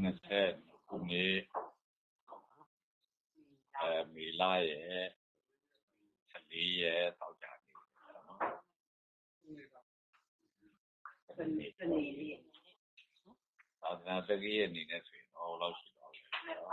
ခုနှစ်မေလရဲ့14ရက်တောက်ကြနေသာသနာတက္ကရာအနေနဲ့ဆိုရင်တော့လောက်ရှိပါဘူး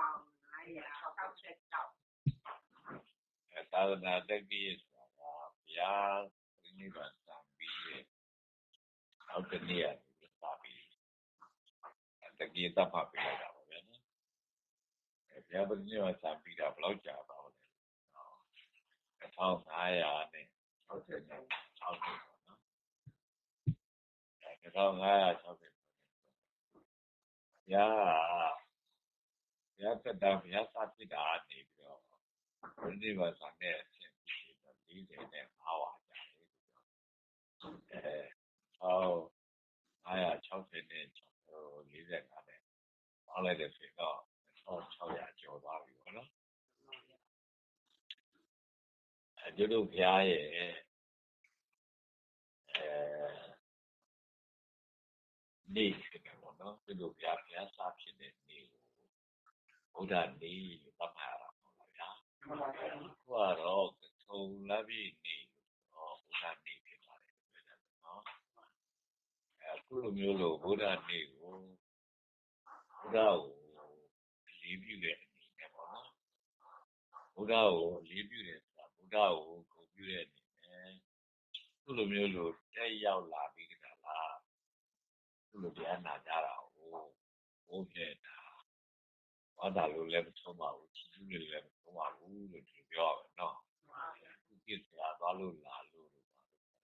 သာသနာတက္ကရာဆိုတာကဘုရားပြိဋိဘံစံပြီးရဲ့နောက်တစ်နေ့ကနေစပြီးတက္ကရာတပ်ဖတ်ပေးလိုက်တာပေါ့ဗျာနော်ဘုရားပြိဋိဘံစံပြီးတာဘယ်လောက်ကြာပါလဲ1560နဲ့60ပေါ့နော်1560ဘုရားသက်တမ်းဘုရားစဖြစ်တာနေပြီးတော့ပြိဋိဘံစံနဲ့အရှင်ဖြစ်တော့45ဝါကြာတယ်1560နဲ့45နဲ့ပေါင်းလိုက်တဲ့ဆိုတော့1600ကျော်သွားပြီပေါ့နော်ကျွတ်တို့ဘုရားရဲ့နေ့ဖြစ်တယ်ပေါ့နော်ကျွတ်တို့ဘုရားစဖြစ်တဲ့နေ့ကိုဗုဒ္ဓနေ့လို့သတ်မှတ်ရတာပေါ့ဗျာခုကတော့သုံးလပြည့်နေ့လို့ဗုဒ္ဓနေ့ဖြစ်ပါတယ်နော်အခုလိုမျိုးလို့ဗုဒ္ဓနေ့ကိုဗုဒ္ဓကိုအလေးပြုတဲ့အနေနဲ့ပေါ့နော်ဗုဒ္ဓကိုအလေးပြုတယ်ဆိုတာဗုဒ္ဓကိုဂုဏ်ပြုတဲ့အနေနဲ့ခုလိုမျိုးလို့တက်ရောက်လာပြီးကြလားခုလိုတရားနာကြတာကိုဘုရားတာဘာသာလို့လည်းမဆုံးပါဘူးချီးကျူးလည်းမဆုံးပါဘူးလို့ဒီပြောရမယ်နော်ခုပြစ်စရာသွားလို့လာလို့ပါ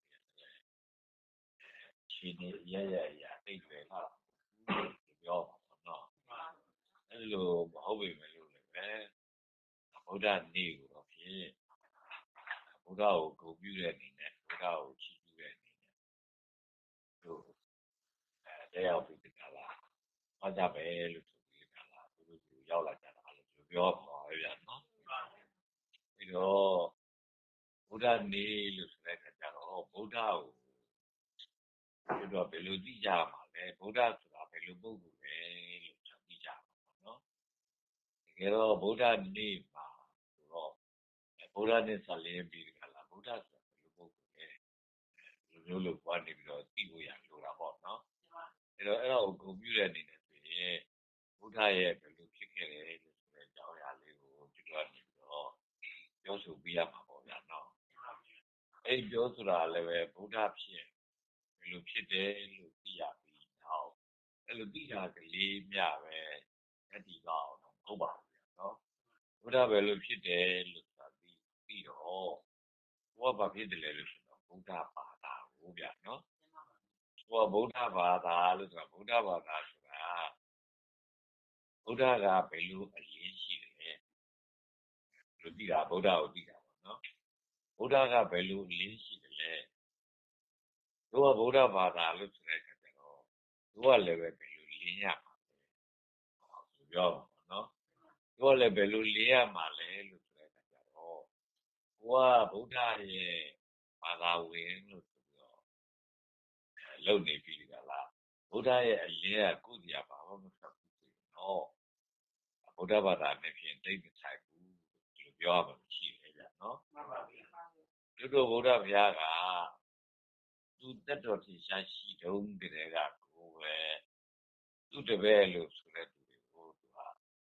ရှင်နေရသိတွေလာဒီပြောပါတော့အဲ့လိုမဟုတ်ပေမဲ့လို့လည်းပဲဗုဒ္ဓနေ့ကိုတော့ဖြင့်ဗုဒ္ဓကိုဂုဏ်ပြုတဲ့အနေနဲ့ဗုဒ္ဓကိုချီးကျူးတဲ့အနေနဲ့တို့တရားပြီးကြလားဟောကြပဲလို့ဆိုပြီးကြလားသူတို့ရောက်လာကြတာလို့ပြောပါပဲဗျာနော်ပြီးတော့ဗုဒ္ဓနေ့လို့ဆိုတဲ့အခါကျတော့ဗုဒ္ဓကိုပြီးတော့ဘယ်လိုသိကြမှာလဲဗုဒ္ဓဆိုတာဘယ်လိုပုဂ္ဂိုလ်လဲလို့သိကြမှာပေါ့နော်တကယ်တော့ဗုဒ္ဓနေ့မှာဆိုတော့ဗုဒ္ဓနေ့ဆက်လင်းပြီးကြလားဗုဒ္ဓဆိုတာဘယ်လိုပုဂ္ဂိုလ်လဲဒီလိုမျိုးလို့ဘာနေပြီးတော့သိဖို့ရလိုတာပေါ့နော်အဲ့တော့ကိုဂုဏ်ပြုတဲ့အနေနဲ့ဆိုရင်ဗုဒ္ဓရဲ့ဘယ်လိုဖြစ်ခဲ့တယ်လို့ဆိုတဲ့အကြောင်းအရာလေးကိုဒီလိုနေပြီးတော့ပြောဆိုပြရမှာပေါ့ဗျာနော်အဲ့ပြောဆိုတာလည်းပဲဗုဒ္ဓဖြစ်ဘယ်လိုဖြစ်တယ်လို့သိရပြီးတော့အဲ့လိုသိတာကလေးမျှပဲတတိပါအောင်တော့ဟုတ်ပါဘူးဗျာနော်ဗုဒ္ဓဘယ်လိုဖြစ်တယ်လို့ဆိုတာပြီးတော့ဘုရားဘာဖြစ်တယ်လဲလို့ဆိုတော့ဗုဒ္ဓဘာသာကိုဗျာနော်ဗုဒ္ဓဘာသာလို့ဆိုတာဗုဒ္ဓဘာသာဆိုတာဗုဒ္ဓကဘယ်လိုအရင်းရှိတယ်လဲလို့သိတာဗုဒ္ဓကိုသိတာပေါ့နော်ဗုဒ္ဓကဘယ်လိုအရင်းရှိတယ်လဲတို့ကဗုဒ္ဓဘာသာလို့ဆိုတဲ့အခါကျတော့တို့ကလည်းပဲဘယ်လိုလင်းရမှာလဲဆိုပြောပါတော့နော်တို့ကလည်းဘယ်လိုလင်းရမှာလဲလို့ဆိုတဲ့အခါကျတော့ကိုကဗုဒ္ဓရဲ့ဘာသာဝင်လို့ဆိုပြီးတော့လုံနေပြီကြလားဗုဒ္ဓရဲ့အလင်းကကိုယ်စီဘာမှမဆက်ဘူးဆိုတော့ဗုဒ္ဓဘာသာနဲ့ဖြင့်သိမဆိုင်ဘူးဒီလိုပြောရမှာရှိတယ်ဗျာနော်မှန်ပါဗျာတို့ဗုဒ္ဓဘုရားကသူတက်တော်ထင်ရှားရှိတုံးတဲ့ကကိုပဲသူတပည့်လို့ဆိုတဲ့သူတွေကိုသူက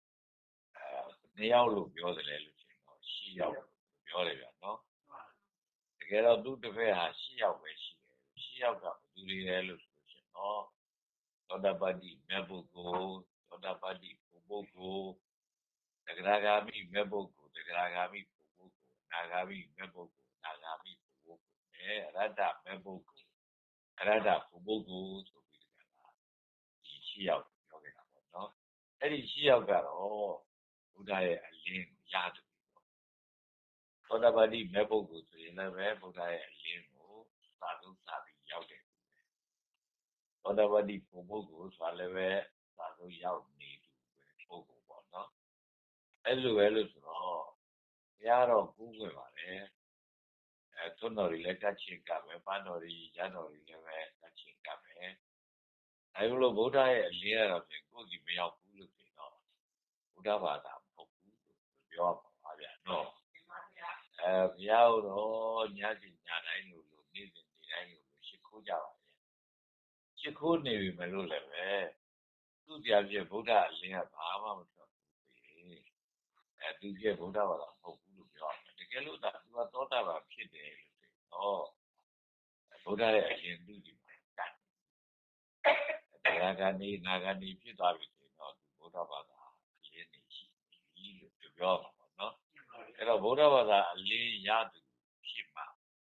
2ယောက်လို့ပြောတယ်လေလို့ရှင်တော့10ယောက်လို့ပြောတယ်ဗျာနော်တကယ်တော့သူတပည့်ဟာ10ယောက်ပဲရှိတယ်10ယောက်ကဘယ်သူတွေလဲလို့ဆိုရှင်တော့သောတာပတ္တိမြတ်ပုဂ္ဂိုလ်သောတာပတ္တိပုဂ္ဂိုလ်သဂရဂါမိမြတ်ပုဂ္ဂိုလ်သဂရဂါမိပုဂ္ဂိုလ်နာဂါမိမြတ်ပုဂ္ဂိုလ်နာဂါမိပုဂ္ဂိုလ်အရတ္တမြတ်ပုဂ္ဂိုလ်အရတ္တပုဂ္ဂိုလ်ဆိုပြီးဒီ10ယောက်ပြောခဲ့တာပေါ့နော်အဲ့ဒီ10ယောက်ကတော့ဘုရားရဲ့အလင်းကိုရသူပေါ့သောတာပတ္တိမြတ်ပုဂ္ဂိုလ်ဆိုရင်လည်းပဲဘုရားရဲ့အလင်းကိုစာဆုံးစာပြီးရောက်တယ်သောတာပတ္တိပုဂ္ဂိုလ်ဆိုတာလည်းပဲစာဆုံးရောက်နေသူပဲပုဂ္ဂိုလ်ပေါ့နော်အဲ့လိုပဲလို့ဆိုတော့ဘုရားတော့ကူးွယ်ပါတယ်သွန်တော်တွေလည်းကတ်ချင်းကပ်မယ်ပန်းတော်တွေရန်တော်တွေလည်းပဲကတ်ချင်းကပ်မယ်အဲလိုဗုဒ္ဓရဲ့အလင်းကတော့ဖြင့်ကိုယ်စီမရောက်ဘူးလို့ဒ္ဓဘာသာမဟုတ်ဘူးလို့ပြောပါဗျာနော်ဘုရားတော်ညစီညတိုင်းလို့နေ့စဉ်နေ့တိုင်းလို့ရှ िख ိုးကြပါရဲ့ရှ िख ိုးနေပြီမလို့လည်းပဲသူ့တရားပြဗုဒ္ဓအလင်းကဘာမှမထွက်ဘူးသူပြဗုဒ္ဓဘာသာမဟုတ်ဘူးလို့ပြောရမယ်တကယ်လို့ဒါသူကသောတာပန်ဖြစ်တယ်လို့ဆိုတော့ဗုဒ္ဓရဲ့အရင်သူဒီမှာတန်တရားကနေနာကနေဖြစ်သွားပြီဆိုတော့သူဗုဒ္ဓဘာသာအလင်းနေရှိပြီလို့ပြောမှာပေါ့နော်အဲ့တော့ဗုဒ္ဓဘာသာအလင်းရသူဖြစ်မှာ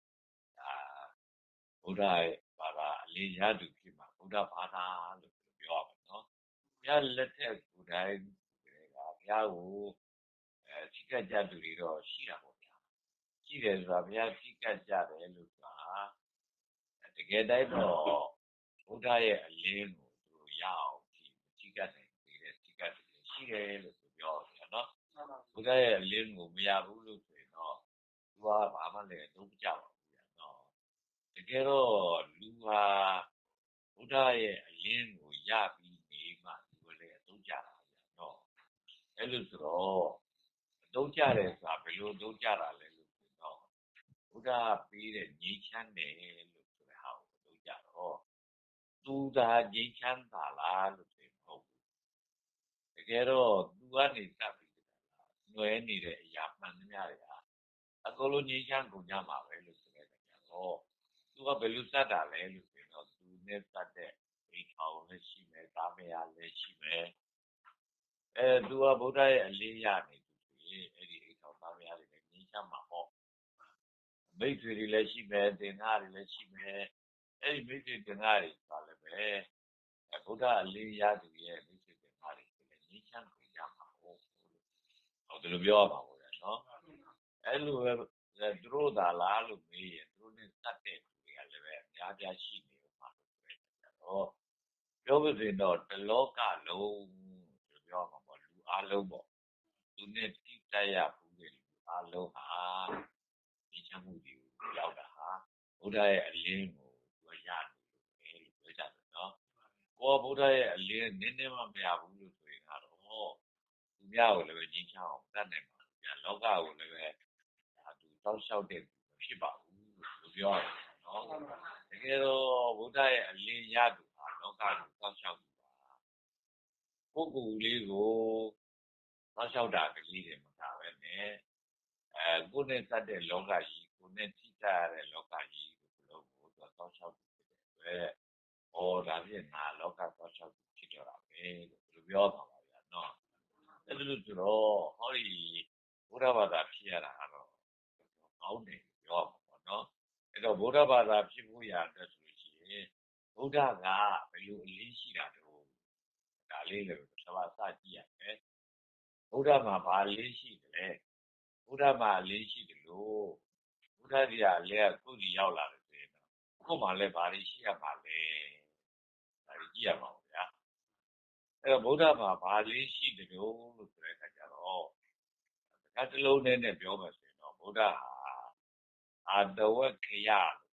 ဗုဒ္ဓရဲ့ဘာသာအလင်းရသူဖြစ်မှာဗုဒ္ဓဘာသာလို့ပြောရမှာနော်ဘုရားလက်ထက်ကိုယ်တိုင်ကဘုရားကိုထိကတ်ကြသူတွေတော့ရှိတာပေါ့ဗျာရှိတယ်ဆိုတာဘုရားထိကတ်ကြတယ်လို့ဆိုတာတကယ်တိုင်းတော့ဗုဒ္ဓရဲ့အလင်းကိုသူတို့ရအောင်ထိကတ်နိုင်တဲ့ထိကတ်တွေရှိတယ်လို့ပြောရမှာနော်ဗုဒ္ဓရဲ့အလင်းကိုမရဘူးလို့ဆိုရင်တော့သူကဘာမှလည်းသုံးမကြပါဘူးဗျာနော်တကယ်တော့လူဟာဗုဒ္ဓရဲ့အလင်းကိုရပြီးနေမှသူကလည်းသုံးကြတာဗျာနော်အဲ့လိုဆိုတော့သုံးကြတယ်ဆိုတာဘယ်လိုသုံးကြတာလဲလို့ဆိုတော့ဗုဒ္ဓပေးတဲ့ငြိမ်းချမ်းတယ်လို့ဆိုတဲ့ဟာကိုသုံးကြတော့သူသာငြိမ်းချမ်းသာလားလို့ဆိုရင်မဟုတ်ဘူးတကယ်တော့သူကနေစပြီးနွယ်နေတဲ့အရာမှန်သမျှတွေဟာအကုန်လုံးငြိမ်းချမ်းကုန်ကြမှာပဲလို့ဆိုတဲ့အခါကျတော့သူကဘယ်လိုစတာလဲလို့ဆိုရင်တော့သူနဲ့စတဲ့အိမ်ထောင်လည်းရှိမယ်တာမယာလည်းရှိမယ်သူကဗုဒ္ဓရဲ့အလေးရနေသူဆိုရင်အဲ့ဒီအိမ်ထောင်တာမယာတွေလည်းငြိမ်းချမ်းမှာပေါ့မိတ်ဆွေတွေလည်းရှိမယ်သင်္ဃာတွေလည်းရှိမယ်အဲ့ဒီမိတ်ဆွေသင်္ဃာတွေဆိုတာလည်းပဲဗုဒ္ဓအလေးရသူရဲ့မိတ်ဆွေသင်္ဃာတွေလည်းငြိမ်းချမ်းကုန်ကြမှာပေါ့ဒီလိုပြောရမှာပေါ့နော်အဲ့လိုပဲသူတို့သာလားလို့မေးရင်သူတို့နဲ့စတဲ့သူတွေကလည်းပဲအများကြီးရှိနေမှာတော့ပြောလို့ဆိုရင်တော့တလောကလုံးပြောမှာပေါ့လူအလုံးပေါ့သူနဲ့တိတက်ရဘူးလေလူအလုံးဟာဒီချမှုတွေကိုရောက်တာဟာဗုဒ္ဓရဲ့အလင်းကိုသူရတယ်လို့ပြောကြတယ်နော်ကိုဗုဒ္ဓရဲ့အလင်းနည်းနည်းမှမရဘူးလို့ဆိုရင်ကတော့သူများကိုလည်းပဲငြိမ်းချမ်းအောင်တတ်နိုင်ပါဘူးဗျာလောကကိုလည်းပဲသူတောက်လျှောက်တဲ့ဖြစ်ပါဘူးလို့ပြောရတယ်နော်တကယ်တော့ဗုဒ္ဓရဲ့အလင်းရသူဟာလောကကိုတောက်လျှောက်သူပါပုဂ္ဂိုလ်လေးကိုတောက်လျှောက်တာကလေးတွေမကပဲနဲ့ကိုယ်နဲ့စတဲ့လောကကြီးကိုယ်နဲ့ထိကြရတဲ့လောကကြီးကိုသူတောက်လျှောက်သူဖြစ်တဲ့အတွက်ဒါဖြင့်ငါလောကတောက်လျှောက်သူဖြစ်တော့တာပဲလို့ပြောပါပါဗျာနော်အဲ့လိုဆိုတော့ဟောဒီဘုရားဘာသာဖြစ်ရတာကတော့ကောင်းတယ်ပြောပါပေါ့နော်အဲ့တော့ဗုဒ္ဓဘာသာဖြစ်ဖို့ရအတွက်ဆိုလို့ရှိရင်ဗုဒ္ဓကဘယ်လိုအလင်းရှိတာတော့ဒါလေးလည်းသဘာစကြည့်ရမယ်ဗုဒ္ဓမှာဘာအလင်းရှိတယ်လဲဗုဒ္ဓမှာအလင်းရှိတယ်လို့ဗုဒ္ဓတရားလည်းကိုယ်ကြီးရောက်လာတယ်ဆိုရင်တော့ကိုယ်မှာလည်းဘာလို့ရှိရမှာလဲဒါကြည့်ရမှာပေါ့ဗျာအဲ့တော့ဗုဒ္ဓမှာဘာအလင်းရှိတယ်လို့ဆိုတဲ့အခါကျတော့စကားတစ်လုံးနဲ့ပြောမယ်ဆိုရင်တော့ဗုဒ္ဓဟာအာတဝက္ခယ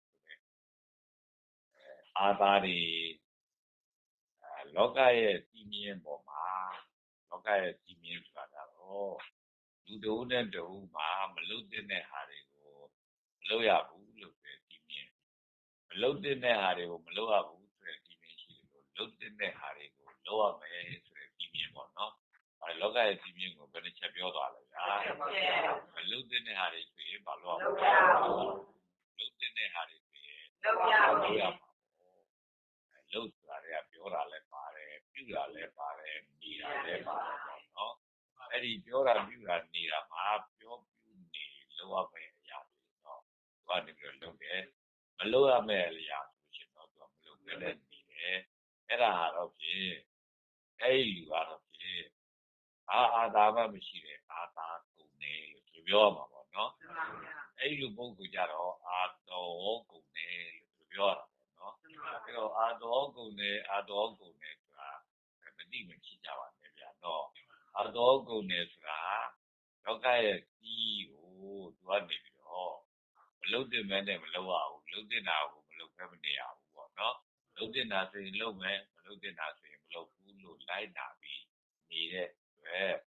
အာသာတွေလောကရဲ့စီမင်းပေါ်မှာလောကရဲ့စီမင်းဆိုတာတော့လူတဦးနဲ့တဦးမှာမလုတ်တဲ့ဟာတွေကိုမလုပ်ရဘူးလို့ဆိုစီမင်းမလုတ်တဲ့ဟာတွေကိုမလုပ်ရဘူးဆိုတဲ့စီမင်းရှိတယ်လို့လုတ်တဲ့ဟာတွေကိုလုပ်ရမယ်ဆိုတဲ့စီမင်းပေါ့နော်လောကရဲ့စီမင်းကိုဘယ်နှချက်ပြောသွားလဲဗျာမလုတ်တဲ့ဟာတွေဆိုရင်မလုပ်ရဘူးလုတ်တဲ့ဟာတွေဆိုရင်လုပ်ရမှာလုတ်ဆိုတာတွေကပြောတာလည်းပါတယ်ပြုတာလည်းပါတယ်နေတာလည်းပါတယ်ပေါ့နော်အဲ့ဒီပြောတာပြုတာနေတာမှာပြောပြုနေလောက်ရမယ့်အရာတွေတော့သူကနေပြီးတော့လုပ်တယ်မလုပ်ရမယ့်အရာဆိုရှင်တော့သူကမလုပ်ဘဲနဲ့နေတယ်အဲ့ဒါတော့ဖြင့်အဲ့ဒီလူကတော့ဖြင့်အာသာမှမရှိတဲ့အာသာကုန်တယ်လို့သူပြောရမှာပေါ့နော်အဲ့ဒီလူပုဂ္ဂိုလ်ကြတော့အာတော်ကုန်တယ်လို့ပြောရတာအဲ့တော့အာတော်ကုန်တယ်ဆိုတာမတိမဖြစ်ကြပါနဲ့ဗျာတော့အာတော်ကုန်တယ်ဆိုတာလောကရဲ့စီးကိုသူကနေပြီးတော့မလုတ်တင်မဲနဲ့မလုတ်ရဘူးလုတ်တင်တာကိုမလုတ်ဖဲမနေရဘူးပေါ့နော်လုတ်တင်တာဆိုရင်လုတ်မယ်မလုတ်တင်တာဆိုရင်မလုတ်ဘူးလို့လိုက်နာပြီးနေတဲ့အတွက်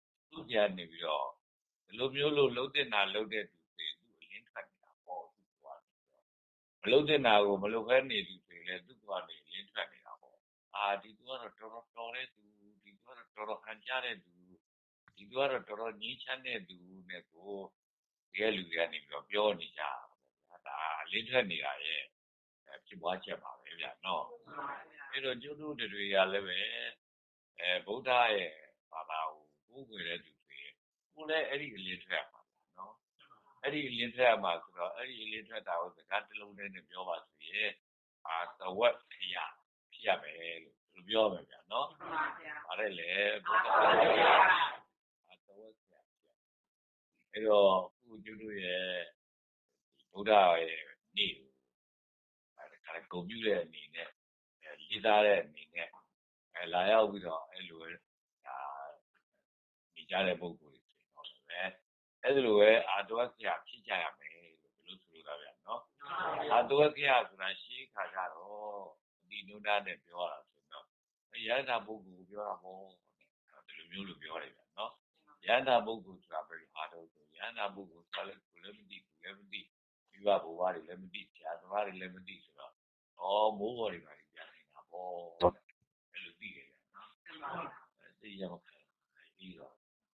စီကနေပြီးတော့ဒီလိုမျိုးလို့လှုပ်တဲ့နာလှုပ်တဲ့သူတွေသူ့အလင်းထွက်နေတာပေါ့သူ့ကွာမလှုပ်တဲ့နာကိုမလှုပ်ခဲနေသူတွေလည်းသူ့ကနေအလင်းထွက်နေတာပေါ့ဒီသူကတော့တော်တဲ့သူဒီသူကတော့တော်ဟန်ကြတဲ့သူဒီသူကတော့တော်ငြိမ်းချမ်းတဲ့သူနဲ့ကိုဒီကလူတွေကနေပြီးတော့ပြောနေကြဒါအလင်းထွက်နေတာရဲ့ဖြစ်ပွားချက်ပါပဲဗျာနော်အဲ့တော့ကျွတ်တို့တွေကလည်းပဲဗုဒ္ဓရဲ့ဘာသာကိုကိုးကွယ်တဲ့သူတွေကိုလည်းအဲ့ဒီအလင်းထွက်ပါနော်အဲ့ဒီအလင်းထွက်မှာဆိုတော့အဲ့ဒီအလင်းထွက်တာကိုစကားတစ်လုံးနဲ့ပြောပါဆိုရင်သဝက်ခရဖြစ်ရမယ်လို့ပြောမယ်ဗျာနော်ပါတယ်လေဗုဒ္ဓသဝက်ခရအဲ့တော့ခုကျွတ်တို့ရဲ့ဗုဒ္ဓရဲ့နေ့ကိုဂုဏ်ပြုတဲ့အနေနဲ့လေးစားတဲ့အနေနဲ့လာရောက်ပြီးတော့အဲ့လိုနေကြတဲ့ပုဂ္ဂိုလ်တွေဆိုတော့လည်းအဲ့လိုပဲအာတဝက္ခယဖြစ်ကြရမယ်လို့ဆိုလိုတာဗျာနော်အာတဝက္ခယဆိုတာရှင်းခါကြတော့ဒီနုဒ္ဒနဲ့ပြောရတာဆိုတော့ယန္တာပုဂ္ဂိုလ်ကိုပြောတာပေါ့ဒီလိုမျိုးလို့ပြောတယ်ဗျာနော်ယန္တာပုဂ္ဂိုလ်ဆိုတာဘယ်လိုအားထုတ်ဆိုယန္တာပုဂ္ဂိုလ်ဆိုတာလည်းကိုယ်လည်းမသိဘူးလည်းမသိမိဘဘဝတွေလည်းမသိဆရာသမားတွေလည်းမသိဆိုတော့မိုးပေါ်တွေပါပြန်နေတာပေါ့အဲ့လိုသိတယ်ဗျာနော်သိရမှာပြီးတော့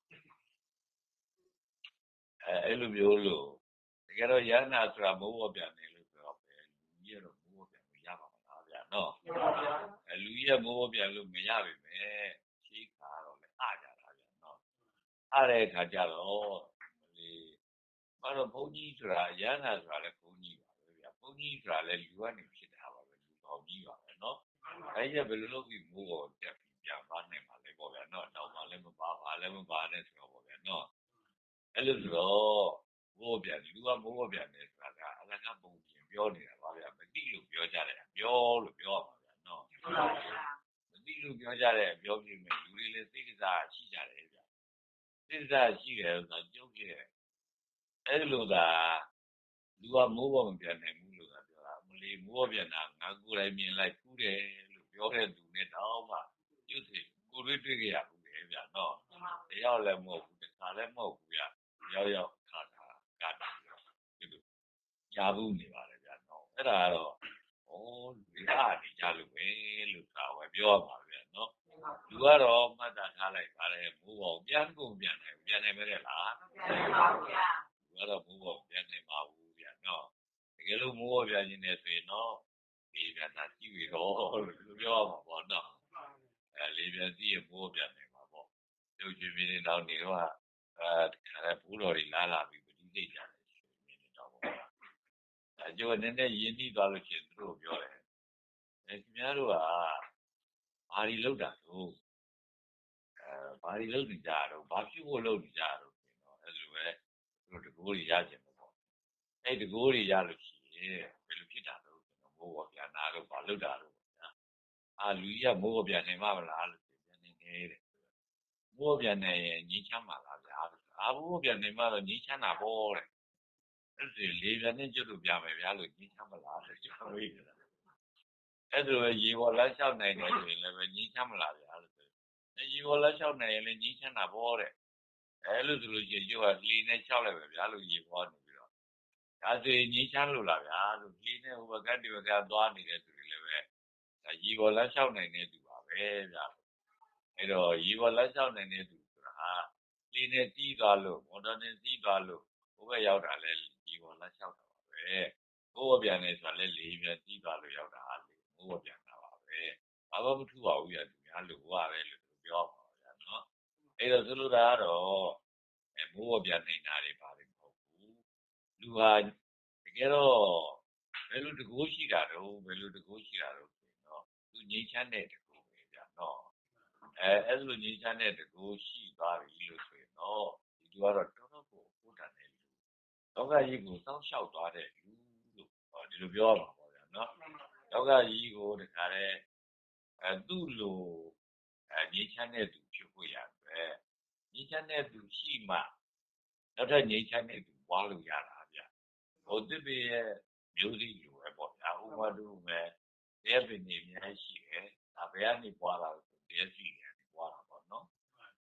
အဲ့လိုမျိုးလို့တကယ်တော့ယန္တာဆိုတာမိုးပေါ်ပြန်နေလို့ဆိုတော့ပဲလူကြီးကတော့မိုးပေါ်ပြန်လို့ရပါမလားဗျာနော်လူကြီးကမိုးပေါ်ပြန်လို့မရပါပဲရှိခါတော့လည်းအားကြတာဗျာနော်အားတဲ့အခါကျတော့ဘာလို့ဘုန်းကြီးဆိုတာယန္တာဆိုတာလည်းဘုန်းကြီးပါပဲဗျာဘုန်းကြီးဆိုတာလည်းလူကနေဖြစ်တာပါပဲလူပေါင်းကြီးပါပဲနော်အဲ့ဒီဘယ်လိုလုပ်ပြီးမိုးပေါ်တက်ပြီးပြန်ပါနိုင်ပါလဲပေါ့ဗျာနော်တော့မှလည်းမပါပါလည်းမပါနဲ့ဆိုတော့ပေါ့ဗျာနော်အဲ့လိုဆိုတော့မိုးပြန်လူကမိုးပြန်တယ်ဆိုတာကအလကားပုံပြင်ပြောနေတာပါဗျာမသိလို့ပြောကြတယ်ပြောလို့ပြောပါဗျာနော်မသိလို့ပြောကြတယ်ပြောပြမယ်လူတွေလည်းစိတ်ကစားရှိကြတယ်ဗျာစိတ်ကစားရှိတယ်ဆိုတာကြုတ်ခဲ့အဲ့လိုသာလူကမိုးပေါ်မပြန်နိုင်ဘူးလို့သာပြောတာမလီမိုးပေါ်ပြန်တာငါကိုယ်တိုင်မြင်လိုက်ကူးတယ်လို့ပြောတဲ့သူနဲ့တော့မှကျွတ်စီကိုယ်တွေ့ကြရဘူးလေဗျာနော်တယောက်လည်းမဟုတ်ဘူးတခါလည်းမဟုတ်ဘူးဗျာရောက်ခါတာကတာဒီလိုညာဘူးနေပါလေဗျာနော်အဲ့ဒါကတော့လူအားနေကြလို့ပဲလို့သာပဲပြောရပါဗျာနော်လူကတော့မှတ်တာထားလိုက်ပါလေမိုးပေါ်ပြန်ကုန်ပြန်နိုင်မယ်လားပြန်ပါဗျာလူကတော့မိုးပေါ်ပြန်နိုင်ပါဘူးဗျာနော်တကယ်လို့မိုးပေါ်ပြန်နေဆိုရင်တော့ဒီပြန်သာကြည့်ပြီးတော့လို့ပြောရမှာပေါ့နော်လေပြန်ကြည့်ရင်မိုးပြန်နိုင်ပါပေါ့ရုပ်ရှင်ပြည်တော်နေတော့တခါလဲဘိုးတော်တွေလာပြီးပဋိသိကြတယ်မြင်တော့ပေါ့ကျိုးနည်းနည်းယဉ်ပြီးသွားလို့ရှိရင်သူတို့ပြောတယ်ခင်ဗျားတို့ကဘာတွေလောက်တာတော့ဘာတွေလောက်နေကြတော့ဘာဖြစ်ဖို့လောက်နေကြတော့အဲ့လိုပဲသူတို့တကိုးတွေရကျင်ပေါ့အဲ့တကိုးတွေရလို့ရှိရင်ဘယ်လိုဖြစ်တာတော့မိုးပေါ်ပြန်လာတော့ဘာလောက်တာတော့လူကြီးကမိုးပေါ်ပြန်နေမှာမလားလို့ပြန်နေတယ်မိုးပြန်နေရင်ငင်းချမ်းပါလားဗျာမိုးပြန်နေမှတော့ငင်းချမ်းတာပေါ့တဲ့အဲ့ဒီလေပြန်နေကျွတ်လို့ပြမယ်ဗျာလို့ငင်းချမ်းမလားလို့ကျွန်တော်မေးတယ်အဲ့ဒါပဲရေပေါ်လက်လျှောက်နိုင်တယ်ဆိုရင်လည်းပဲငင်းချမ်းမလားဗျာလို့ရေပေါ်လက်လျှောက်နိုင်ရင်လည်းငင်းချမ်းတာပေါ့တဲ့အဲ့လိုဆိုလို့ရှိရင်ကျွတ်ကလေနဲ့လျှောက်လိုက်ပဲဗျာလို့ရေပေါ်နေပြီးတော့ဒါဆိုရင်ငင်းချမ်းလို့လားဗျာလို့လေနဲ့ဟိုဘက်ကဒီဘက်ကသွားနေတဲ့သူတွေလည်းပဲရေပေါ်လက်လျှောက်နိုင်တဲ့သူပါပဲဗျာအဲ့တော့ရေပေါ်လက်လျှောက်နိုင်တဲ့သူဆိုတာလေနဲ့စီးသွားလို့မော်တော်နဲ့စီးသွားလို့ဘိုးဘက်ရောက်တာလဲရေပေါ်လက်လျှောက်တာပါပဲဘိုးဘပြန်နေဆိုတာလဲလေပြန်စီးသွားလို့ရောက်တာလေဘိုးဘပြန်တာပါပဲဘာမှမထူပါဘူးဗျာသူများလို့ဟောပဲလို့ပြောပါဗျာနော်အဲ့တော့ဆိုလိုတာကတော့ဘိုးဘပြန်နေတာတွေပါတယ်မဟုတ်ဘူးလူဟာတကယ်တော့ဘယ်လိုတကိုးရှိတာတော့ဘယ်လိုတကိုးရှိတာတော့ဆိုတော့သူငြိမ်းချမ်းတဲ့တကိုးပဲဗျာနော်အဲ့လိုငြိမ်းချမ်းတဲ့တကူရှိသွားပြီလို့ဆိုရင်တော့ဒီလူကတော့တော်တော်ကိုပို့တန်တဲ့လူလောကကြီးကိုစောင့်ရှောက်သွားတဲ့လူလို့ဒီလိုပြောရမှာပေါ့ဗျာနော်လောကကြီးကိုတခါတည်းသူ့လိုငြိမ်းချမ်းတဲ့သူဖြစ်ဖို့ရပဲငြိမ်းချမ်းတဲ့သူရှိမှနောက်ထပ်ငြိမ်းချမ်းတဲ့သူပွားလို့ရတာဗျဟိုတစ်ပေရဲ့မျိုးစိလိုပဲပေါ့ဗျာဥပမာတူမယ်တဲ့ပင်နေအများရှိတယ်ဒါဘယ်ကနေပွားလာလို့တရားစီတယ်ပွားတာပေါ့နော်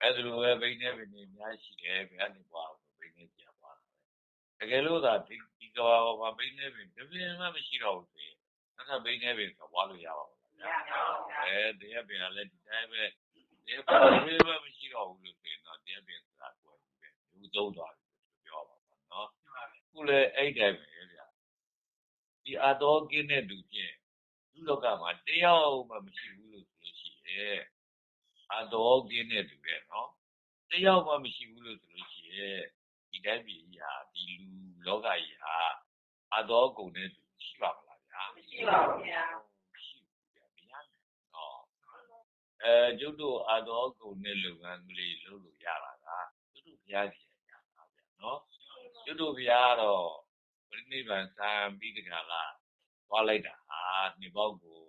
အဲ့ဒါလိုပဲဘိန်းနဲ့ပင်နေအများရှိတယ်ဘယ်ကနေပွားဘိန်းနဲ့ပြန်ပွားတကယ်လို့သာဒီကဘာမှာဘိန်းနဲ့ပင်တပြင်းမှမရှိတော့ဘူးဆိုရင်နောက်ဘိန်းနဲ့ပင်ပွားလို့ရပါဘူးတရားပင်ကလည်းဒီတိုင်းပဲတရားပင်တပြင်းမှမရှိတော့ဘူးလို့ဆိုရင်တော့တရားပင်ဆိုတာကိုယ်ပဲလူသုံးသွားပြီလို့ပြောပါပါနော်ခုလည်းအဲ့တိုင်းပဲဗျာဒီအတော်ကင်းတဲ့လူဖြင့်လူလောကမှာတယောက်မှမရှိဘူးလို့ဆိုလို့ရှိရဲ့အတော်ကင်းတဲ့လူပဲနော်တယောက်မှမရှိဘူးလို့ဆိုလို့ရှိရဲ့ဒီတိုင်းပြည်ကြီးဟာဒီလူလောကကြီးဟာအတော်ကုန်တဲ့လူရှိပါမလားဗျာမရှိပါဘူးဗျာရှိဘူးဗျာမရနိုင်တော့ကျုပ်တို့အတော်ကုန်တဲ့လုပ်ငန်းကလေးလုပ်လို့ရတာကကျုပ်တို့ဘုရားကြီးရတာဗျာနော်ကျုပ်တို့ဘုရားတော့ပြိဋိဘံစံပြီးတခါလားသွားလိုက်တာဟာနေပေါက်ကို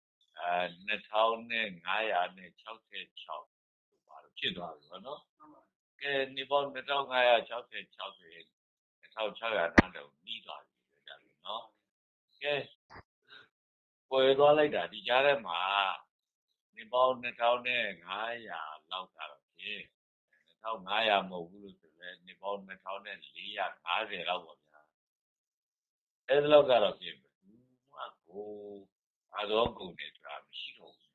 2566ပါလို့ဖြစ်သွားပြီဗောနော်ကဲနေပေါက်2566ဆိုရင်2600တန်းတော့ပြီးသွားပြီကြတယ်နော်ကဲပေါ်သွားလိုက်တာဒီကြားထဲမှာနေပေါက်2500လောက်ကတော့ဖြင့်2500မဟုတ်ဘူးလို့ဆိုရင်နေပေါက်2450လောက်ပေါ့ဗျာအဲ့ဒါလောက်ကတော့ဖြင့်ဘူးမကိုအတော်ကုန်နေဆိုတာမရှိတော့ဘူး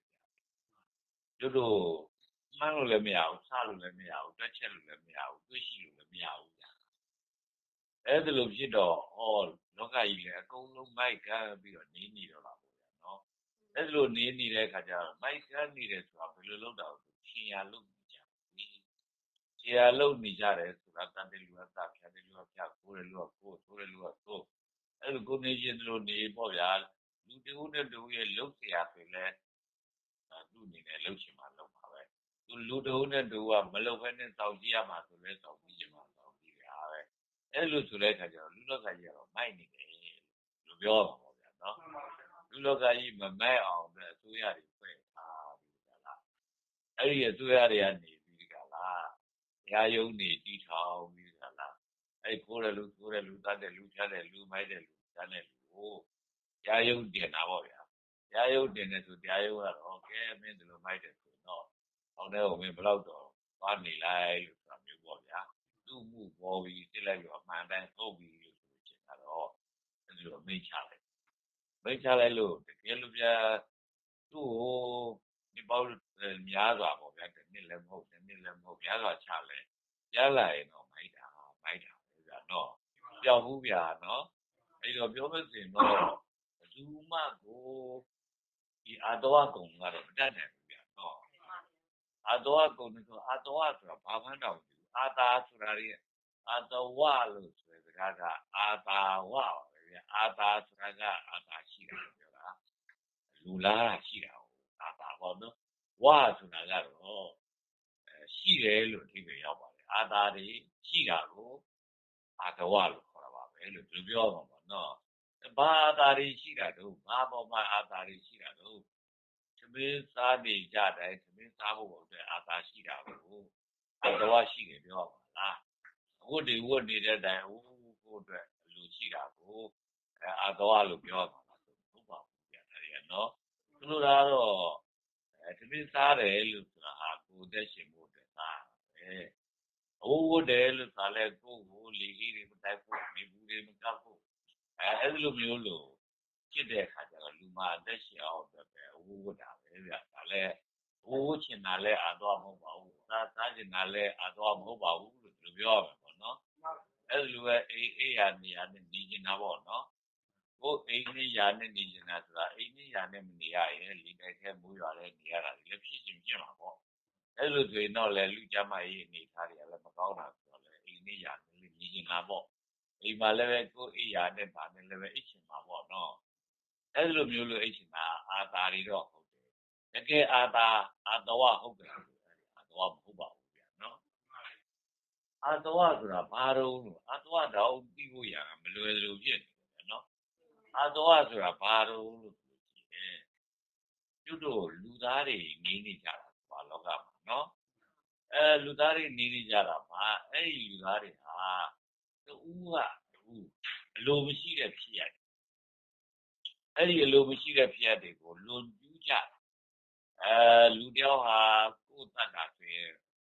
တို့မှန်းလို့လည်းမရဘူးစလို့လည်းမရဘူးတွက်ချက်လို့လည်းမရဘူးတွေးရှိလို့လည်းမရဘူးဗျာအဲ့ဒါလိုဖြစ်တော့လောကကြီးလည်းအကုန်လုံးမိုက်ခံပြီးတော့နေနေတော့တာပေါ့ဗျာနော်အဲ့ဒါလိုနေနေတဲ့အခါကျတော့မိုက်ခံနေတယ်ဆိုတာဘယ်လိုလုပ်တာလဲရှင်ရလုပ်နေကြရှင်ရလုပ်နေကြတယ်ဆိုတာတန်တယ်လူကစဖြတ်တယ်လူကဖြတ်ကိုယ်တယ်လူကကိုယ်ဆိုးတယ်လူကဆိုးအဲ့လိုကိုနေရှင်တို့နေပေါ့ဗျာလူတဦးနဲ့တူရဲ့လှုပ်เสียဆိုလဲသူ့အနေနဲ့လှုပ်ချင်မှလှုပ်ပါပဲသူလူတဦးနဲ့တူကမလှုပ်ဘဲနဲ့တောက်ကြည့်ရမှာဆိုလဲတောက်ကြည့်ချင်မှတောက်ကြည့်ရပဲအဲ့လိုဆိုတဲ့အခါကျတော့လူလောကကြီးကတော့မိုက်နေတယ်လို့ပြောပါပေါ့ဗျာနော်လူလောကကြီးမမိုက်အောင်အတွက်အစိုးရတွေဖွဲ့ထားပြီးကြလားအဲ့ဒီအစိုးရတွေကနေပြီးကြလားရာယုံနေတီထောင်ပြီးကြလားအဲ့ခိုးတယ်လူဆိုးတယ်လူတတ်တယ်လူဖြတ်တယ်လူမိုက်တယ်လူတတ်တယ်လူကိုရာယုံတင်တာပေါ့ဗျာရာယုံတင်တယ်ဆိုတရားယုံကတော့ကဲမင်းဒီလိုမိုက်တယ်ဆိုတော့ဟောင်းတဲ့ဟိုမင်းဘလောက်တော့သွားနေလိုက်လို့ဆိုတာမျိုးပေါ့ဗျာသူ့မှုပေါ်ပြီးစစ်လိုက်လို့အမှန်တမ်းဟုတ်ပြီလို့ဆိုချင်တာတော့အဲ့လိုမိတ်ချလိုက်လို့တကယ်လို့ဗျာသူ့ကိုဒီပေါက်များစွာပေါ့ဗျာတစ်နှစ်လည်းမဟုတ်များစွာချလဲရလာရင်တော့မိုက်တာပဲဗျာနော်ပြောင်းဘူးဗျာနော်အဲ့တော့ပြောမစင်တော့ဘူးမကိုဒီအတော်ကုံကတော့မတတ်နိုင်ဘူးဗျာနော်အတော်ကုံဆိုအတော်ဆိုတာဘာမှတော့အာတာဆိုတာလေအာတဝလို့ဆိုတဲ့စကားကအာတာဝပါပဲဗျာအာတာဆိုတာကအာတာရှိတာပြောတာလူလားရှိတာအာတာပေါ့နော်ဝဆိုတာကတော့ရှိတယ်လို့အဓိပ္ပာယ်ရောက်ပါတယ်အာတာတွေရှိတာကိုအာတဝလို့ခေါ်တာပါပဲလို့သူပြောမှာပေါ့နော်ဘာအာတာတွေရှိတာတော့ဘာပေါ်မှာအာတာတွေရှိတာတော့သမင်းစားနေကြတယ်သမင်းစားဖို့အတွက်အာတာရှိတာကိုအာတဝရှိတယ်ပြောပါလားအခုဒီဝတ်နေတဲ့တိုင်ကိုအတွက်လူရှိတာကိုအာတဝလို့ပြောပါလားဟုတ်ပါဘူးဗျာဒါတွေကနော်သူတို့ကတော့သမင်းစားတယ်လို့ဆိုတာဟာကိုယ်သက်ရှင်ဖို့အတွက်စားတယ်ဝတ်တယ်လို့ဆိုတာလဲကိုယ်ကိုလေကြီးတွေမတိုက်ဖို့မိဘူးတွေမကပ်ဖို့အဲ့လိုမျိုးလို့ဖြစ်တဲ့အခါကျတော့လူမှာအသက်ရှင်အောင်အတွက်ပဲဝတ်တာပဲဗျာဒါလဲဝတ်ချင်တာလဲအာတော့မဟုတ်ပါဘူးစားချင်တာလဲအာတော့မဟုတ်ပါဘူးလို့သူပြောရမှာပေါ့နော်အဲ့လိုပဲအေးရနေရနဲ့နေချင်တာပေါ့နော်ကိုအိမ်နဲ့ယာနဲ့နေချင်တာဆိုတာအိမ်နဲ့ယာနဲ့မနေရရင်လေတိုက်ထဲမိုးရွာလဲနေရတာလည်းဖြစ်ချင်းဖြစ်မှာပေါ့အဲ့လိုဆိုရင်တော့လေလူကြမ်းမရေးအနေထားတွေကလည်းမကောင်းတာဆိုတော့လေအိမ်နဲ့ယာနဲ့နေချင်တာပေါ့အိမ်မှာလည်းပဲကိုအိယာနဲ့ဗာနဲ့လည်းပဲအိတ်ချင်မှာပေါ့နော်အဲ့လိုမျိုးလို့အိတ်ချင်တာအာတာတွေတော့ဟုတ်တယ်တကယ်အာတာအာတဝဟုတ်တယ်အာတဝမဟုတ်ပါဘူးဗျာနော်အာတဝဆိုတာဘာတော့လို့အာတဝတောင်ပြီးဖို့ရမလွယ်လို့ဖြစ်နေတယ်နော်အာတဝဆိုတာဘာတော့လို့ဆိုရင်ကျွတ်တို့လူသားတွေနေနေကြတာဘာလောကမှာနော်လူသားတွေနေနေကြတာမှာအဲ့ဒီလူသားတွေဟာတူကအလိုမရှိတဲ့ဖြစ်ရတယ်အဲ့ဒီအလိုမရှိတဲ့ဖြစ်ရတွေကိုလွန်ကျူးကြလူတယောက်ဟာကိုယ်တတ်တာဆိုရင်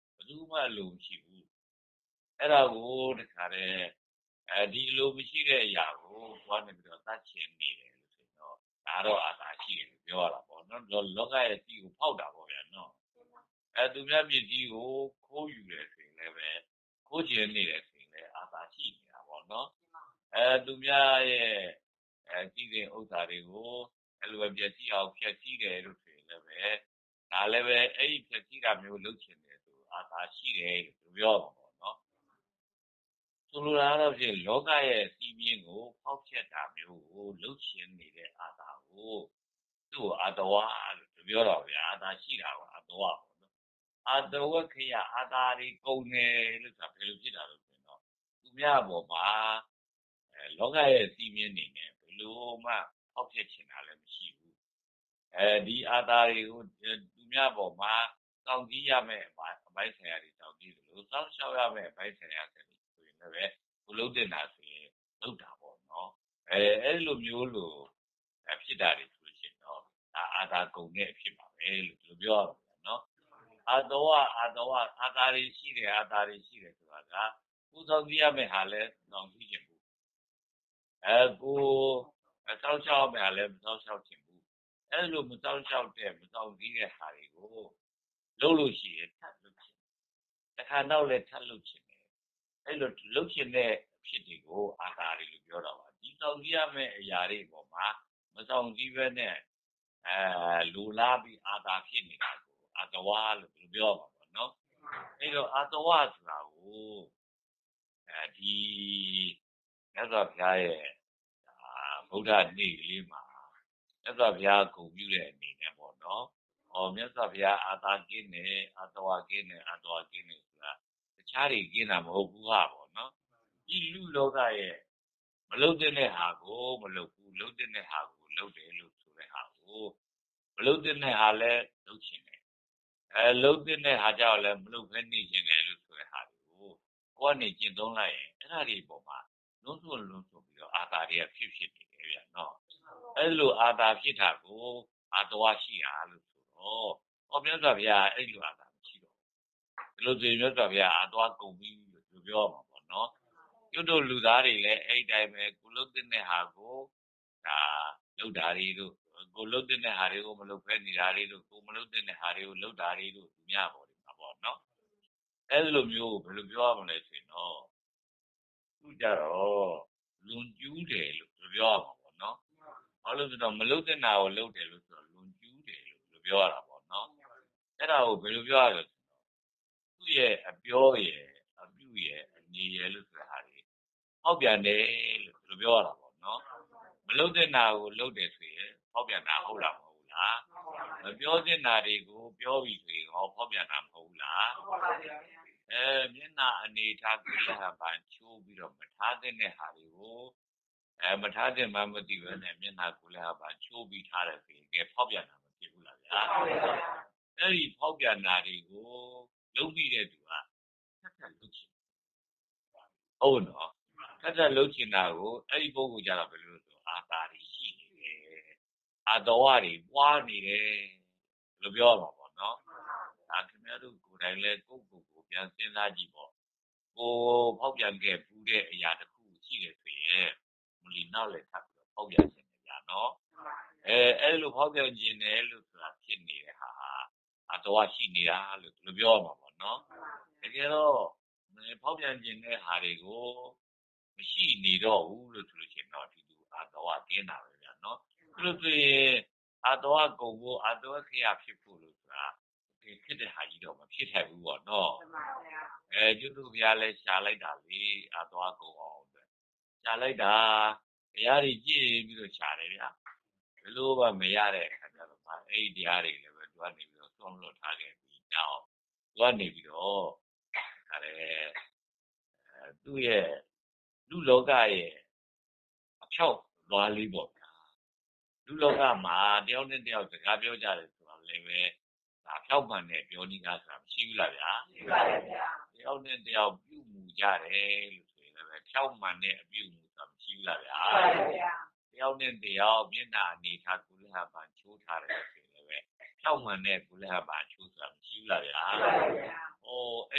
မှအလိုမရှိဘူးအဲ့ဒါကိုတခါတည်းဒီအလိုမရှိတဲ့အရာကိုသွားနေပြီးတော့သတ်ချင်နေတယ်လို့ဆိုတော့ဒါတော့အာသာရှိတယ်လို့ပြောရတာပေါ့နော်လောကရဲ့စီကိုဖောက်တာပေါ့ဗျာနော်သူများပြည်ကြီးကိုခိုးယူတယ်ဆိုရင်လည်းပဲခိုးချင်နေတယ်ဆိုရင်လည်းအာသာရှိနေတာပေါ့နော်သူများရဲ့စီစဉ်ဥစ္စာတွေကိုအဲ့လိုပဲပြည့်စည်အောင်ဖြည့်စည်တယ်လို့ဆိုရင်လည်းပဲဒါလည်းပဲအဲ့ဒီဖြည့်စည်တာမျိုးလုပ်ချင်တယ်ဆိုအာသာရှိတယ်လို့ပြောပါပေါ့နော်ဆိုလိုတာတော့ဖြင့်လောကရဲ့စီးမြင်ကိုဖောက်ချက်တာမျိုးကိုလုပ်ချင်နေတဲ့အာသာကိုသူ့အာတဝါလို့ပြောတော့ဗျာအာသာရှိတာကအာတဝါပေါ့နော်အာတဝခရအာသာတွေကုန်တယ်လို့ဆိုတာဘယ်လိုဖြစ်တာလဲဆိုတော့သူများပေါ်မှာလောကရဲ့စီးမြင်နေနဲ့ဘယ်လိုမှဖောက်ချက်ချင်တာလည်းမရှိဘူးဒီအာသာတွေကိုသူများပေါ်မှာစောင့်ကြည့်ရမယ်အပိုင်းဆိုင်ရာတွေစောင့်ကြည့်တယ်လို့စောင့်ရှောက်ရမယ်အပိုင်းဆိုင်ရာတွေဆိုရင်လည်းကိုလုံးတင်တာဆိုရင်လုပ်တာပေါ့နော်အဲ့လိုမျိုးလို့ဖြစ်တာတွေဆိုရှင်တော့ဒါအာသာကုန်တဲ့အဖြစ်ပါပဲလို့ဒီလိုပြောရမှာနော်အာတော်အာသာတွေရှိတယ်အာသာတွေရှိတယ်ဆိုတာကကိုစောင့်ကြည့်ရမယ်ဟာလဲစောင့်ကြည့်ခြင်းဘူးကိုစောင့်ရှောက်မယ်ဟာလဲမစောင့်ရှောက်ခြင်းဘူးအဲ့လိုမစောင့်ရှောက်တဲ့မစောင့်ကြည့်တဲ့ဟာတွေကိုလုပ်လို့ရှိရင်ထပ်လုပ်ချင်တခါတော့လဲထပ်လုပ်ချင်တယ်အဲ့လိုလုပ်ချင်တဲ့အဖြစ်တွေကိုအာသာတွေလို့ပြောတော့ပါဒီစောင့်ကြည့်ရမယ်အရာတွေပေါ်မှာမစောင့်ကြည့်ဘဲနဲ့လူလားပြီးအာသာဖြစ်နေတာကိုအာတဝါလို့ပြောပါပေါ့နော်အဲ့တော့အာတဝါဆိုတာကိုဒီမြတ်စွာဘုရားရဲ့ဗုဒ္ဓနေ့ကလေးမှာမြတ်စွာဘုရားဂုဏ်ပြုတဲ့အနေနဲ့ပေါ့နော်မြတ်စွာဘုရားအာသာကင်းတယ်အာတဝါကင်းတယ်အာတဝါကင်းတယ်ဆိုတာတခြားတွေကင်းတာမဟုတ်ဘူးဟာပေါ့နော်ဒီလူလောကရဲ့မလုပ်တဲ့ဟာကိုမလုပ်ဘူးလုပ်တဲ့ဟာကိုလုပ်တယ်လို့ဆိုတဲ့ဟာကိုမလုပ်တဲ့ဟာလည်းလုပ်ချင်တယ်လုပ်တဲ့ဟာကြောင့်လည်းမလုပ်ဘဲနေချင်တယ်လို့ဆိုတဲ့ဟာကိုကိုကနေကျင့်သုံးလိုက်ရင်အဲ့ဒါတွေပေါ်မှာလုံးစုံပြီးတော့အာသာတွေကဖြစ်နေတယ်ဗျာနော်အဲ့လိုအာသာဖြစ်တာကိုအာတဝါရှိတာလို့ဆိုတော့မြတ်စွာဘုရားအဲ့လိုအာသာမရှိတော့ဒီလိုဆိုရင်မြတ်စွာဘုရားအာတဝါကုန်ပြီလို့ပြောမှာပေါ့နော်ကျွတ်တို့လူသားတွေလည်းအဲ့ဒီတိုင်းပဲကိုလုပ်တဲ့ဟာကိုဒါလုပ်တာတွေတို့ကိုလုပ်တဲ့ဟာတွေကိုမလုပ်ဖဲနေတာတွေတို့ကိုမလုပ်တဲ့ဟာတွေကိုလုပ်တာတွေတို့သူများပေါ်တယ်မှာပေါ့နော်အဲ့လိုမျိုးဘယ်လိုပြောရမလဲဆိုရင်တော့သူကြတော့လွန်ကျူးတယ်လို့ပြောရမှာပေါ့နော်ဘာလို့ဆိုတော့မလုပ်တဲ့နာကိုလုပ်တယ်လို့ဆိုတော့လွန်ကျူးတယ်လို့ပြောရတာပေါ့နော်အဲ့ဒါကိုဘယ်လိုပြောရလဲဆိုတော့သူ့ရဲ့အပြောရဲ့အပြုရဲ့အနေရဲ့လို့ဆိုတာဟာတွေဟောက်ပြန်တယ်လို့ပြောရတာပေါ့နော်မလုပ်တဲ့နာကိုလုပ်တယ်ဆိုရင်ဟောက်ပြန်တာဟုတ်လားမဟုတ်လားမပြောတဲ့နာတွေကိုပြောပြီးဆိုရင်ဟောက်ပြန်တာမဟုတ်လားမျက်နှာအနေထားကိုလည်းဟာပန်ချိုးပြီးတော့မထားတဲ့ဟာတွေကိုမထားတဲ့မှမသိဘဲနဲ့မျက်နှာကိုလည်းဟာပန်ချိုးပြီးထားတယ်ဆိုရင်ကဲဖောက်ပြန်တာမဖြစ်ဘူးလားဗျာအဲ့ဒီဖောက်ပြန်တာတွေကိုလုံးပြီးတဲ့သူကထပ်လုပ်ချင်ဟုတ်နော်ထပ်လုပ်ချင်တာကိုအဲ့ဒီပုံကိုကြတော့ဘယ်လိုဆိုအာသာတွေရှိနေတယ်အာတော်ဝတွေပွားနေတယ်လို့ပြောရမှာပေါ့နော်ဒါခင်ဗျားတို့ကိုယ်တိုင်လဲကိုယ့်ကိုယ်ကိုပြန်စဉ်းစားကြည့်ပေါ့ကိုဖောက်ပြန်ခဲ့ဘူးတဲ့အရာတစ်ခုရှိတယ်ဆိုရင်မလီနောက်လည်းထပ်ပြီးဖောက်ပြန်ခြင်းကြနော်အဲ့လိုဖောက်ပြန်ခြင်းတယ်လို့ဆိုတာဖြစ်နေတဲ့ဟာအာတော်ဝရှိနေတာလို့ပြောရမှာပေါ့နော်တကယ်တော့ဖောက်ပြန်ခြင်းတဲ့ဟာတွေကိုမရှိနေတော့ဘူးလို့ဆိုလို့ရှိရင်တော့ဒီလူအာတော်ဝကင်းတာပဲဗျာနော်သူလို့ဆိုရင်အာတော်ဝကုန်ဖို့အာတော်ခရဖြစ်ဖို့လို့ဆိုတာဖြစ်တဲ့ဟာကြီးတော့မဖြစ်ထိုက်ဘူးပေါ့နော်ကျွတ်သူဘုရားလည်းရှာလိုက်တာလေအာတော်ကုန်အောင်အတွက်ရှာလိုက်တာတရားတွေကြည့်ပြီးတော့ရှာတယ်ဗျာဘယ်လိုမှမရတဲ့အခါကျတော့အဲ့ဒီတရားတွေလည်းပဲသူကနေပြီးတော့သွန်လွတ်ထားခဲ့ပြီးတော့သူကနေပြီးတော့ဒါလည်းသူ့ရဲ့လူလောကရဲ့အဖြောက်သွားလေးပေါ့ဗျာလူလောကမှာတယောက်နဲ့တယောက်စကားပြောကြတယ်ဆိုတော့လည်းပဲဒါဖြောက်မှန်တဲ့ပြောနည်းကားဆိုတာမရှိဘူးလားဗျာရှိပါတယ်ဗျာတယောက်နဲ့တယောက်ပြုမှုကြတယ်လို့ဆိုရင်လည်းဖြောက်မှန်တဲ့အပြုမှုဆိုတာမရှိဘူးလားဗျာရှိပါတယ်ဗျာတယောက်နဲ့တယောက်မျက်နှာအနေထားကုလဟပန်ချိုးထားတယ်ဆိုရင်လည်းဖြောက်မှန်တဲ့ကုလဟပန်ချိုးဆိုတာမရှိဘူးလားဗျာရှိပါတယ်ဗျာအဲ့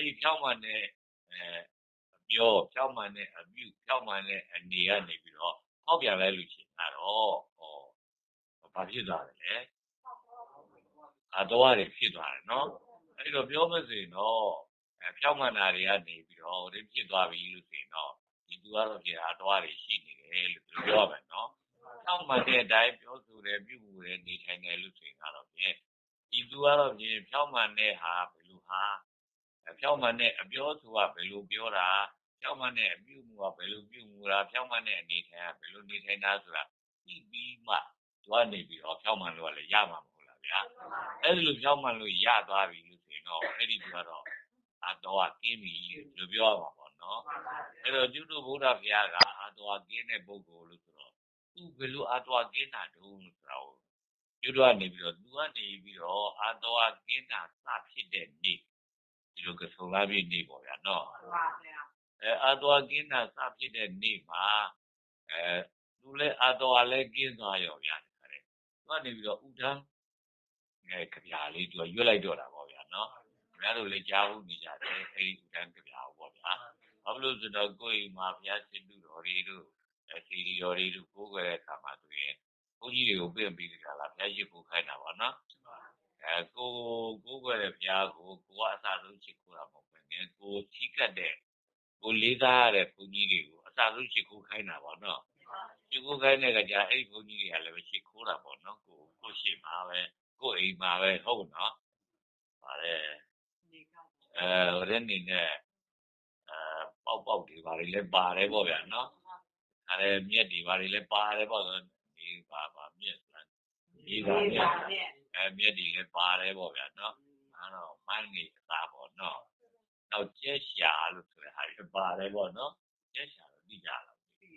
ဒီဖြောင်းမှန်တဲ့အပြောဖြောင်းမှန်တဲ့အပြုဖြောင်းမှန်တဲ့အနေကနေပြီးတော့ဟောက်ပြန်လိုက်လို့ရှိရင်တော့ဘာဖြစ်သွားတယ်လဲအတော်ရဖြစ်သွားတယ်နော်အဲ့တော့ပြောမစင်တော့ဖြောင်းမှန်တာတွေကနေပြီးတော့ဒီဖြစ်သွားပြီလို့ဆိုရင်တော့ဒီသူကတော့ပြအတော်ရရှိနေတယ်လို့ပြောရမယ်နော်ဖြောင်းမှန်တဲ့အတိုင်းပြောဆိုတယ်ပြုမှုတယ်နေထိုင်တယ်လို့ဆိုရင်တော့ပြဒီသူကတော့ပြဖြောင်းမှန်တဲ့ဟာဘယ်လိုဟာဖြောင်းမှန်တဲ့အပြောဆိုတာဘယ်လိုပြောတာဖြောင်းမှန်တဲ့အပြုမှုကဘယ်လိုပြုမှုတာဖြောင်းမှန်တဲ့အနေထိုင်ကဘယ်လိုနေထိုင်တာဆိုတာသိပြီးမှသူကနေပြီးတော့ဖြောင်းမှန်လို့လည်းရမှာမဟုတ်လားဗျာအဲ့ဒီလိုဖြောင်းမှန်လို့ရသွားပြီလို့ဆိုရင်တော့အဲ့ဒီသူကတော့အတော်ကင်းပြီလို့ပြောရမှာပေါ့နော်အဲ့တော့ကျွတ်တို့ဗုဒ္ဓဘုရားကအတော်ကင်းတဲ့ပုဂ္ဂိုလ်လို့ဆိုတော့သူဘယ်လိုအတော်ကင်းတာတုံးလို့ဆိုတာကိုကျွတ်တို့ကနေပြီးတော့သူကနေပြီးတော့အတော်ကင်းတာစဖြစ်တဲ့နေ့ဒီလိုကဆုံလာပြည့်နေ့ပေါ့ဗျာနော်အတော်ကင်းတာစဖြစ်တဲ့နေ့မှာသူလည်းအတော်လည်းကင်းသွားရောဗျာသူကနေပြီးတော့ဥဒန်းကြပြာလေးသူကရွတ်လိုက်တော့တာပေါ့ဗျာနော်ခင်ဗျားတို့လည်းကြားဖို့နေကြတယ်အဲ့ဒီဥဒန်းကြပြာပေါ့ဗျာဘာလို့ဆိုတော့ကိုယ်အိမ်မှာဘုရားရှင်သူတော်တွေတို့စီရီတော်တွေတို့ကိုးကွယ်တဲ့အခါမှာသူရင်ဘုန်းကြီးတွေကိုပြင်ပြီးကြလားဘုရားရှိခိုးခိုင်းတာပေါ့နော်ကိုးကွယ်တဲ့ဘုရားကိုကအစဆုံးချစ်ခိုးတာမဟုတ်ဘူးနဲ့ကိုချီးကပ်တဲ့ကိုလေးစားရတဲ့ဘုန်းကြီးတွေကိုအစဆုံးချစ်ခိုးခိုင်းတာပေါ့နော်ချစ်ခိုးခိုင်းတဲ့ကကြအဲ့ဒီဘုန်းကြီးတွေကလည်းချစ်ခိုးတာပေါ့နော်ကိုရှိမှာပဲကိုအိမ်မှာပဲဟုတ်နော်ပါတယ်ဟိုတဲ့နေနဲ့ပေါက်တွေဘာတွေလဲပါတယ်ပေါ့ဗျာနော်အဲမြက်တွေဘာတွေလဲပါတယ်ပေါ့ဒီပါမြက်ဒီပါမြက်မြက်တွေလည်းပါတယ်ပေါ့ဗျာနော်အဲ့တော့မိုင်းနေသားပေါ့နော်နောက်ကျဲရှာလို့ဆိုတဲ့ဟာတွေပါတယ်ပေါ့နော်ကျဲရှာတော့သိကြလား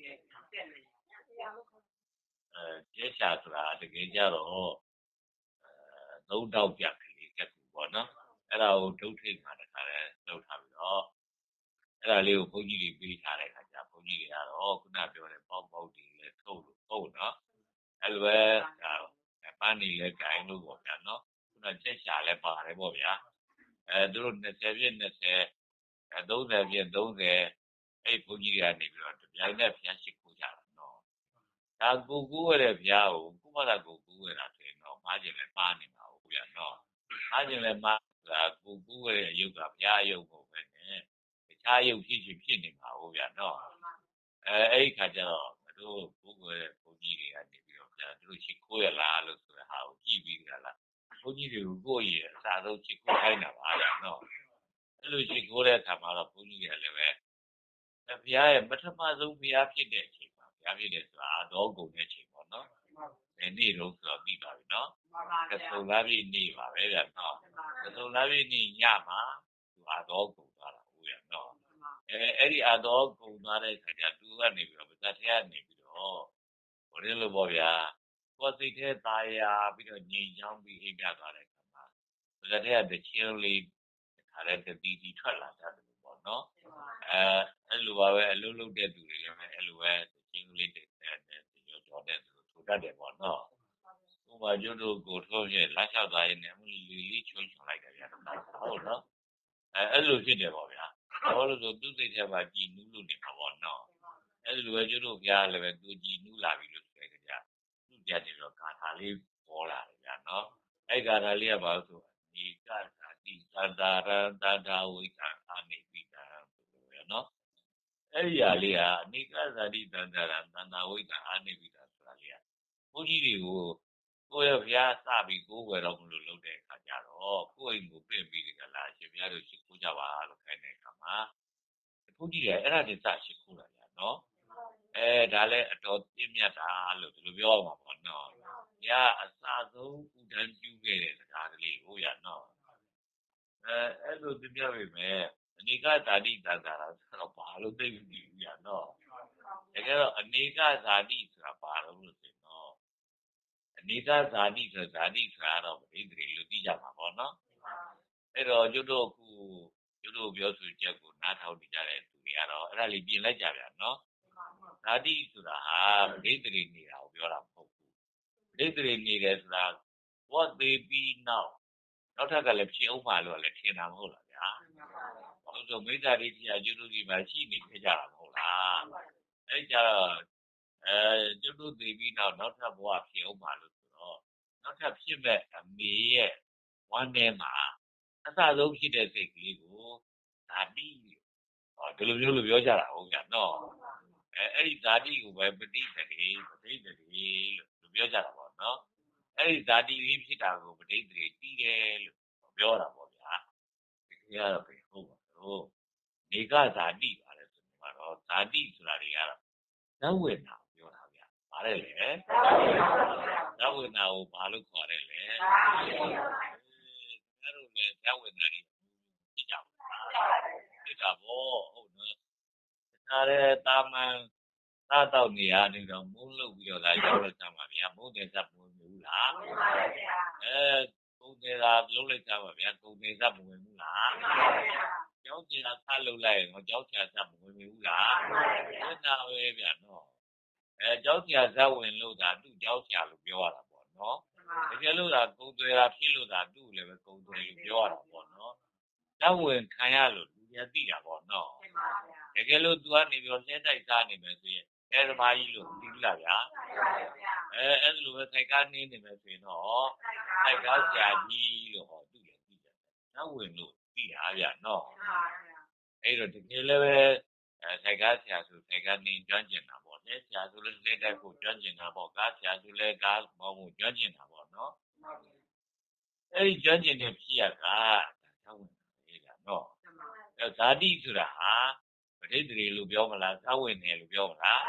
ကျဲရှာဆိုတာတကယ်ကြတော့သုံးတောက်ပြက်ကလေးကကူပေါ့နော်အဲ့ဒါကိုဒုတ်ထိတ်မှာတခါလဲလောက်ထားပြီးတော့အဲ့ဒါလေးကိုဘုန်းကြီးတွေပေးထားတဲ့ခါကျဘုန်းကြီးတွေကတော့ခုနပြောတဲ့ပေါက်တွေလည်းထုတ်လို့ဟုတ်နော်အဲ့လိုပဲပန်းနေလဲဂိုင်းလို့ပေါ့ဗျာနော်ခုနချက်ရှာလဲပါတယ်ပေါ့ဗျာသူတို့20ပြည့်20 30ပြည့်30အဲ့ဘုန်းကြီးတွေကနေပြီးတော့ကြိုင်နဲ့ဘုရားရှိခိုးကြတာနော်ဒါကိုကူးရတဲ့ဘုရားကိုကုမသာကိုကူးရတာဆိုရင်တော့မှားခြင်းလဲမှားနေမှာဟုတ်ဗျာနော်မှားခြင်းလဲမှားတာကိုကူးရတဲ့အယုတ်ကဘုရားအယုတ်ကိုပဲနဲ့တခြားအယုတ်ဖြစ်နေမှာဟုတ်ဗျာနော်အဲ့ဒီခါကျတော့တို့ကိုကူးရတဲ့ဘုန်းကြီးတွေကနေပြီးတော့ဗျာတို့ရှိခိုးရလားလို့ဆိုတဲ့ဟာကိုကြည့်ပြီးကြလားဘုန်းကြီးတွေကိုကိုယ့်ရဲ့အစာဆုံးရှိခိုးခိုင်းတာပါဗျာနော်အဲ့လိုရှိခိုးတဲ့အခါမှာတော့ဘုန်းကြီးတွေကလည်းပဲဘုရားရဲ့ပထမဆုံးဘုရားဖြစ်တဲ့အချိန်မှာဘုရားဖြစ်တဲ့ဆိုတာတော့ကုန်တဲ့အချိန်ပေါ့နော်ဘယ်နေ့တော့ဆိုတော့ပြီးပါပြီနော်ကဆုံလာပြီနေ့ပါပဲဗျာနော်ကဆုံလာပြီနေ့ညမှာသူတော့ကုန်သွားတာဟုတ်ရနော်အဲ့ဒီတော့ကုန်သွားတဲ့ခါကျသူကနေပြီးတော့ဗဇတ်ထဲကနေပြီးတော့ဟိုလိုပေါ့ဗျာကိုယ်စိတ်ထဲตายရပြီးတော့ငြိမ်ချမ်းပြီးအိပ်ပြသွားတဲ့ခါမှာဗဇတ်ထဲကတချင်းလေးခါတဲ့တီထွက်လာတတ်တယ်ပေါ့နော်အဲ့လိုပါပဲအလုံးလုံးတဲ့သူတွေလည်းအဲ့လိုပဲချင်းလေးတဲ့တော်တဲ့သူထိုတတ်တယ်ပေါ့နော်ဥပမာကျွတ်တို့ကိုထိုးပြလမ်းလျှောက်သွားရင်လည်းလေးချွန်းလိုက်တယ်ဗျာဟုတ်နော်အဲ့လိုဖြစ်တယ်ပေါ့ဗျာဘာလို့လဲဆိုသူ့စိတ်ထဲမှာကြည်နူးလို့နေမှာပေါ့နော်အဲ့လိုပဲကျွတ်တို့ဘုရားလည်းပဲသူကြည်နူးလာပြီလို့ဆိုကြတယ်သူ့ကြတယ်တော့ဂါထာလေးပေါ်လာတယ်ဗျာနော်အဲ့ဂါထာလေးကဘာလို့ဆိုဒီကသာတိသန္တာရတန္တာဝိကံအနေပိတံနော်အဲ့ဒီဟာလေးကအနိကဇာတိတန္တရာတန္တာဝိတ္တအာနိပိတာဆိုတာလေးကဘုန်းကြီးတွေကိုကိုယ့်ရဲ့ဘုရားစပြီးကိုးကွယ်တော်မူလို့လုပ်တဲ့အခါကျတော့ကိုယ့်အိမ်ကိုပြင်ပြီးကြလားရှင်ဘုရားတို့ရှိခိုးကြပါလို့ခိုင်းတဲ့အခါမှာဘုန်းကြီးတွေအဲ့ဒါနဲ့စရှိခိုးတာညာနော်ဒါလည်းအတော်ပြင်းမြတ်တာလို့ဒီလိုပြောရမှာပေါ့နော်ဘုရားအစဆုံးဥဒန်းပြုခဲ့တဲ့စကားကလေးကိုရနော်အဲ့လိုပြပြပေမဲ့အနိကဇာတိတန္တရာဆိုတော့ဘာလို့သိပြီဘူးရနော်တကယ်တော့အနိကဇာတိဆိုတာဘာလို့ဆိုတော့အနိကဇာတိဆိုဇာတိဆိုတာတော့ပဋိသန္ဓေလို့သိကြမှာပေါ့နော်အဲ့တော့ကျွတ်တို့ပြောဆိုချက်ကိုနားထောင်နေကြတဲ့သူတွေကတော့အဲ့ဒါလေးပြင်လိုက်ကြဗျာနော်ဇာတိဆိုတာဟာပဋိသန္ဓေနေတာကိုပြောတာမဟုတ်ဘူးပဋိသန္ဓေနေတယ်ဆိုတာဘောသေးပြီးနောက်ထပ်ကလည်းဖြစ်အောင်ပါလို့လည်းထင်တာမဟုတ်လားဗျာဆိုမိစ္ဆာဒိဋ္ဌိကကျွတ်တို့ဒီမှာရှိနေခဲ့ကြတာမဟုတ်လားအဲ့ကြတော့ကျွတ်တို့သိပြီးနောက်ထပ်ဘဝဖြစ်အောင်ပါလို့ဆိုတော့နောက်ထပ်ဖြစ်မဲ့အမေရဲ့ဝမ်းထဲမှာအစဆုံးဖြစ်တဲ့စိတ်ကလေးကိုဇာတိဒီလိုမျိုးလို့ပြောကြတာဟုတ်ကြနော်အဲ့ဒီဇာတိကိုပဲပဋိသန္ဓေလို့ပြောကြတာပေါ့နော်အဲ့ဒီဇာတိလေးဖြစ်တာကိုပဋိသန္ဓေတီးတယ်လို့ပြောတာပေါ့ဗျာဒီကကတော့ဘယ်ဟုတ်ပါတော့နေကဇာတိပါလေဆိုတော့ဇာတိဆိုတာတွေကတော့ဇဝေနာပြောတာဗျာပါတယ်လေဇဝေနာကိုဘာလို့ခေါ်တယ်လဲအဲ့လိုလေဇဝေနာတွေဖြစ်ကြပါဖြစ်တာပေါ့ဟုတ်နော်ဒါလည်းတာမန်သားတော့နေရနေတော့မုန်းလို့ပြီးတော့လာရောက်လိုက်ကြမှာဗျာမုန်းတယ်စပ်မဝင်ဘူးလားကုန်တယ်သာလုံးလိုက်ကြပါဗျာကုန်တယ်စပ်မဝင်ဘူးလားကျောင်းကြီးကဆက်လုပ်လိုက်ရင်ကျောင်းချာစပ်မဝင်ဘူးလားဟုတ်တာပဲဗျာနော်ကျောင်းချာစပ်ဝင်လို့သာသူ့ကျောင်းချာလို့ပြောရတာပေါ့နော်တကယ်လို့သာကုန်တယ်သာဖြစ်လို့သာသူ့လည်းပဲကုန်တယ်လို့ပြောရတာပေါ့နော်စပ်ဝင်ခံရလို့လူရသိတာပေါ့နော်တကယ်လို့ तू ကနေပြီးတော့လက်တိုက်စားနေမယ်ဆိုရင်အဲ့သမားကြီးလို့သိလားဗျာအဲ့လိုပဲထိုက်ကားနေနေမယ်ဆိုရင်တော့ထိုက်ကားဆရာကြီးလို့ဟောသူ့လည်းသိတယ်နောက်ဝင်လို့သိတာဗျာနော်အဲ့တော့တကယ်လည်းပဲထိုက်ကားဆရာဆိုထိုက်ကားနေကျွမ်းကျင်တာပေါ့လက်ဆရာဆိုလည်းလက်တိုက်ဖို့ကျွမ်းကျင်တာပေါ့ကားဆရာဆိုလည်းကားမောင်းဖို့ကျွမ်းကျင်တာပေါ့နော်အဲ့ဒီကျွမ်းကျင်တဲ့ဖြစ်ရကနောက်ဝင်တယ်ဗျာနော်ဇာတိဆိုတာဟာပဋိသန္ဓေလို့ပြောမလားဇဝဝင်တယ်လို့ပြောမလား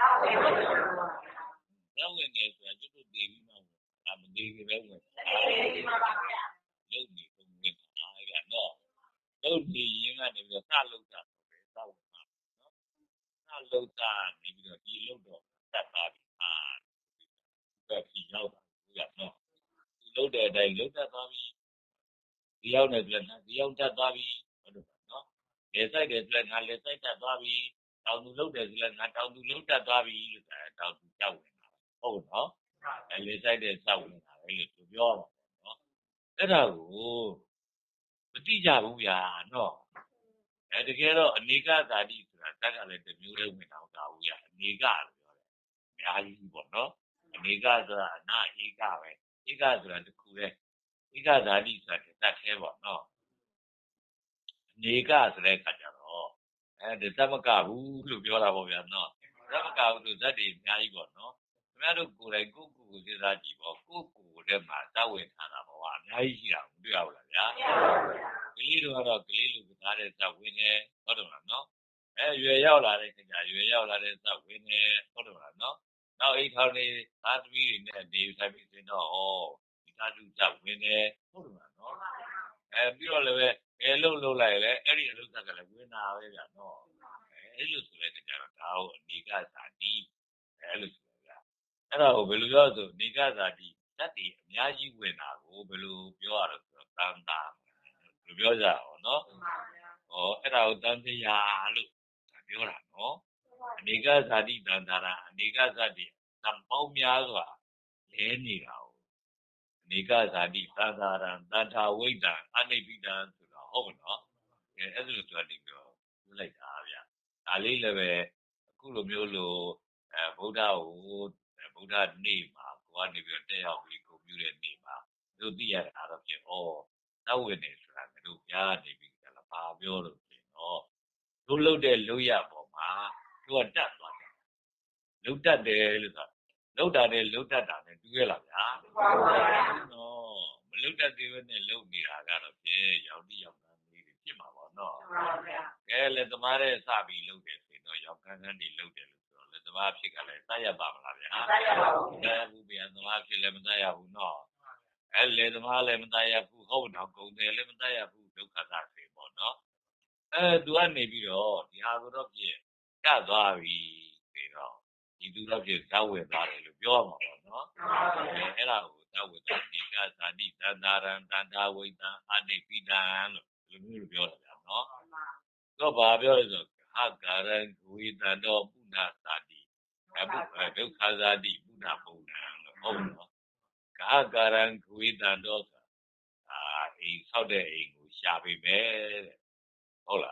ဇဝဝင်တယ်ဆိုတာကျွတ်တို့သိပြီးမှမသိဘူးပဲဝင်လုံနေကုန်ဝင်ပါအဲ့ဒါတော့လုံနေရင်ကနေပြီးတော့စလုံတာပဲဇဝဝင်မှာနော်စလုံတာနေပြီးတော့ဒီလုံတော့တတ်ပါပြီဒါဖြစ်ရောက်တာဟုတ်ရနော်ဒီလုံတဲ့အတိုင်းလုံတတ်သွားပြီဒီရောက်နေပြန်ဒီရောက်တတ်သွားပြီဟုတ်တယ်နော်လေဆိုင်တယ်ဆိုလည်းငါလေဆိုင်တတ်သွားပြီတောင်သူလုတ်တယ်ဆိုလည်းငါတောင်သူလုတ်တတ်သွားပြီလို့တောင်သူကြောက်ဝင်တာဟုတ်နော်လေဆိုင်တယ်စောက်ဝင်တာပဲလို့သူပြောတာနော်အဲ့ဒါကိုမတိကြဘူးဗျာနော်တကယ်တော့အနေကဇာတိဆိုတာတက်ကလည်းတစ်မျိုးလေးဝင်တော့တာဘူးဗျာအနေကလို့ပြောတယ်အများကြီးပေါ့နော်အနေကဆိုတာအနာဧကပဲဧကဆိုတာတစ်ခုလေဧကဇာတိဆိုတာတတ်သေးပေါ့နော်နေကဆိုတဲ့အခါကျတော့ဒီသမကဘူးလို့ပြောတာပေါ့ဗျာနော်သမကဘူးဆိုဇတ်တွေအများကြီးပေါ့နော်ခင်ဗျားတို့ကိုယ်တိုင်ကိုယ့်ကိုယ်ကိုစဉ်းစားကြည့်ပေါ့ကိုယ့်ကိုယ်ထဲမှာသဝင်ထားတာပေါ့အများကြီးရှိတာမတွေ့ရဘူးလားဗျာကလေးတို့ကတော့ကလေးလူကသားတဲ့သဝင်နေဟုတ်တယ်မလားနော်ရွယ်ရောက်လာတဲ့ခင်ဗျာရွယ်ရောက်လာတဲ့သဝင်နေဟုတ်တယ်မလားနော်နောက်အိမ်ထောင်နေသားသမီးတွေနဲ့နေထိုင်ပြီးဆိုတော့ဒီသားစုသဝင်နေဟုတ်တယ်မလားနော်ပြီးတော့လည်းပဲလှုပ်လိုက်လေအဲ့ဒီအလုပ်သက်ကလည်းဝင်တာပဲဗျာနော်အဲ့လိုဆိုတဲ့ကြတော့ဒါကိုအနေကဇာတိအဲ့လိုဆိုဗျာအဲ့ဒါကိုဘယ်လိုပြောဆိုအနေကဇာတိဇတ်တွေအများကြီးဝင်တာကိုဘယ်လိုပြောရတော့ဆိုတော့တန်တာဘယ်လိုပြောကြအောင်နော်အဲ့ဒါကိုတန်တရားလို့ပြောတာနော်အနေကဇာတိတန်တာအနေကဇတ်တွေတန်ပေါင်းများစွာလဲနေတာကိုအနေကဇာတိတန်တာတန်ထာဝိတ္တအနိဗ္ဗိတံဆိုတာဟုတ်မနော်အဲ့ဒါလိုဆိုတယ်ပြောလိုက်တာဗျာဒါလေးလည်းပဲအခုလိုမျိုးလို့ဗုဒ္ဓနေ့မှာကိုကနေပြီးတက်ရောက်ပြီးကိုပြုတဲ့နေ့မှာတို့သိရတာတော့ဖြစ်သဝင်နေဆိုတာတို့ကြားနေပြီးကြလားဘာပြောလို့ဖြစ်တော့တို့လုတ်တဲ့လုတ်ရပေါ်မှာတို့ကတတ်သွားတယ်လုတ်တတ်တယ်လို့ဆိုလုတ်တာနဲ့လုတ်တတ်တာနဲ့တူရလားဗျာနော်မလုတ်တတ်သေးဘဲနဲ့လုတ်နေတာကတော့ဖြစ်ရောက်တိရောက်တာလေးဖြစ်မှာပေါ့နော်ကဲလေသမားတဲ့စပြီးလုတ်တယ်ဆိုတော့ရောက်ကန်းနေလုတ်တယ်လို့ဆိုတော့လေသမားဖြစ်ကလည်းစရပါမလားဗျာစရပါဘူးဘူးဗျာသမားဖြစ်လည်းမစရဘူးနော်လေသမားလည်းမစရဘူးဟုတ်တော့ကုန်တယ်လည်းမစရဘူးဒုက္ခသာစေပေါ့နော်သူကနေပြီးတော့ဒီဟာကိုတော့ဖြစ်တတ်သွားပြီပြီးတော့ဒီသူတော့ဖြစ်ဇဝေသွားတယ်လို့ပြောမှာပေါ့နော်အဲ့ဒါကိုဇဝေတာနေကဇာတိတန်တာရံတန်တာဝိတံအနိပိတံလို့ဒီလိုမျိုးပြောတာဗျာနော်တော့ဘာပြောလဲဆိုဟာကာရံဝိတံတော့ပုဏ္ဏသာတိဒုက္ခဇာတိပုဏ္ဏပုံဏံလို့ဟုတ်နော်ကာကာရံဝိတံတော့အိမ်ဆောက်တဲ့အိမ်ကိုရှာပေးမယ်တဲ့ဟုတ်လား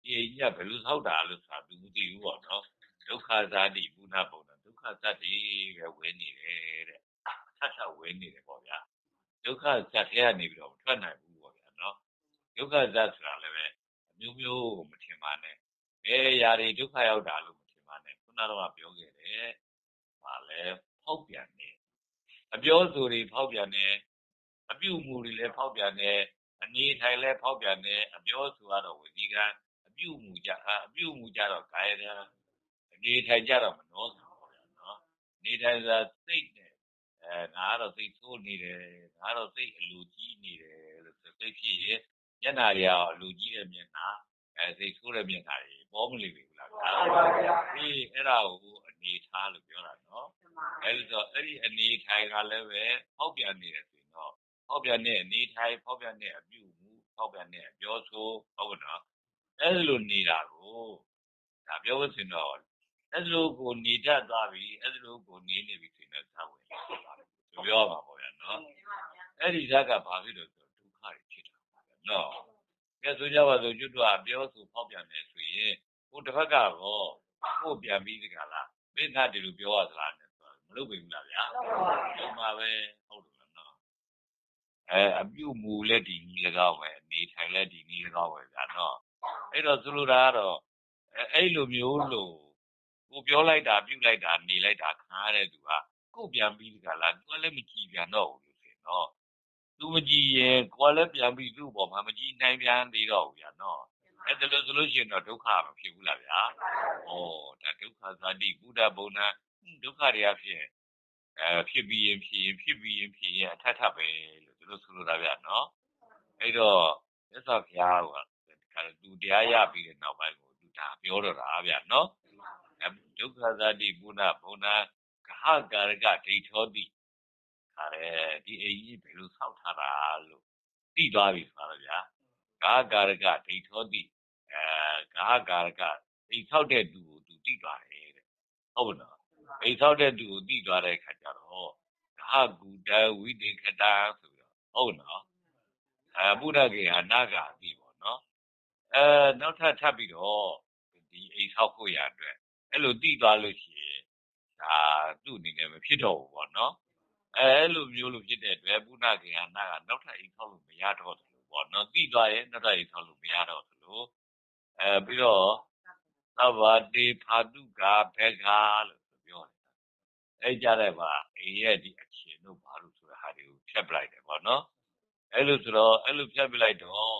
ဒီအိမ်ကြီးကဘယ်လိုဆောက်တာလို့ဆိုတာ तू မသိဘူးပေါ့နော်ဒုက္ခဇာတိပုဏ္ဏပုံနာဒုက္ခဇတ်တိပဲဝင်နေတယ်တဲ့ထပ်ဝင်နေတယ်ပေါ့ဗျာဒုက္ခဇတ်ထဲကနေပြီးတော့မထွက်နိုင်ဘူးပေါ့ဗျာနော်ဒုက္ခဇတ်ဆိုတာလည်းပဲအမျိုးမျိုးမထင်ပါနဲ့ဘယ်ຢာတွေဒုက္ခရောက်တာလို့မထင်ပါနဲ့ခုနကတော့ပြောခဲ့တယ်ဟာလဲဖောက်ပြန်နေအပြောဆိုတွေဖောက်ပြန်နေအပြုမူတွေလည်းဖောက်ပြန်နေအနေထိုင်လည်းဖောက်ပြန်နေအပြောဆိုကတော့ဝစီကံအပြုမူကြတော့ကာယကံအနေထိုင်ကြတော့မနောကံပေါ့ဗျာနော်နေထိုင်စာစိတ်နဲ့ငါကတော့စိတ်ဆိုးနေတယ်ငါကတော့စိတ်အလိုကြီးနေတယ်လို့စိတ်ဖြစ်ရင်မျက်နှာတွေအလိုကြီးတဲ့မျက်နှာစိတ်ဆိုးတဲ့မျက်နှာတွေပေါ်မလိမ့်ဘူးလားဗျာဒီအဲ့ဒါကိုအနေထားလို့ပြောတာနော်အဲ့တော့အဲ့ဒီအနေထိုင်ကလည်းပဲဖောက်ပြန်နေတယ်ဆိုရင်တော့ဖောက်ပြန်တဲ့အနေထိုင်ဖောက်ပြန်တဲ့အပြုမူဖောက်ပြန်တဲ့အပြောဆိုဟုတ်နော်အဲ့လိုနေတာကိုဒါပြောလို့ဆိုတော့အဲ့လိုကိုနေတတ်သွားပြီအဲ့လိုကိုနေနေပြီဆိုရင်တော့သာဝင်ဖြစ်သွားတယ်သူပြောပါပေါ့ဗျာနော်အဲ့ဒီဇာတ်ကဘာဖြစ်လို့ဆိုဒုက္ခတွေဖြစ်တာပေါ့ဗျာနော်ကဲဆိုကြပါစို့ကျွတ်တော့ပြောဆိုဖောက်ပြန်တယ်ဆိုရင်ဟိုတစ်ဖက်ကတော့ကို့ပြန်ပြီးဒီကလားမင်းသားဒီလိုပြောရသလားနဲ့ဆိုမလုပ်ပြီဘူးလားဗျာဒီမှာပဲဟုတ်တယ်နော်အပြုမူလက်ဒီကြီး၎င်းပဲနေထိုင်လက်ဒီကြီး၎င်းပဲဗျာနော်အဲ့တော့သူတို့ကတော့အဲ့လိုမျိုးလို့ကိုပြောလိုက်တာပြုလိုက်တာနေလိုက်တာခါရတဲ့သူကကိုပြန်ပြီးဒီကလားသူကလည်းမကြည်ပြန်တော့ဘူးလို့ဆိုတော့သူမကြည်ရင်ကိုလည်းပြန်ပြီးသူ့ပေါ်မှာမကြည်နိုင်ပြန်သေးတော့ဘူးဗျာနော်အဲ့ဒါလို့ဆိုလို့ရှိရင်တော့ဒုက္ခမဖြစ်ဘူးလားဗျာဩဒါဒုက္ခဇာတိဘုဒ္ဓဘုံနာဒုက္ခတွေကဖြစ်ပြီးရင်အထက်ပဲလို့သူတို့ဆိုလိုတာဗျာနော်အဲ့တော့မြတ်စွာဘုရားကသူတရားရပြီးတဲ့နောက်ပိုင်းကိုသူဒါပြောတော့တာဗျာနော်ဒုက္ခဇာတိပုဏ္ဏဘုံနာဂဟကာရကဒိဋ္ဌောတိခါရဲဒီအိမ်ကြီးဘယ်လိုဆောက်ထားတာလို့သိသွားပြီဆိုတာဗျာဂဟကာရကဒိဋ္ဌောတိဂဟကာရကအိမ်ဆောက်တဲ့သူကိုသူသိသွားတယ်တဲ့ဟုတ်ပါနော်အိမ်ဆောက်တဲ့သူကိုသိသွားတဲ့အခါကျတော့ဂဟကုတဝိတေခတာဆိုပြီးတော့ဟုတ်နော်ဘုရားကေဟာနာဂာပြီပေါ့နော်နောက်ထပ်ပြီးတော့ဒီအိမ်ဆောက်ဖို့ရအတွက်အဲ့လိုသိသွားလို့ရှိရင်ဒါသူ့အနေနဲ့မဖြစ်တော့ဘူးပေါ့နော်အဲ့လိုမျိုးလို့ဖြစ်တဲ့အတွက်ဘုရားကေဟာနာကနောက်ထပ်အိမ်ဆောက်လို့မရတော့ဘူးပေါ့နော်သိသွားရင်နောက်ထပ်အိမ်ဆောက်လို့မရတော့ဘူးလို့ပြီးတော့သဗ္ဗတေဖာတုကာဘေကာလို့ပြောတယ်အဲ့ကြတဲ့မှာအိမ်ရဲ့ဒီအချင်းတို့ဘာလို့ဆိုတဲ့ဟာတွေကိုဖြတ်ပလိုက်တယ်ပေါ့နော်အဲ့လိုဆိုတော့အဲ့လိုဖြတ်ပလိုက်တော့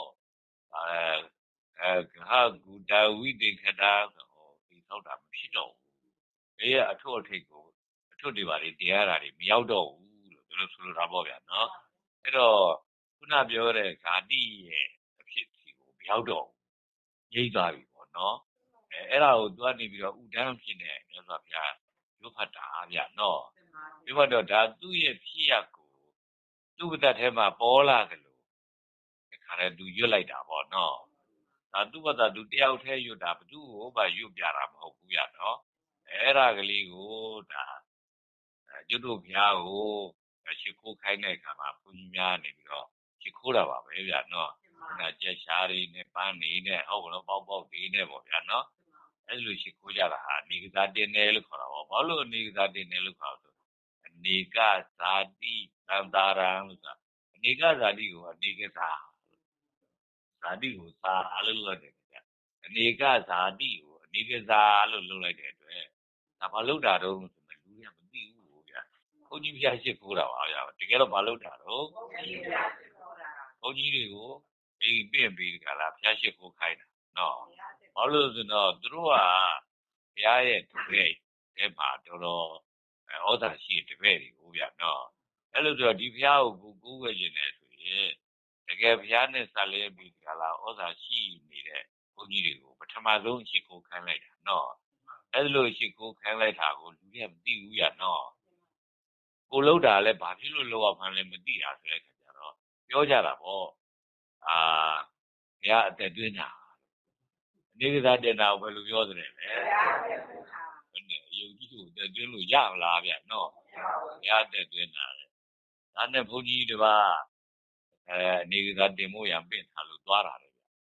ဂဟဂုတဝိတေခတာဆိုဒီသောတာမဖြစ်တော့ဘူးအဲ့ရအထွတ်အထိပ်ကိုအထွတ်တွေပါလေတရားတာတွေမရောက်တော့ဘူးလို့သူတို့ဆိုလိုတာပေါ့ဗျာနော်အဲ့တော့ခုနပြောတဲ့ဇာတိရဲ့အဖြစ်စီကိုမရောက်တော့ဘူးငြိမ့်သွားပြီပေါ့နော်အဲ့ဒါကိုသူကနေပြီးတော့ဥဒန်းဖြစ်နေမြတ်စွာဘုရားရုပ်ဖတ်တာဗျာနော်ရုပ်ဖတ်တော့ဒါသူ့ရဲ့ဖြစ်ရကိုသူ့ပဒတ်ထဲမှာပေါ်လာတယ်လို့ခါရဲသူရွတ်လိုက်တာပေါ့နော်ဒါသူ့ဘာသာသူတယောက်တည်းရွတ်တာဘသူ့ကိုဘာရွတ်ပြတာမဟုတ်ဘူးရနော်အဲ့ဒါကလေးကိုဒါကျွတ်တို့ဘုရားကိုရှ िख ိုးခိုင်းတဲ့အခါမှာဘုန်းကြီးများနေပြီးတော့ရှ िख ိုးတာပါပဲဗျာနော်ဒါကြက်ရှားတွေနဲ့ပန်းနေနဲ့ဟုတ်ကဲ့ပေါက်တွေနဲ့ပေါ့ဗျာနော်အဲ့လိုရှ िख ိုးကြတာဟာနေကစားတင်တယ်လို့ခေါ်တာပေါ့ဘာလို့နေကစားတင်တယ်လို့ခေါ်ဆိုအနေကဇာတိသံသာရံလို့ဆိုတာအနေကဇာတိကိုအနေကစားဇာတိကိုစာလို့လုပ်တယ်ဗျအနေကဇာတိကိုအနေကစားလို့လုပ်လိုက်တဲ့အတွက်ဒါဘာလို့တာတော့ဆိုတော့လူတွေကမသိဘူးဗျာဘုန်းကြီးဖျားရှ िख ိုးတာပါဗျာတကယ်တော့ဘာလို့တာတော့ဘုန်းကြီးတွေကိုအိမ်ပြင့်ပြီးကြလားဖျားရှ िख ိုးခိုင်းတာနော်ဘာလို့ဆိုတော့သူတို့ကဘုရားရဲ့တပည့်တဲ့မှာတော်တော်ဩဇာရှိတဲ့တပည့်တွေကိုဗျာနော်အဲ့လိုဆိုတော့ဒီဘုရားကိုကိုးကွယ်ခြင်းနဲ့ဆိုရင်တကယ်ဘုရားနဲ့ဆက်လဲပြီးကြလားဩဇာရှိနေတဲ့ဘုန်းကြီးတွေကိုပထမဆုံးရှ िख ိုးခိုင်းလိုက်တာနော်အဲ့လိုရှ िख ိုးခိုင်းလိုက်တာကိုလူတွေကမသိဘူးရနော်ကိုလောက်တာလဲဘာဖြစ်လို့လောက်အောင်လဲမသိတာဆိုတဲ့ခါကျတော့ပြောကြတာပေါ့ဘုရားအသက်သွင်းတာအနေကစားတင်တာကိုဘယ်လိုပြောသလဲလဲဘယ်နဲ့အယုံကြည်ကိုအသက်သွင်းလို့ရမလားဗျနော်ဘုရားအသက်သွင်းတာလေဒါနဲ့ဘုန်းကြီးတပါအနေကစားတင်ဖို့ရပင့်ထားလို့သွားတာလေဗျ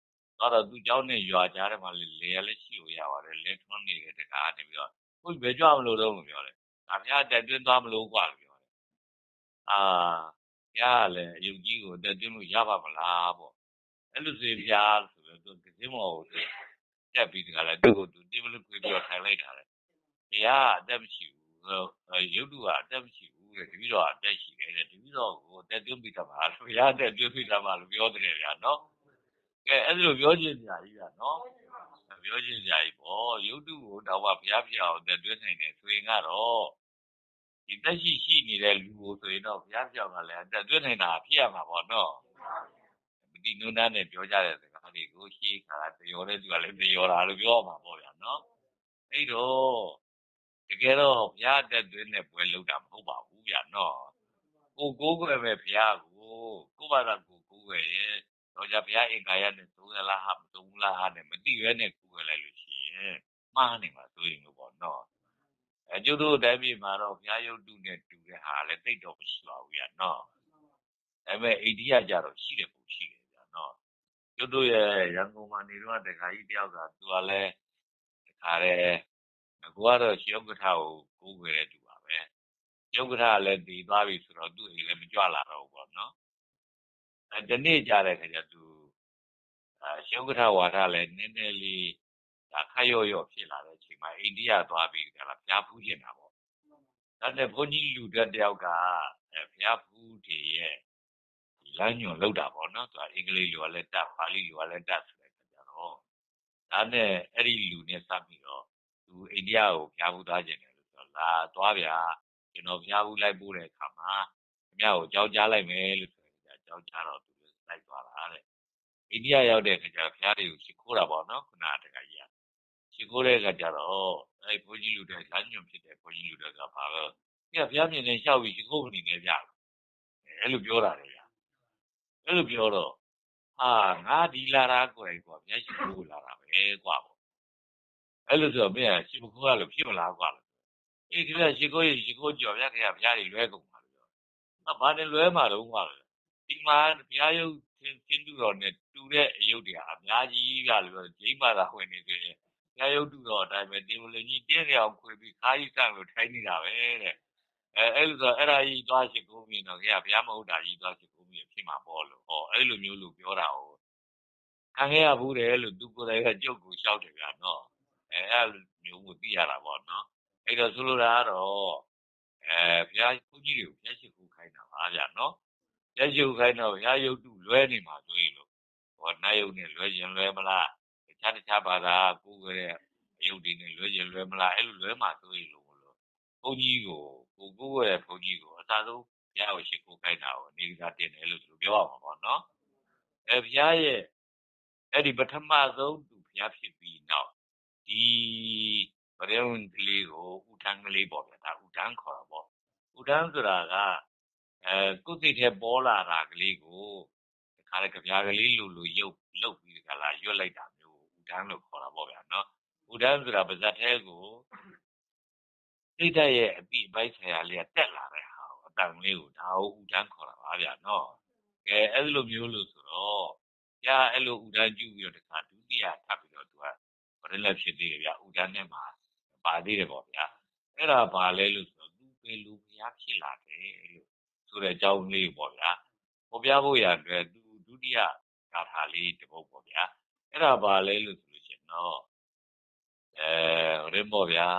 တော့သူเจ้าနဲ့ရွာကြားထဲမှာလေရလည်းရှိလို့ရပါတယ်လဲထွန်းနေတဲ့တကားနေပြီးတော့ဘုဘယ်ကြွမလို့တော့လို့ပြောတယ်ဒါဖျားတက်တွင်းသွားမလို့กว่าလို့ပြောတယ်အာဖျားလည်းအယုတ်ကြီးကိုတက်တွင်းလို့ရပါမလားပေါ့အဲ့လိုဆိုဖျားဆိုတော့သူကစင်းမော်ကိုတက်ပြီးတကားလဲသူ့ကိုသူတင်းမလို့ခွေးပြီးတော့ထိုင်လိုက်တာလေဖျားအတက်မရှိဘူးရုပ်တုကအတက်မရှိဘူးတဲ့တပည့်တော်အတက်ရှိတယ်တဲ့တပည့်တော်ကိုတက်တွင်းပြီးတော့ပါဖျားတက်တွင်းပြီးတော့မှလို့ပြောတယ်ဗျာနော်ကဲအဲ့လိုပြောချင်ကြကြီးဗျာနော်ပြောချင်ကြကြီးပေါ့ရုပ်တုကိုတော့ဘုရားဖြစ်အောင်တက်တွင်းနိုင်တယ်ဆိုရင်ကတော့ဒီတက်ရှိနေတဲ့လူကိုဆိုရင်တော့ဘုရားပြောင်းကလည်းတက်တွင်းနိုင်တာဖြစ်ရမှာပေါ့နော်မတိနုနာနဲ့ပြောကြတဲ့စကားတွေကိုရှေးခါတရောတဲ့သူကလည်းတရောတာလို့ပြောမှာပေါ့ဗျာနော်အဲ့တော့တကယ်တော့ဘုရားတက်တွင်းနဲ့ပွဲလုံးတာမဟုတ်ပါဘူးဗျာနော်ကိုကိုးကွယ်ပဲဘုရားကိုဘာသာကိုကိုးကွယ်ရဲ့တော့ကြဘုရားအင်္ဂါရနဲ့သုံးရလားဟာမသုံးလားဟာနဲ့မတိရဲနဲ့ကိုးကွယ်လိုက်လို့ရှိရင်မှားနေမှာဆိုရင်လို့ပေါ့နော်ကျုပ်တို့တိုင်းပြည်မှာတော့ဘုရားရုပ်တုနဲ့တူတဲ့ဟာလည်းတိတ်တော့မရှိပါဘူးဗျာနော်ဒါပေမဲ့အိန္ဒိယကြတော့ရှိတယ်ပုံရှိတယ်ဗျာနော်ကျုပ်တို့ရဲ့ရန်ကုန်မှာနေတော့တခါကြီးတယောက်ကသူကလည်းတခါတဲ့ကိုကတော့ရှေးဥက္ကဋ္ဌကိုကိုးကွယ်တဲ့သူပါပဲရှေးဥက္ကဋ္ဌလည်းတည်သွားပြီဆိုတော့သူ့အိမ်လည်းမကြွလာတော့ဘူးပေါ့နော်ဒီနေ့ကြတဲ့ခါကျသူရှေးဥက္ကဋ္ဌဝါဒလည်းနည်းနည်းလေးဒါခက်ရော့ဖြစ်လာတဲ့အချိန်မှာအိန္ဒိယသွားပြီးကြလားဘုရားဖူးကျင်တာပေါ့ဒါနဲ့ဘုန်းကြီးလူတက်တယောက်ကဘုရားဖူးတွေရဲ့လမ်းညွန်လောက်တာပေါ့နော်သူကအင်္ဂလိပ်လိုလည်းတတ်ပါဠိလိုလည်းတတ်ဆိုတဲ့ခါကျတော့ဒါနဲ့အဲ့ဒီလူနဲ့စပ်ပြီးတော့သူအိန္ဒိယကိုဘုရားဖူးသွားကျင်တယ်လို့ဆိုလာသွားဗျာကျွန်တော်ဘုရားဖူးလိုက်ပို့တဲ့အခါမှာခင်ဗျားကိုကြောက်ကြားလိုက်မယ်လို့ဆိုတယ်ကြောက်ကြားတော့သူလိုက်သွားတာတဲ့အိန္ဒိယရောက်တဲ့ခါကျတော့ဘုရားတွေကိုရှိခိုးတာပေါ့နော်ခုနကတခါကြီးရှိခိုးတဲ့ခါကျတော့အဲ့ဘုန်းကြီးလူတွေလမ်းညွန်ဖြစ်တဲ့ဘုန်းကြီးလူတွေကဘာလို့ဘုရားမြင်နေလျှောက်ပြီးရှိခိုးနေနေကြအဲ့လိုပြောတာလေအဲ့လိုပြောတော့ဟာငါဒီလာတာကွယ်ကွာဘုရားရှိခိုးလာတာပဲကွာပေါ့အဲ့လိုဆိုတော့မင်းရှိခိုးရလို့ဖြစ်မလားကွာအေးခင်ဗျရှိခိုးကြော်ဗျာခင်ဗျဘုရားတွေလွဲကုန်ပါလို့ပြောဘာနဲ့လွဲမှာတော့ကွာဒီမှာဘုရားရုပ်ချင်းတူတော်နဲ့တူတဲ့အယုတ်တွေအများကြီးကလို့ဂျိမ်းမာသာဝင်နေဆိုရင်ဘုရားရုပ်တူတော်အတိုင်းပဲတင်မလင်ကြီးတင်းနေအောင်ခွေပြီးခါးကြီးဆန့်လို့ထိုင်းနေတာပဲတဲ့အဲ့လိုဆိုအဲ့ဒါကြီးသွားရှိခိုးပြီးတော့ခင်ဗျဘုရားမဟုတ်တာကြီးသွားရှိခိုးပြီးဖြစ်မှာပေါ့လို့ဟောအဲ့လိုမျိုးလို့ပြောတာဟောခံခဲ့ရဘူးတယ်လို့သူကိုယ်တိုင်ကကြုတ်ကိုလျှောက်တယ်ဗျာနော်အဲ့လိုမျိုးကိုသိရတာပေါ့နော်အဲ့တော့ဆိုလိုတာကတော့ဘုရားဘုန်းကြီးတွေကိုဘုရားရှိခိုးခိုင်းတာပါဗျာနော်ဘုရားရှိခိုးခိုင်းတော့ဘုရားရုပ်တုလွဲနေမှာဆိုရင်လို့ဟောနိုင်ရုပ်နဲ့လွဲရင်လွဲမလားတခြားဘာသာကိုယ်ွယ်တဲ့အယုတ်တွေနဲ့လွဲရင်လွဲမလားအဲ့လိုလွဲမှာဆိုရင်လို့ဘုန်းကြီးကိုကိုယ်ွယ်တဲ့ဘုန်းကြီးကိုအသာဆုံးဘုရားကိုရှိခိုးခိုင်းတာကိုနေသာတင်တယ်လို့သူပြောရမှာပေါ့နော်ဘုရားရဲ့အဲ့ဒီပထမဆုံးသူဘုရားဖြစ်ပြီးနောက်ဒီဗရေဝံကလေးကိုဥထံကလေးပေါ့ဗျာဒါဥထံခေါ်တာပေါ့ဥထံဆိုတာကကိုယ်စိတ်ထဲပေါ်လာတာကလေးကိုတခါလေကြပြားကလေးလိုရုပ်လုတ်ပြီးတခါလာရွတ်လိုက်တာမျိုးဥထံလို့ခေါ်တာပေါ့ဗျာနော်ဥထံဆိုတာပါဇက်ထဲကိုစိတ်ဓာတ်ရဲ့အပိပိုက်ဆရာလေးကတက်လာတဲ့ဟာကိုအတန်လေးကိုဒါကိုဥထံခေါ်တာပါဗျာနော်အဲ့လိုမျိုးလို့ဆိုတော့အဲ့လိုဥဒန်းကျူပြီးတော့တခါဒုတိယထပ်ပြီးတော့သူကဗရလက်ဖြစ်သေးတယ်ဗျာဥဒန်းနဲ့မှာပါသေးတယ်ပေါ့ဗျာအဲ့ဒါပါလဲလို့ဆိုတော့သူပဲလူဘုရားဖြစ်လာတယ်လို့ဆိုတဲ့အကြောင်းလေးပေါ့ဗျာပေါ်ပြဖို့ရအတွက်သူဒုတိယဂါထာလေးတစ်ပုဒ်ပေါ့ဗျာအဲ့ဒါပါလဲလို့ဆိုလို့ရှိရင်တော့ရင်းပေါ့ဗျာ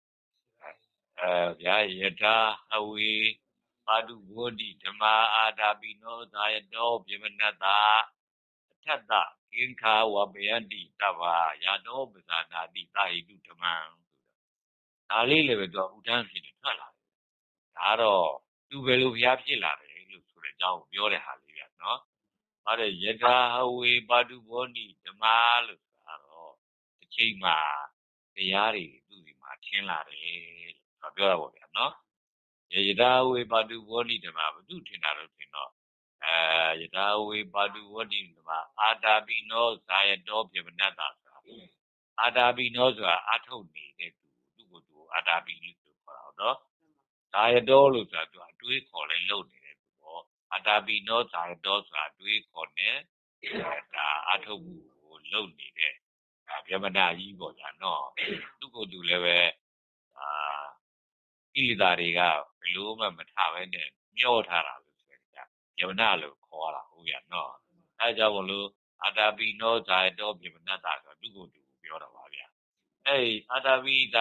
ဗျာယထာအဝေပါတုဝဋ္ဌိဓမ္မာအာတာပိနောသာယတောပြမနတ္တာထတ္တကိခာဝပယန္တိတဗ္ဗာယာတောပဇာနာတိသာဟိတုဓမ္မံဒါလေးလည်းပဲသူကဥဒန်းဖြစ်တယ်ထွက်လာတယ်ဒါတော့သူပဲလို့ဘုရားဖြစ်လာတယ်လို့ဆိုတဲ့အကြောင်းကိုပြောတဲ့ဟာလေးဗျာနော်ဟောတဲ့ယထာဟဝေပါတုဘောနိဓမ္မာလို့ဆိုတာတော့တစ်ချိန်မှာတရားတွေသူ့ဒီမှာထင်းလာတယ်လို့ပြောတာပေါ့ဗျာနော်ယထာဟဝေပါတုဘောနိဓမ္မာဘုသူထင်တာတော့ထင်တော့ယထာဝေပါတုဝတ္တိဓမ္မအာတာပိနောဇာယတောပြမနတ္တာဆိုတာအာတာပိနောဆိုတာအာထုတ်နေတဲ့သူကိုသူအာတာပိလို့ခေါ်တာနော်ဇာယတောလို့ဆိုတာသူအတွေးခေါ်လဲလုပ်နေတဲ့သူပေါ့အာတာပိနောဇာယတောဆိုတာအတွေးခေါ်နေဒါအာထုတ်မှုကိုလုံနေတဲ့ဗျမနာကြီးပေါ့ဗျာနော်သူ့ကိုယ်သူလည်းပဲကိလေသာတွေကဘယ်လိုမှမထဘဲနဲ့မျောထားတာလို့ဆိုကြဗျမနာလို့ခေါ်ရတာဟုတ်ဗျာနော်အဲကြောင့်မလို့အာတာပိနောဇာယတောဗျမနတဆိုသူ့ကိုယ်သူပြောတာပါဗျာအဲဒီအာတာပိဇာ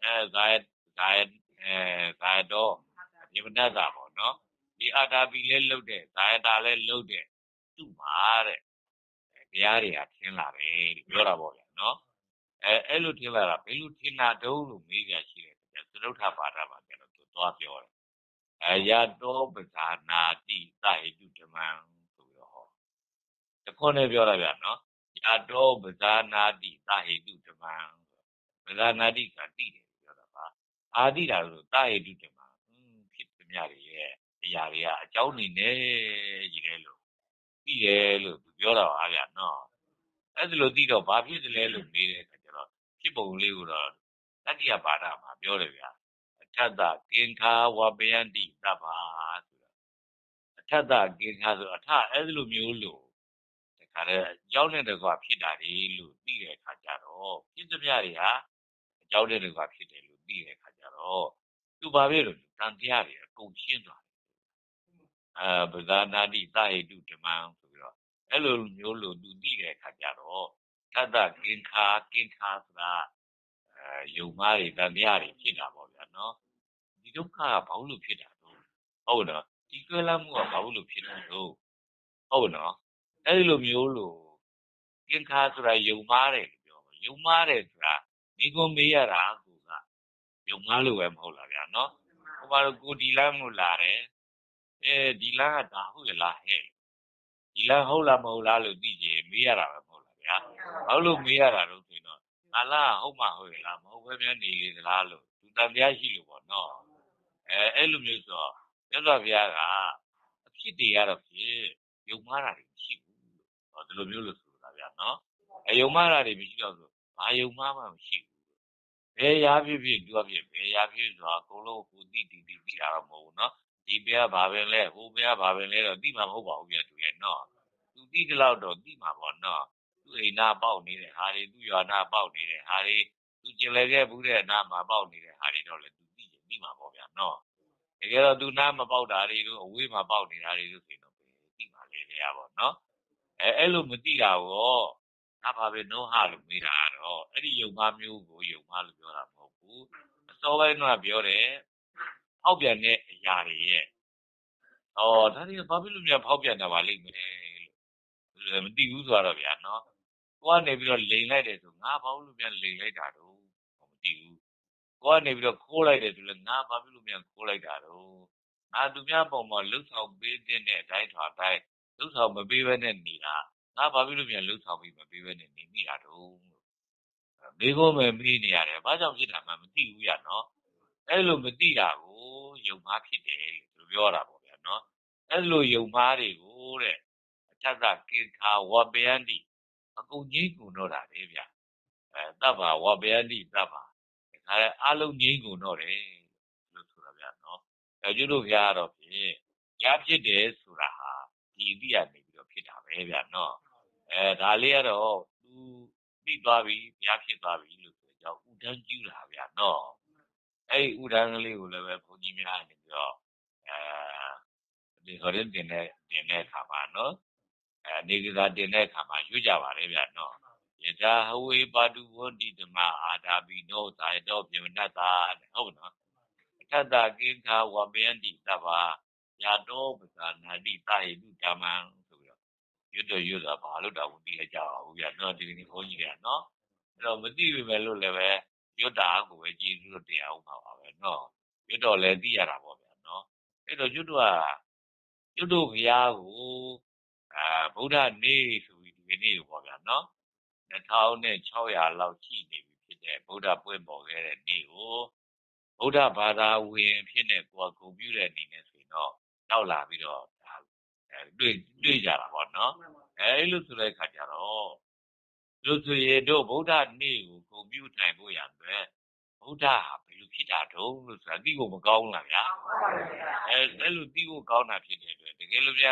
ယတောဗျမနတပေါ့နော်ဒီအာတာပိလည်းလှုပ်တဲ့ဇာယတာလည်းလှုပ်တဲ့သူ့မှာတဲ့တရားတွေဟာထင်လာတယ်လို့ပြောတာပေါ့ဗျာနော်အဲ့လိုထင်လာတာဘယ်လိုထင်တာတုံးလို့မေးကြရှိတယ်သရုပ်ထပါဒမှာကျတော့သူသွားပြောတယ်ယတောပဇာနာတိသဟိတုဓမ္မံဆိုပြီးတော့ဟောတခွန်းနဲ့ပြောတာဗျာနော်ယတောပဇာနာတိသဟိတုဓမ္မံပဇာနာတိကတိတယ်ပြောတာပါအာတိတာဆိုသဟိတုဓမ္မံဖြစ်သမျှတွေရဲ့အရာတွေကအကြောင်းနေနေကြီးတယ်လို့ပြီးတယ်လို့သူပြောတာပါဗျာနော်အဲ့ဒါလို့သိတော့ဘာဖြစ်တယ်လဲလို့မေးတဲ့အခါကျတော့ဖြစ်ပုံလေးကိုတော့တတိယပါဒမှာပြောတယ်ဗျာအထတ္တကင်္ခာဝပယန္တိသဗ္ဗာဆိုတာအထတ္တကင်္ခာဆိုအထအဲ့ဒါလိုမျိုးလို့တခါတည်းအကြောင်းနဲ့တကွဖြစ်တာလေလို့သိတဲ့အခါကျတော့ဖြစ်သမျှတွေဟာအကြောင်းနဲ့တကွဖြစ်တယ်လို့သိတဲ့အခါကျတော့သူဘာဖြစ်လို့တန်တရားတွေအကုန်ရှင်းသွားတယ်ပဇာနာတိသဟိတုဓမ္မံဆိုပြီးတော့အဲ့လိုမျိုးလို့သူသိတဲ့အခါကျတော့ထတ္တကင်္ခာဆိုတာယုံမားတွေတန်တရားတွေဖြစ်တာပေါ့ဗျာနော်ဒီဒုက္ခကဘာလို့ဖြစ်တာတော့ဟုတ်နော်ဒီကျွဲလမ်းမှုကဘာလို့ဖြစ်တာတော့ဟုတ်နော်အဲ့လိုမျိုးလို့ကင်္ခာဆိုတာယုံမားတယ်လို့ပြောယုံမားတယ်ဆိုတာမိကွန်မေးရတာကယုံမားလို့ပဲမဟုတ်လားဗျာနော်ဟိုမှာကိုဒီလမ်းမှုလာတယ်ဒီလမ်းကဒါဟုတ်ရလားဟဲ့ဒီလမ်းဟုတ်လားမဟုတ်လားလို့သိကြမေးရတာပဲမဟုတ်လားဗျာဘာလို့မေးရတာတော့ဆိုတော့ငါလားဟုတ်မှဟုတ်ရလားမဟုတ်ဘဲများနေလေသလားလို့သူတန်တရားရှိလို့ပေါ့နော်အဲ့လိုမျိုးဆိုတော့မြတ်စွာဘုရားကအဖြစ်တွေကတော့ဖြစ်ယုံမှားတာတွေမရှိဘူးလို့ဒီလိုမျိုးလို့ဆိုတာဗျာနော်ယုံမှားတာတွေမရှိတော့ဆိုဘာယုံမှားမှမရှိဘူးဘယ်ရာဖြစ်ဖြစ်သူကဖြစ်ဘယ်ရာဖြစ်ဆိုတာအကုန်လုံးကိုသိတာတော့မဟုတ်ဘူးနော်ဒီဘက်ကဘာပဲလဲဟိုဘက်ကဘာပဲလဲတော့သိမှာမဟုတ်ပါဘူးပြသူရဲ့နော်သူသိကြတော့သိမှာပေါ့နော်သူအိမ်နာပေါက်နေတဲ့ဟာတွေသူရွာနာပေါက်နေတဲ့ဟာတွေသူကျင်လည်ခဲ့ဘူးတဲ့အနာမှာပေါက်နေတဲ့ဟာတွေတော့လေသူသိမှာပေါ့ဗျာနော်တကယ်တော့သူနာမပေါက်တာတွေတို့အဝေးမှာပေါက်နေတာတွေတို့ဆိုရင်တော့သိမှာလေတရားပေါ့နော်အဲ့လိုမသိတာကိုငါဘာပဲနှောဟလို့မေးတာတော့အဲ့ဒီယုံမှားမျိုးကိုယုံမှားလို့ပြောတာမဟုတ်ဘူးအစောပိုင်းကပြောတယ်ဖောက်ပြန်တဲ့အရာတွေရဲ့ဒါတွေကဘာဖြစ်လို့များဖောက်ပြန်တာပါလိမ့်မယ်လို့မသိဘူးဆိုတော့ဗျာနော်ကိုကနေပြီးတော့လိန်လိုက်တယ်ဆိုငါဘာလို့များလိန်လိုက်တာတော့မသိဘူးကိုကနေပြီးတော့ခိုးလိုက်တယ်ဆိုလည်းငါဘာဖြစ်လို့များခိုးလိုက်တာတော့ငါသူများပုံမှာလှုပ်ဆောင်ပေးတဲ့အတိုင်းထွာတိုင်းလှုပ်ဆောင်မပေးဘဲနဲ့နေတာငါဘာဖြစ်လို့များလှုပ်ဆောင်ပြီးမပေးဘဲနဲ့နေမိတာတော့မိခိုးမယ်မေးနေရတယ်ဘာကြောင့်ဖြစ်တာမှမသိဘူးရနော်အဲ့လိုမသိတာကိုယုံမှားဖြစ်တယ်လို့ပြောတာပေါ့ဗျာနော်အဲ့လိုယုံမှားတွေကိုတဲ့အထက်ကကင်္ခာဝပယန္တိအကုန်ငြိမ့်ကုန်တော့တာလေဗျတဗ္ဗဝပယန္တိတဗ္ဗဒါလည်းအလုံးငြိမ့်ကုန်တော့တယ်လို့ဆိုတာဗျာနော်ကျွတ်တို့ဘုရားတော့ဖြင့်ရဖြစ်တယ်ဆိုတာဟာဒီအတိကနေပြီးတော့ဖြစ်တာပဲဗျာနော်ဒါလေးကတော့သူသိသွားပြီဘုရားဖြစ်သွားပြီလို့ဆိုကြောင်းဥဒန်းကျူးတာဗျာနော်အဲ့ဒီဥဒန်းကလေးကိုလည်းပဲဘုန်းကြီးများနေပြီးတော့ဒီဟောရင်တင်တဲ့အခါမှာနော်နေကစားတင်တဲ့အခါမှာရွတ်ကြပါလေဗျာနော်ယထာဟဝေပါတုဝန္တိဓမ္မအာတာပိနောဇာယတောပြမနတ္တာဟုတ်နော်အထတ္တကင်္ခာဝပယန္တိသဗ္ဗာယတောပဇာနာတိသဟိတုဓမ္မံဆိုပြီးတော့ရွတ်တာဘာလို့တော့မသိကြပါဘူးဗျာနော်ဒီနေ့ဘုန်းကြီးကနော်အဲ့တော့မသိပြီပဲလို့လည်းပဲရွတ်တာကိုပဲကျေးဇူးတရားဥပ္ပါပါပဲနော်ရွတ်တော့လည်းသိရတာပေါ့ဗျာနော်အဲ့တော့ရွတ်တို့ဘုရားကိုဗုဒ္ဓနေ့ဆိုပြီးဒီနေ့ကိုပေါ့ဗျာနော်2600လောက်ရှိနေပြီဖြစ်တဲ့ဗုဒ္ဓပွင့်ပေါ်ခဲ့တဲ့နေ့ကိုဗုဒ္ဓဘာသာဝင်ဖြစ်တဲ့ကိုယ်ကဂုဏ်ပြုတဲ့အနေနဲ့ဆိုရင်တော့ရောက်လာပြီးတော့တွေ့ကြတာပေါ့နော်အဲ့လိုဆိုတဲ့အခါကျတော့လို့ဆိုရင်တို့ဗုဒ္ဓနေ့ကိုဂုဏ်ပြုနိုင်ဖို့ရအတွက်ဗုဒ္ဓဟာဘယ်လိုဖြစ်တာတုံးလို့ဆိုတာသိဖို့မကောင်းလားဗျာအဲ့လိုသိဖို့ကောင်းတာဖြစ်တဲ့အတွက်တကယ်လို့ဗျာ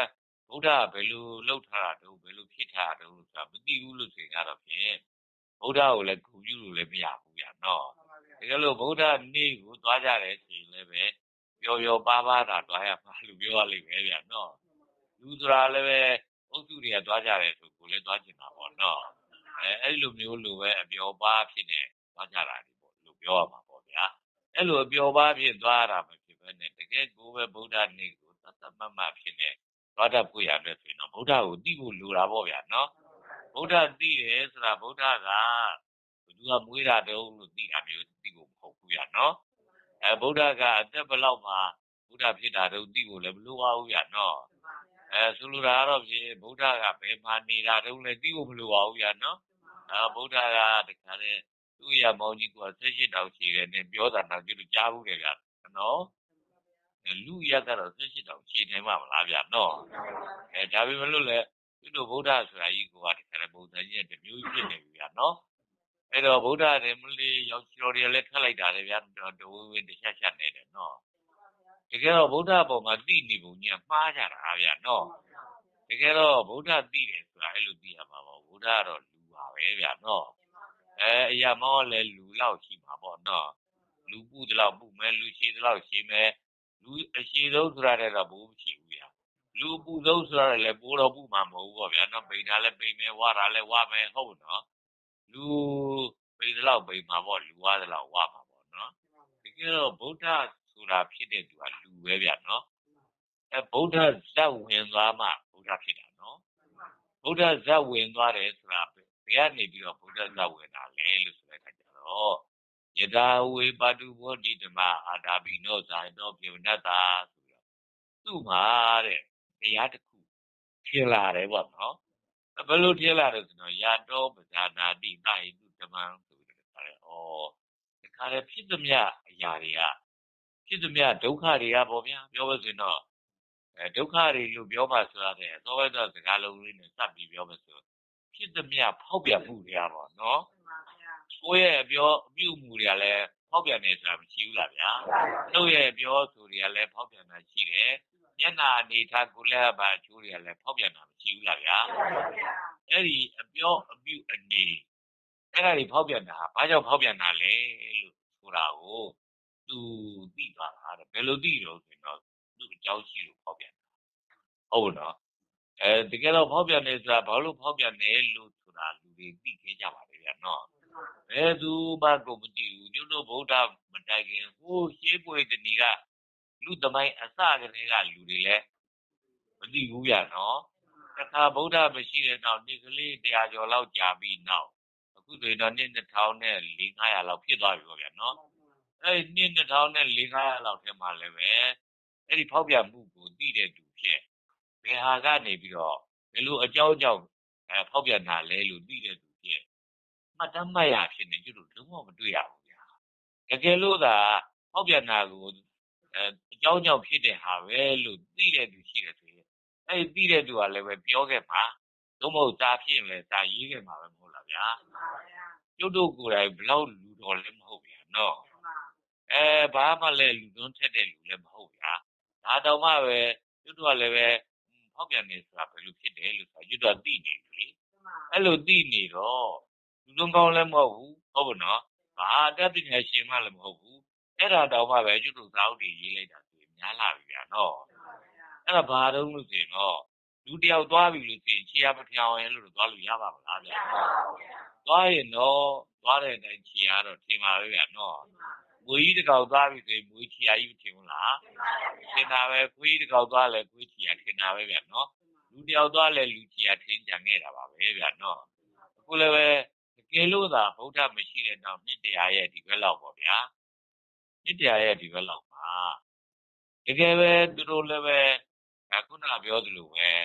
ဗုဒ္ဓဘယ်လိုလှုပ်ထားတာတုံးဘယ်လိုဖြစ်ထားတာတုံးဆိုတာမသိဘူးလို့ဆိုရင်ကတော့ဖြင့်ဗုဒ္ဓကိုလည်းဂုဏ်ပြုလို့လည်းမရဘူးဗျာနော်တကယ်လို့ဗုဒ္ဓနေ့ကိုသွားကြတယ်ဆိုရင်လည်းပဲပျော်ပျော်ပါးပါးသာသွားရမှာလို့ပြောရလိမ့်မယ်ဗျာနော်လူဆိုတာလည်းပဲအုပ်စုတွေကသွားကြတယ်ဆိုကိုလည်းသွားကျင်တာပေါ့နော်အဲ့လိုမျိုးလိုပဲအပျော်ပါးဖြစ်နေသွားကြတာဒီပေါ့လို့ပြောရမှာပေါ့ဗျာအဲ့လိုအပျော်ပါးဖြစ်သွားတာမဖြစ်ဘဲနဲ့တကယ်ကိုပဲဗုဒ္ဓနေ့ကိုသတ်သတ်မှတ်မှတ်ဖြစ်နေသွားတတ်ဖို့ရတယ်ဆိုရင်တော့ဗုဒ္ဓကိုသိဖို့လိုတာပေါ့ဗျာနော်ဗုဒ္ဓသိတယ်ဆိုတာဗုဒ္ဓကဘသူကမွေးတာတုံးလို့သိတာမျိုးသိဖို့မဟုတ်ဘူးဗျာနော်ဗုဒ္ဓကအသက်ဘယ်လောက်မှာဗုဒ္ဓဖြစ်တာတုံးသိဖို့လည်းမလိုပါဘူးဗျာနော်ဆိုလိုတာကတော့ဖြင့်ဗုဒ္ဓကဘယ်မှာနေတာတုံးလဲသိဖို့မလိုပါဘူးဗျာနော်ဗုဒ္ဓကတခါတည်းသူ့ရမောင်ကြီးက18တောင်ရှိတယ်နဲ့ပြောတာတော့ကျလို့ကြားဘူးတယ်ဗျာနော်လူရက်ကတော့18တောင်ခြေနေမှာမလားဗျာနော်ဒါပေမဲ့လို့လေသူတို့ဗုဒ္ဓဆိုတာကြီးကတခါတည်းပုံစံကြီးတမျိုးဖြစ်နေပြီဗျာနော်အဲ့တော့ဗုဒ္ဓတယ်မလေးရောက်ကျော်တွေလည်းထွက်လိုက်တာလေဗျာတဝင်းဝင်းတချက်ချက်နေတယ်နော်တကယ်တော့ဗုဒ္ဓပေါ်မှာသိနေပုံကြီးမှားကြတာဗျာနော်တကယ်တော့ဗုဒ္ဓသိတယ်ဆိုတာအဲ့လိုသိရမှာပေါ့ဗုဒ္ဓကတော့လူပါပဲဗျာနော်အရာမောလည်းလူလောက်ရှိမှာပေါ့နော်လူပုတလောက်ပုမယ်လူရှိတလောက်ရှိမယ်လူအရှိဆုံးဆိုတာတော့ဘူးမရှိဘူးဗျာလူပုဆုံးဆိုတာလည်းပိုးတော့ပုမှာမဟုတ်ဘူးပေါ့ဗျာနော်ပိန်တာလည်းပိန်မယ်ဝါတာလည်းဝါမယ်ဟုတ်နော်လူပိန်တလောက်ပိန်မှာပေါ့လူဝါတလောက်ဝါမှာပေါ့နော်တကယ်တော့ဗုဒ္ဓဆိုတာဖြစ်တဲ့သူကလူပဲဗျာနော်ဗုဒ္ဓဇတ်ဝင်သွားမှဗုဒ္ဓဖြစ်တာနော်ဗုဒ္ဓဇတ်ဝင်သွားတယ်ဆိုတာဘယ်ကနေပြီးတော့ဗုဒ္ဓဇတ်ဝင်တာလဲလို့ဆိုတဲ့အခါကျတော့ယထာဝေပတုဘောဓိဓမ္မအာဒါဘိနောဇာနောပြေနတ္တာဆိုတော့သူ့မှာတဲ့တရားတစ်ခုထင်လာတယ်ပေါ့နော်ဘယ်လိုထင်လာတယ်ဆိုတော့ယာတောပဇာနာတိတာဟိတုဓမ္မံဆိုပြီးတော့တယ်ဒီခါလေဖြစ်သမျှအရာတွေကဖြစ်သမျှဒုက္ခတွေကပေါ့ဗျာပြောလို့ဆိုရင်တော့ဒုက္ခတွေလို့ပြောမှဆိုရတယ်အစောပိုင်းတော့စကားလုံးလေးနဲ့စပ်ပြီးပြောမှဆိုဖြစ်သမျှဖောက်ပြန်မှုတွေကပေါ့နော်ကိုယ့်ရဲ့အပြုမှုတွေကလည်းဖောက်ပြန်နေဆိုတာမရှိဘူးလားဗျာတို့ရဲ့ပြောဆိုတွေကလည်းဖောက်ပြန်တာရှိတယ်မျက်နာအနေထားကိုလည်းပါအကျိုးတွေကလည်းဖောက်ပြန်တာမရှိဘူးလားဗျာအဲ့ဒီအပြုအနေအဲ့ဒါတွေဖောက်ပြန်တာဘာကြောင့်ဖောက်ပြန်တာလဲလို့ဆိုတာကိုသူသိသွားတာတဲ့ဘယ်လိုသိတော့ဆိုတော့သူ့အကြောင်းရှိလို့ဖောက်ပြန်ဟုတ်နော်တကယ်တော့ဖောက်ပြန်နေဆိုတာဘာလို့ဖောက်ပြန်နေလို့ဆိုတာလူတွေသိခဲ့ကြပါလေဗျာနော်ဘယ်သူမှကိုမသိဘူးကျွတ်တို့ဗုဒ္ဓမတိုင်ခင်ဟိုရှေးပွေတဏီကလူသမိုင်းအစကတည်းကလူတွေလည်းမသိဘူးဗျာနော်တခါဗုဒ္ဓမရှိတဲ့နောက်နှစ်ကလေး100ကျော်လောက်ကြာပြီးနောက်အခုဆိုရင်တော့နှစ်2400-500လောက်ဖြစ်သွားပြီပေါ့ဗျာနော်အဲ့နှစ်2400-500လောက်ထဲမှာလည်းပဲအဲ့ဒီဖောက်ပြန်မှုကိုသိတဲ့သူဖြစ်ဘယ်ဟာကနေပြီးတော့ဘယ်လိုအကြောင်းကြောင့်ဖောက်ပြန်တာလဲလို့သိတဲ့သူဖြစ်မှတ်တမ်းမှတ်ရဖြစ်နေကျွတ်လုံးဝမတွေ့ရဘူးဗျာတကယ်လို့သာဖောက်ပြန်တာကိုအကြောင်းကြောင့်ဖြစ်တဲ့ဟာပဲလို့သိတဲ့သူရှိတယ်ဆိုရင်အဲ့ဒီသိတဲ့သူကလည်းပဲပြောခဲ့မှာသို့မဟုတ်စာဖြစ်ရင်လည်းစာရေးခဲ့မှာပဲမဟုတ်လားဗျာကျွတ်တို့ကိုယ်တိုင်ဘလောက်လူတော်လည်းမဟုတ်ဗျာနော်ဘာမှလည်းလူသွန်းထက်တဲ့လူလည်းမဟုတ်ဗျာဒါတော့မှပဲကျွတ်တို့ကလည်းပဲဖောက်ပြန်နေဆိုတာဘယ်လိုဖြစ်တယ်လို့ဆိုကျွတ်တို့သိနေပြီလေအဲ့လိုသိနေတော့လူသွန်းကောင်းလည်းမဟုတ်ဘူးဟုတ်ပါနော်ဘာအတတ်ပညာရှင်မှလည်းမဟုတ်ဘူးအဲ့ဒါတော့မှပဲကျွတ်တို့စာအုပ်တွေရေးလိုက်တာဆိုများလာပြီဗျာနော်အဲ့ဒါဘာတုံးလို့ဆိုရင်တော့လူတယောက်သွားပြီလို့ဆိုရင်ခြေရမပြောင်းရင်လို့သွားလို့ရပါမလားဗျာသွားရင်တော့သွားတဲ့အတိုင်းခြေရတော့ထင်ပါပဲဗျာနော်ငွေကြီးတစ်ကောင်သွားပြီဆိုရင်ငွေချီယာကြီးထင်ဘူးလားထင်တာပဲခွေးတစ်ကောင်သွားလဲခွေးချီယာထင်တာပဲဗျာနော်လူတယောက်သွားလဲလူချီယာထင်ကြံခဲ့တာပါပဲဗျာနော်အခုလည်းပဲတကယ်လို့သာဗုဒ္ဓမရှိတဲ့နောက်နှစ်100ရဲ့ဒီဘက်လောက်ပေါ့ဗျာနှစ်100ရဲ့ဒီဘက်လောက်ပါတကယ်ပဲသူတို့လည်းပဲခုနကပြောသလိုပဲ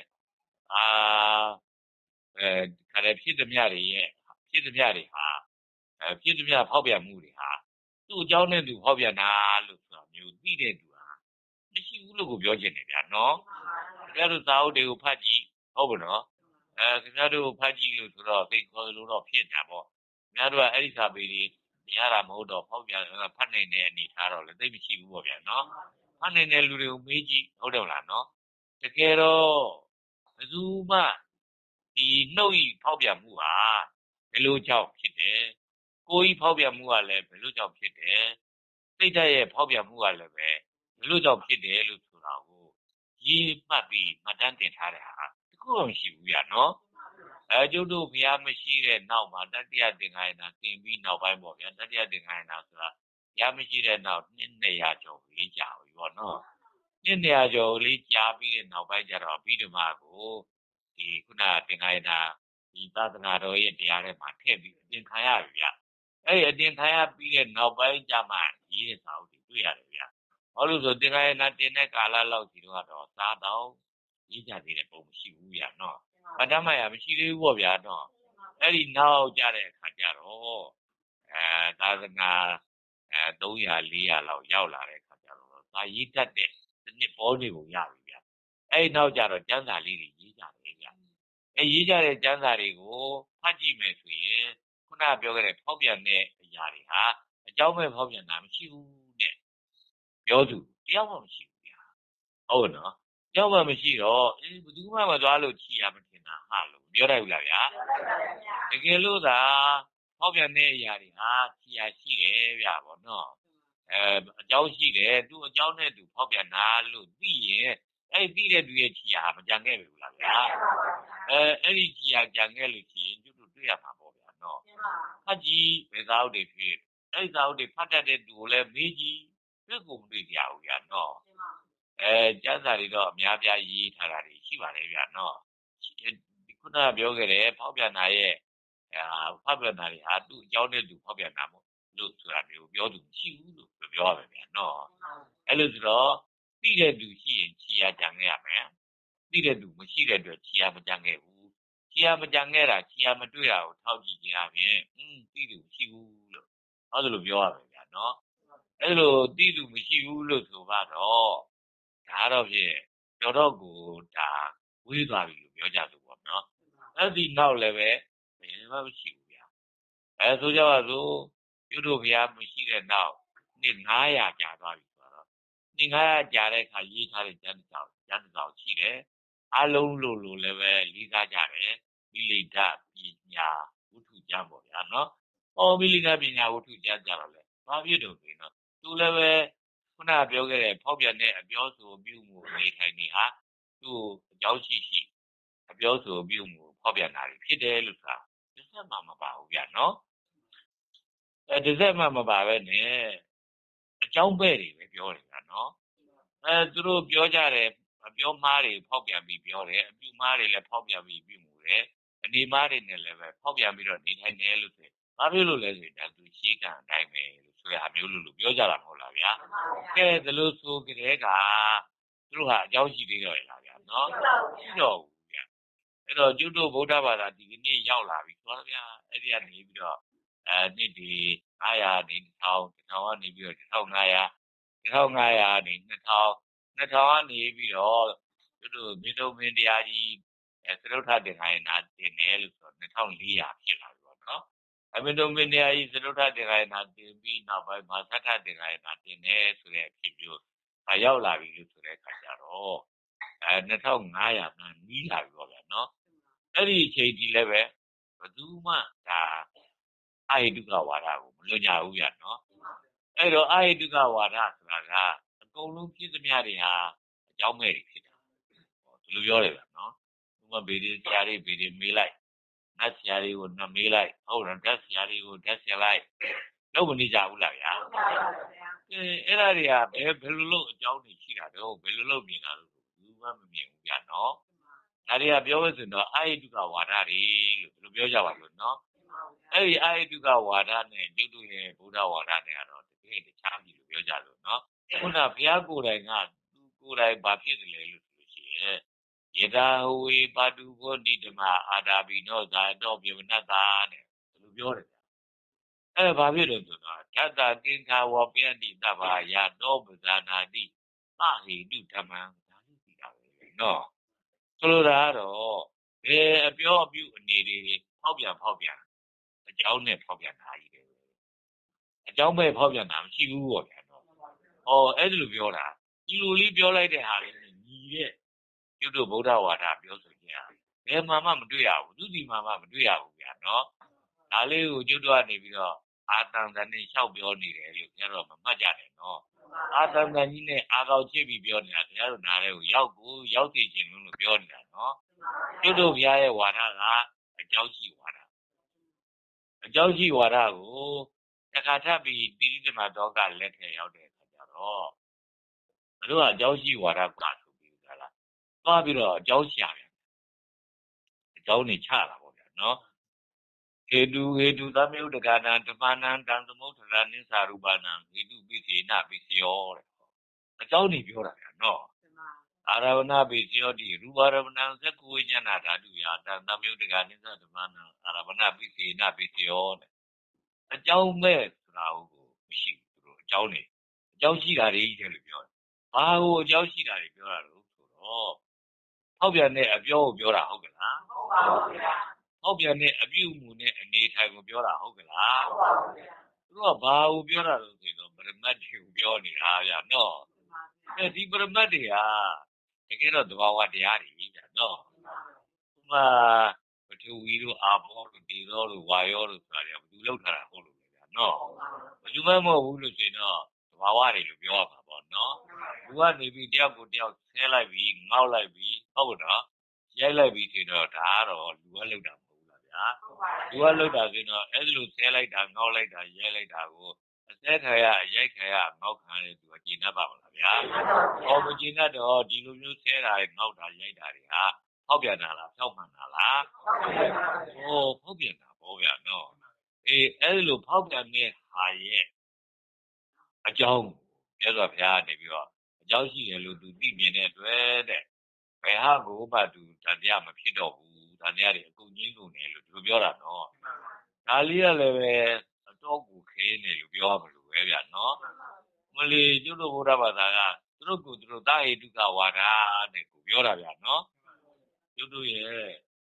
ခါလည်းဖြစ်သမျှတွေရဲ့ဖြစ်သမျှတွေဟာဖြစ်သမျှဖောက်ပြန်မှုတွေဟာသူ့အကြောင်းနဲ့သူဖောက်ပြန်တာလို့ဆိုတာမျိုးသိတဲ့သူဟာမရှိဘူးလို့ကိုပြောချင်တယ်ဗျာနော်ခင်ဗျားတို့စာအုပ်တွေကိုဖတ်ကြည့်ဟုတ်ပါနော်ခင်ဗျားတို့ဖတ်ကြည့်လို့ဆိုတော့သိခေါ်လို့တော့ဖြစ်တာပေါ့ခင်ဗျားတို့ကအဲ့ဒီစာပေတွေမြင်ရတာမဟုတ်တော့ဖောက်ပြန်ဖတ်နိုင်တဲ့အနေထားတော့လည်းသိမရှိဘူးပေါ့ဗျာနော်ဖတ်နိုင်တဲ့လူတွေကိုမေးကြည့်ဟုတ်တယ်မလားနော်တကယ်တော့သူမှဒီနှုတ်ဤဖောက်ပြန်မှုဟာဘယ်လိုကြောင့်ဖြစ်တယ်ကိုယ်ဤဖောက်ပြန်မှုကလည်းဘယ်လိုကြောင့်ဖြစ်တယ်စိတ်ဓာတ်ရဲ့ဖောက်ပြန်မှုကလည်းပဲဘယ်လိုကြောင့်ဖြစ်တယ်လို့ဆိုတာကိုရေးမှတ်ပြီးမှတ်တမ်းတင်ထားတဲ့ဟာတခုမှမရှိဘူးဗျာနော်ကျုပ်တို့ဘုရားမရှိတဲ့နောက်မှာတတိယသင်္ဃာယနာသင်ပြီးနောက်ပိုင်းပေါ့ဗျာတတိယသင်္ဃာယနာဆိုတာဘုရားမရှိတဲ့နောက်200ကျော်လေးကြာပြီပေါ့နော်200ကျော်လေးကြာပြီးတဲ့နောက်ပိုင်းကျတော့ပြီးဓမ္မကိုဒီခုနသင်္ဃာယနာဒီသာသနာတော်ရဲ့တရားထဲမှာထည့်ပြီးအသင်ခံရပြီဗျအဲ့ဒီအသင်ခံရပြီးတဲ့နောက်ပိုင်းကျမှရေးတဲ့စာအုပ်တွေတွေ့ရတယ်ဗျဘာလို့ဆိုသင်္ဃာယနာတင်တဲ့ကာလလောက်စီတော့စာတော့ရေးကြသေးတဲ့ပုံမရှိဘူးဗျနော်ဗတ္တမယမရှိသေးဘူးပေါ့ဗျာနော်အဲ့ဒီနောက်ကြတဲ့အခါကျတော့သာသနာ300 400လောက်ရောက်လာတဲ့အခါကျတော့စာရေးတတ်တဲ့ဒီနှစ်ပေါ်နေပုံရပြီဗျအဲ့ဒီနောက်ကျတော့ကျမ်းစာလေးတွေရေးကြတယ်ဗျရေးကြတဲ့ကျမ်းစာတွေကိုဖတ်ကြည့်မယ်ဆိုရင်ခုနပြောခဲ့တဲ့ဖောက်ပြန်တဲ့အရာတွေဟာအကြောင်းမဲ့ဖောက်ပြန်တာမရှိဘူးတဲ့ပြောသူတယောက်မှမရှိဘူးဗျဟုတ်နော်တယောက်မှမရှိတော့ဘယ်သူမှမသွားလို့ချီရမထင်တာဟာလို့ပြောတတ်ဘူးလားဗျာတကယ်လို့သာဖောက်ပြန်တဲ့အရာတွေဟာချီရရှိတယ်ဗျဗောနော်အကြောင်းရှိတယ်သူအကြောင်းနဲ့သူဖောက်ပြန်တာလို့သိရင်အဲ့သိတဲ့သူရဲ့ချီရမကြံခဲ့ဘူးလားဗျာအဲ့ဒီချီရကြံခဲ့လို့ရှိရင်ကျုပ်တို့တွေ့ရမှာပေါ့ဗျာနော်ဖတ်ကြည့်ဘယ်စာအုပ်တွေဖြစ်အဲ့စာအုပ်တွေဖတ်တတ်တဲ့သူကိုလည်းမေးကြည့်တွေ့ကိုမတွေ့ကြဘူးဗျာနော်ကျမ်းစာတွေတော့အများပြားရေးထားတာတွေရှိပါတယ်ဗျာနော်ခုနကပြောခဲ့တယ်ဖောက်ပြန်တာရဲ့ဖောက်ပြန်တာတွေဟာသူ့အကြောင်းနဲ့သူဖောက်ပြန်တာမို့လို့ဆိုတာမျိုးပြောသူမရှိဘူးလို့ပြောရမယ်ဗျာနော်အဲ့လိုဆိုတော့သိတဲ့သူရှိရင်ချီရကြံခဲ့ရမယ်သိတဲ့သူမရှိတဲ့အတွက်ချီရမကြံခဲ့ဘူးချီရမကြံခဲ့တာချီရမတွေ့တာကိုထောက်ကြည့်ခြင်းအပြင်သိသူမရှိဘူးလို့ဟုတ်တယ်လို့ပြောရမယ်ဗျာနော်အဲ့လိုသိသူမရှိဘူးလို့ဆိုတော့ဒါတော့ဖြင့်တော်ကိုဒါဝေးသွားပြီလို့ပြောကြလို့ပေါ့နော်အဲ့ဒီနောက်လည်းပဲဘယ်မှမရှိဘူးဗျာဆိုကြပါစို့ပြုတို့ဘုရားမရှိတဲ့နောက်နှစ်900ကြာသွားပြီဆိုတော့နှစ်900ကြာတဲ့အခါရေးထားတဲ့ကျမ်းစာရှိတယ်အလုံးလို့လည်းပဲလေးစားကြတယ်မိလိဒပညာဝုထုကျမ်းပေါ့ဗျာနော်မိလိဒပညာဝုထုကျမ်းကြတော့လေဘာဖြစ်လို့လဲနော်သူလည်းပဲခုနပြောခဲ့တဲ့ဖောက်ပြန်တဲ့အပြောဆိုပြုမှုနေထိုင်နေဟာသူ့အကြောင်းရှိအပြောဆိုပြုမှုဖောက်ပြန်တာဖြစ်တယ်လို့ဆိုတာတစ်ဆက်မှမပါဘူးဗျာနော်တစ်ဆက်မှမပါပဲနဲ့အကြောင်းပဲတွေပဲပြောတယ်ဗျာနော်သူတို့ပြောကြတယ်အပြောမှားတွေဖောက်ပြန်ပြီးပြောတယ်အပြုမှားတွေလည်းဖောက်ပြန်ပြီးပြုမှုတယ်အနေမှားတွေနဲ့လည်းပဲဖောက်ပြန်ပြီးတော့နေထိုင်တယ်လို့ဆိုဘာဖြစ်လို့လဲဆိုရင်ဒါသူရှေးကံအတိုင်းပဲလို့ဆိုတဲ့အမျိုးလို့ပြောကြတာမဟုတ်လားဗျာကဲဒါလို့ဆိုကြတဲ့ကသူတို့ဟာအကြောင်းရှိသေးတယ်လားဗျာနော်ရှိတော့ဘူးဗျာအဲ့တော့ကျွတ်တို့ဗုဒ္ဓဘာသာဒီနေ့ရောက်လာပြီဆိုတော့ဗျာအဲ့ဒီကနေပြီးတော့နှစ်ဒီ900နေ1000ကနေပြီးတော့1500ကနေ2000ကနေပြီးတော့တို့မြေတုံမင်းတရားကြီးသရုတ်ထတင်ခိုင်းတာတင်တယ်လို့ဆိုတော့2400ဖြစ်လာပြီပေါ့နော်မြေတုံမင်းတရားကြီးသရုတ်ထတင်ခိုင်းတာတင်ပြီးနောက်ပိုင်းမှာသတ္ထတင်ခိုင်းတာတင်တယ်ဆိုတဲ့အဖြစ်မျိုးရောက်လာပြီလို့ဆိုတဲ့အခါကျတော့2500မှနီးလာပြီပေါ့ဗျာနော်အဲ့ဒီအချိန်ဒီလည်းပဲဘယ်သူမှဒါအာဟိတုကဝါဒကိုမလွန်ကြဘူးဗျာနော်အဲ့တော့အာဟိတုကဝါဒဆိုတာကအကုန်လုံးဖြစ်သမျှတွေဟာအကြောင်းမဲ့တွေဖြစ်တာဒီလိုပြောတယ်ဗျာနော်ဥပမာဗေဒဆရာတွေဗေဒမေးလိုက်နတ်ဆရာတွေကိုနတ်မေးလိုက်ဟုတ်လားဓာတ်ဆရာတွေကိုဓာတ်ဆရာလိုက်တော့မနေကြဘူးလားဗျာအဲ့ဒါတွေကဘယ်လိုလုပ်အကြောင်းတွေရှိတာတော့ဘယ်လိုလုပ်မြင်တာလို့ဘူးမှမမြင်ဘူးဗျာနော်ဒါတွေကပြောလို့ဆိုတော့အာဟိတုကဝါဒတွေလို့ပြောကြပါလို့နော်အဲ့ဒီအာဟိတုကဝါဒနဲ့ကျွတ်တို့ရဲ့ဗုဒ္ဓဝါဒနဲ့ကတော့တကယ်တခြားပြီလို့ပြောကြလို့နော်ခုနဘုရားကိုယ်တိုင်ကသူကိုယ်တိုင်ဘာဖြစ်တယ်လဲလို့ဆိုလို့ရှိရင်ယထာဟဝေပါတုဘောတိဓမ္မအာတာဘိနောဇာတောပြမနတ္တာတဲ့ဘယ်လိုပြောတယ်အဲ့ဘာဖြစ်လို့ဆိုတော့ဓာတသင်္ခါဝပယတိတဗ္ဗာယတောပဇာနာတိသဟိတုဓမ္မံဒါလို့သိတာပဲနော်ဆိုလိုတာကတော့ဘယ်အပြောအပြုအနေတွေဖောက်ပြန်အကြောင်းနဲ့ဖောက်ပြန်တာကြီးတယ်အကြောင်းပဲဖောက်ပြန်တာမရှိဘူးပေါ့ဗျာနော်အဲ့ဒါလိုပြောတာဒီလိုလေးပြောလိုက်တဲ့ဟာလေးညီတဲ့ကျွတ်တို့ဗုဒ္ဓဝါဒပြောဆိုခြင်းဘယ်မှာမှမတွေ့ရဘူးသူဒီမှာမှမတွေ့ရဘူးဗျာနော်ဒါလေးကိုကျွတ်တော့နေပြီးတော့အာတန်တန်နဲ့ရှောက်ပြောနေတယ်လို့ခင်ဗျားတို့မမှတ်ကြနဲ့နော်အာတန်တန်ကြီးနဲ့အာကောက်ချစ်ပြီးပြောနေတာခင်ဗျားတို့နားထဲကိုရောက်သိခြင်းလို့ပြောနေတာနော်ကျွတ်တို့ဘုရားရဲ့ဝါဒကအကြောင်းရှိဝါဒအကြောင်းရှိဝါဒကိုတခါထပ်ပြီးတိတိကျကျတော့ကလက်ထဲရောက်တဲ့အခါကျတော့မတို့ကအကြောင်းရှိဝါဒကဆိုပြီးကြလားသွားပြီးတော့အကြောင်းရှာတယ်အကြောင်းနေချတာပေါ့ဗျာနော်ဟေတုသမယုတက္ကနာဓမ္မနံတံသမုဋ္ဌရာနိသရူပနံဟေတုပိစေနပိစယောတဲ့အကြောင်းနေပြောတာဗျာနော်အာရဝဏပိစယောတိရူပရမဏံသက္ကဝိညာဏဓာတုယာတံသမယုတက္ကနိသဓမ္မနံအာရဝဏပိစေနပိစယောတဲ့အကြောင်းမဲ့ဆိုတာကိုမရှိဘူးသူတို့အကြောင်းရှိတာတွေကြီးတယ်လို့ပြောတယ်ဘာကိုအကြောင်းရှိတာတွေပြောတာလို့ဆိုတော့ဟောက်ပြန်တဲ့အပြောကိုပြောတာဟုတ်ကလားဟုတ်ပါဘူးဗျာဟောက်ပြန်တဲ့အပြုအမူနဲ့အနေထိုင်ကိုပြောတာဟုတ်ကလားဟုတ်ပါဘူးဗျာသူတို့ကဘာကိုပြောတာလို့ဆိုတော့ပရမတ်တွေကိုပြောနေတာဗျာနော်ဒီပရမတ်တွေကတကယ်တော့သဘာဝတရားတွေဗျာနော်ဥမာပထဝီတို့အာဘောတို့ဒေသောတို့ဝါယောတို့ဆိုတာတွေကဘယ်သူလောက်ထားတာဟုတ်လို့လဲဗျာနော်ဘယ်သူမှမဟုတ်ဘူးလို့ဆိုရင်တော့သဘာဝတွေလို့ပြောရမှာပေါ့နော်သူကနေပြီးတယောက်ကိုတယောက်ဆဲလိုက်ပြီးငေါက်လိုက်ပြီးဟုတ်တော့ရိုက်လိုက်ပြီးဆိုတော့ဒါကတော့လူကလောက်တာမဟုတ်ဘူးလားဗျာလူကလောက်တာဆိုတော့အဲ့ဒီလိုဆဲလိုက်တာငေါက်လိုက်တာရိုက်လိုက်တာကိုအစဲခံရအရိုက်ခံရငေါက်ခံရတဲ့သူကကျင်တတ်ပါမလားဗျာဟောမကျင်တတ်တော့ဒီလိုမျိုးဆဲတာငေါက်တာရိုက်တာတွေဟာဖောက်ပြန်တာလားဖောက်မှန်တာလားဖောက်ပြန်တာပေါ့ဗျာနော်အဲ့ဒီလိုဖောက်ပြန်တဲ့ဟာရဲ့အကြောင်းမြတ်စွာဘုရားနေပြီးတော့အကြောင်းရှိတယ်လို့သူသိမြင်တဲ့အတွက်တဲ့ဘယ်ဟာကိုမှသူတန်တရားမဖြစ်တော့ဘူးတန်တရားတွေအကုန်ကြီးကုန်တယ်လို့သူပြောတာနော်ဒါလေးကလည်းပဲအတော့ကိုခဲနေလို့ပြောရမလို့ပဲဗျာနော်မလီကျွတ်တို့ဘုရားဘာသာကသူတို့ကိုသူတို့တာဟိတုကဝါဒနဲ့ကိုပြောတာဗျာနော်ကျွတ်တို့ရဲ့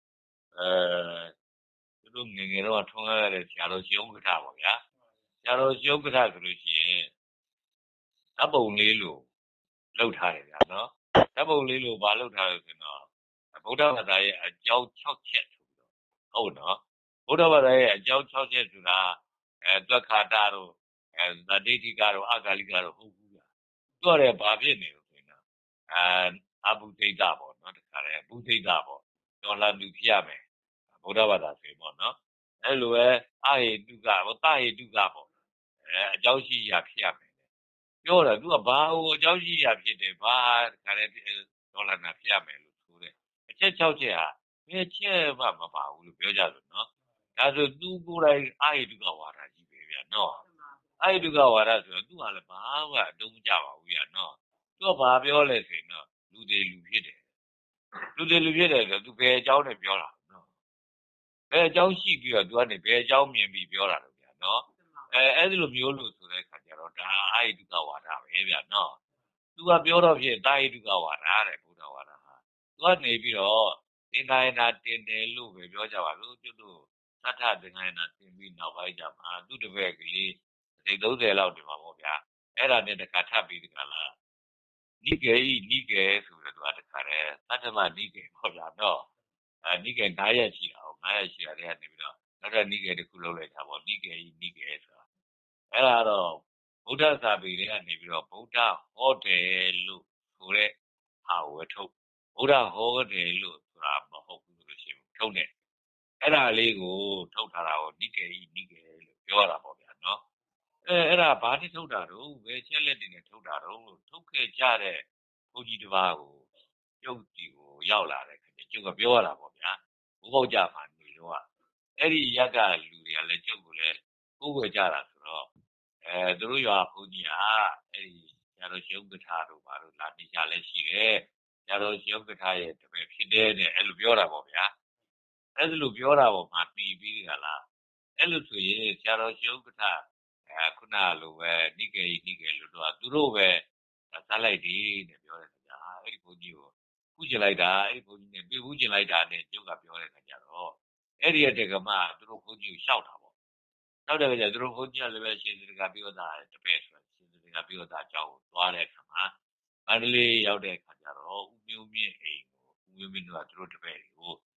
သူတို့ငယ်တော့ထွန်းရတဲ့ဆရာတော်ရှင်ဥက္ကဋ္ဌပါဗျာဆရာတော်ရှင်ဥက္ကဋ္ဌဆိုလို့ရှိရင်ဓာတ်ပုံလေးလို့လှုပ်ထားတယ်ဗျာနော်ဓာတ်ပုံလေးလို့ဘာလှုပ်ထားလဲဆိုတော့ဗုဒ္ဓဘာသာရဲ့အကြောင်း6ချက်ဆိုပြီးတော့ဟုတ်နော်ဗုဒ္ဓဘာသာရဲ့အကြောင်း6ချက်ဆိုတာသွက္ခာတာတို့သတိတိကတို့အဂါလိကတို့ဟုတ်ဘူးဗျာသူကလည်းဘာဖြစ်နေလို့ဆိုရင်အဘုဒိတပေါ့နော်တခါလေဘုဒိတပေါ့တော်လာလူဖြစ်ရမယ်ဗုဒ္ဓဘာသာဆိုပေါ့နော်အဲ့လိုပဲအဟိတုကပေါ့တဟိတုကပေါ့အကြောင်းရှိရာဖြစ်ရမယ်ပြောတာသူကဘာကိုအကြောင်းရှိရာဖြစ်တယ်ဘာတခါလေတော်လာနာဖြစ်ရမယ်လို့ဆိုတဲ့အချက်6ချက်ဟာဘယ်ချက်မှမပါဘူးလို့ပြောကြလို့နော်ဒါဆိုသူကိုယ်တိုင်အဟိတုကဝါဒကြီးပဲဗျာနော်အဟိတုကဝါဒဆိုတော့သူကလည်းဘာမှအတုံးမကြပါဘူးဗျာနော်သူကဘာပြောလဲဆိုရင်တော့လူတွေလူဖြစ်တယ်လူတွေလူဖြစ်တယ်ဆိုတော့သူဘယ်အကြောင်းနဲ့ပြောတာနော်ဘယ်အကြောင်းရှိပြီးတော့သူကနေဘယ်အကြောင်းမြင်ပြီးပြောတာလို့ဗျာနော်အဲ့ဒီလိုမျိုးလို့ဆိုတဲ့ခါကျတော့ဒါအဟိတုကဝါဒပဲဗျာနော်သူကပြောတော့ဖြစ်တာဟိတုကဝါဒတဲ့ဘုရားဝါဒဟာသူကနေပြီးတော့သင်္ကာယနာတင်တယ်လို့ပဲပြောကြပါလို့ကျွတ်တို့သတ္ထသင်္ကာယနာတင်ပြီးနောက်ပိုင်းကျမှသူတပည့်ကလေးဒီ30လောက်တင်ပါပေါ့ဗျာအဲ့ဒါနဲ့တခါထပ်ပြီးတခါလားနိကေဆိုတော့သူကတခါလဲသတ္တမနိကေပေါ့ဗျာနော်နိကေ9ရက်ရှိတာဟုတ်9ရက်ရှိတာတည်းကနေပြီးတော့နောက်ထပ်နိကေတစ်ခုလုပ်လိုက်တာပေါ့နိကေဆိုတာအဲ့ဒါတော့ဗုဒ္ဓစာပေတွေကနေပြီးတော့ဗုဒ္ဓဟောတယ်လို့ဆိုတဲ့ဟာကိုပဲထုတ်ဗုဒ္ဓဟောတယ်လို့ဆိုတာမဟုတ်ဘူးလို့ရှိရင်ထုတ်တယ်အဲ့ဒါလေးကိုထုတ်ထားတာကိုနိကေလို့ပြောတာပေါ့ဗျာနော်အဲ့ဒါဘာနဲ့ထုတ်တာတော့ဘယ်ချက်လက်တွေနဲ့ထုတ်တာတော့လို့ထုတ်ခဲ့ကြတဲ့ဘုန်းကြီးတစ်ပါးကိုကျုပ်ဒီကိုရောက်လာတဲ့ခင်ဗျကျုပ်ကပြောရတာပေါ့ဗျာဘိုးပေါက်ကြမှာနေတော့အဲ့ဒီရက်ကလူတွေကလည်းကျုပ်ကိုလည်းကိုယ်ဝယ်ကြတာဆိုတော့သူတို့ရွာဘုန်းကြီးကအဲ့ဒီဆရာတော်ရှင်ဥက္ကဋ္ဌတို့ဘာလို့လာနေကြလဲရှိတယ်ဆရာတော်ရှင်ဥက္ကဋ္ဌရဲ့တပည့်ဖြစ်တဲ့အဲ့လိုပြောတာပေါ့ဗျာအဲ့လိုပြောတာပေါ့မှာပြီးပြီးကြလားအဲ့လိုဆိုရင်ဆရာတော်ရှင်ဥက္ကဋ္ဌခုနလိုပဲနိကေလို့တော့သူတို့ပဲစားလိုက်ဒီနဲ့ပြောတယ်ခင်ဗျာအဲ့ဒီဘုန်းကြီးကိုခုကျင်လိုက်တာအဲ့ဒီဘုန်းကြီးနဲ့တွေ့ဘူးကျင်လိုက်တာနဲ့ကျုပ်ကပြောတဲ့ခါကျတော့အဲ့ဒီရဲ့တက္ကမသူတို့ဘုန်းကြီးကိုရှောက်တာပေါ့ရှောက်တဲ့ခါကျသူတို့ဘုန်းကြီးကလည်းပဲရှင်သင်္ကပြောတာတပည့်ဆိုရှင်သင်္ကပြောတာအကြောင်းကိုသွားတဲ့အခါမှာမန္တလေးရောက်တဲ့အခါကျတော့ဦးမျိုးမြင့်အိမ်ကိုဦးမျိုးမြင့်တို့ကသူတို့တပည့်တွေကို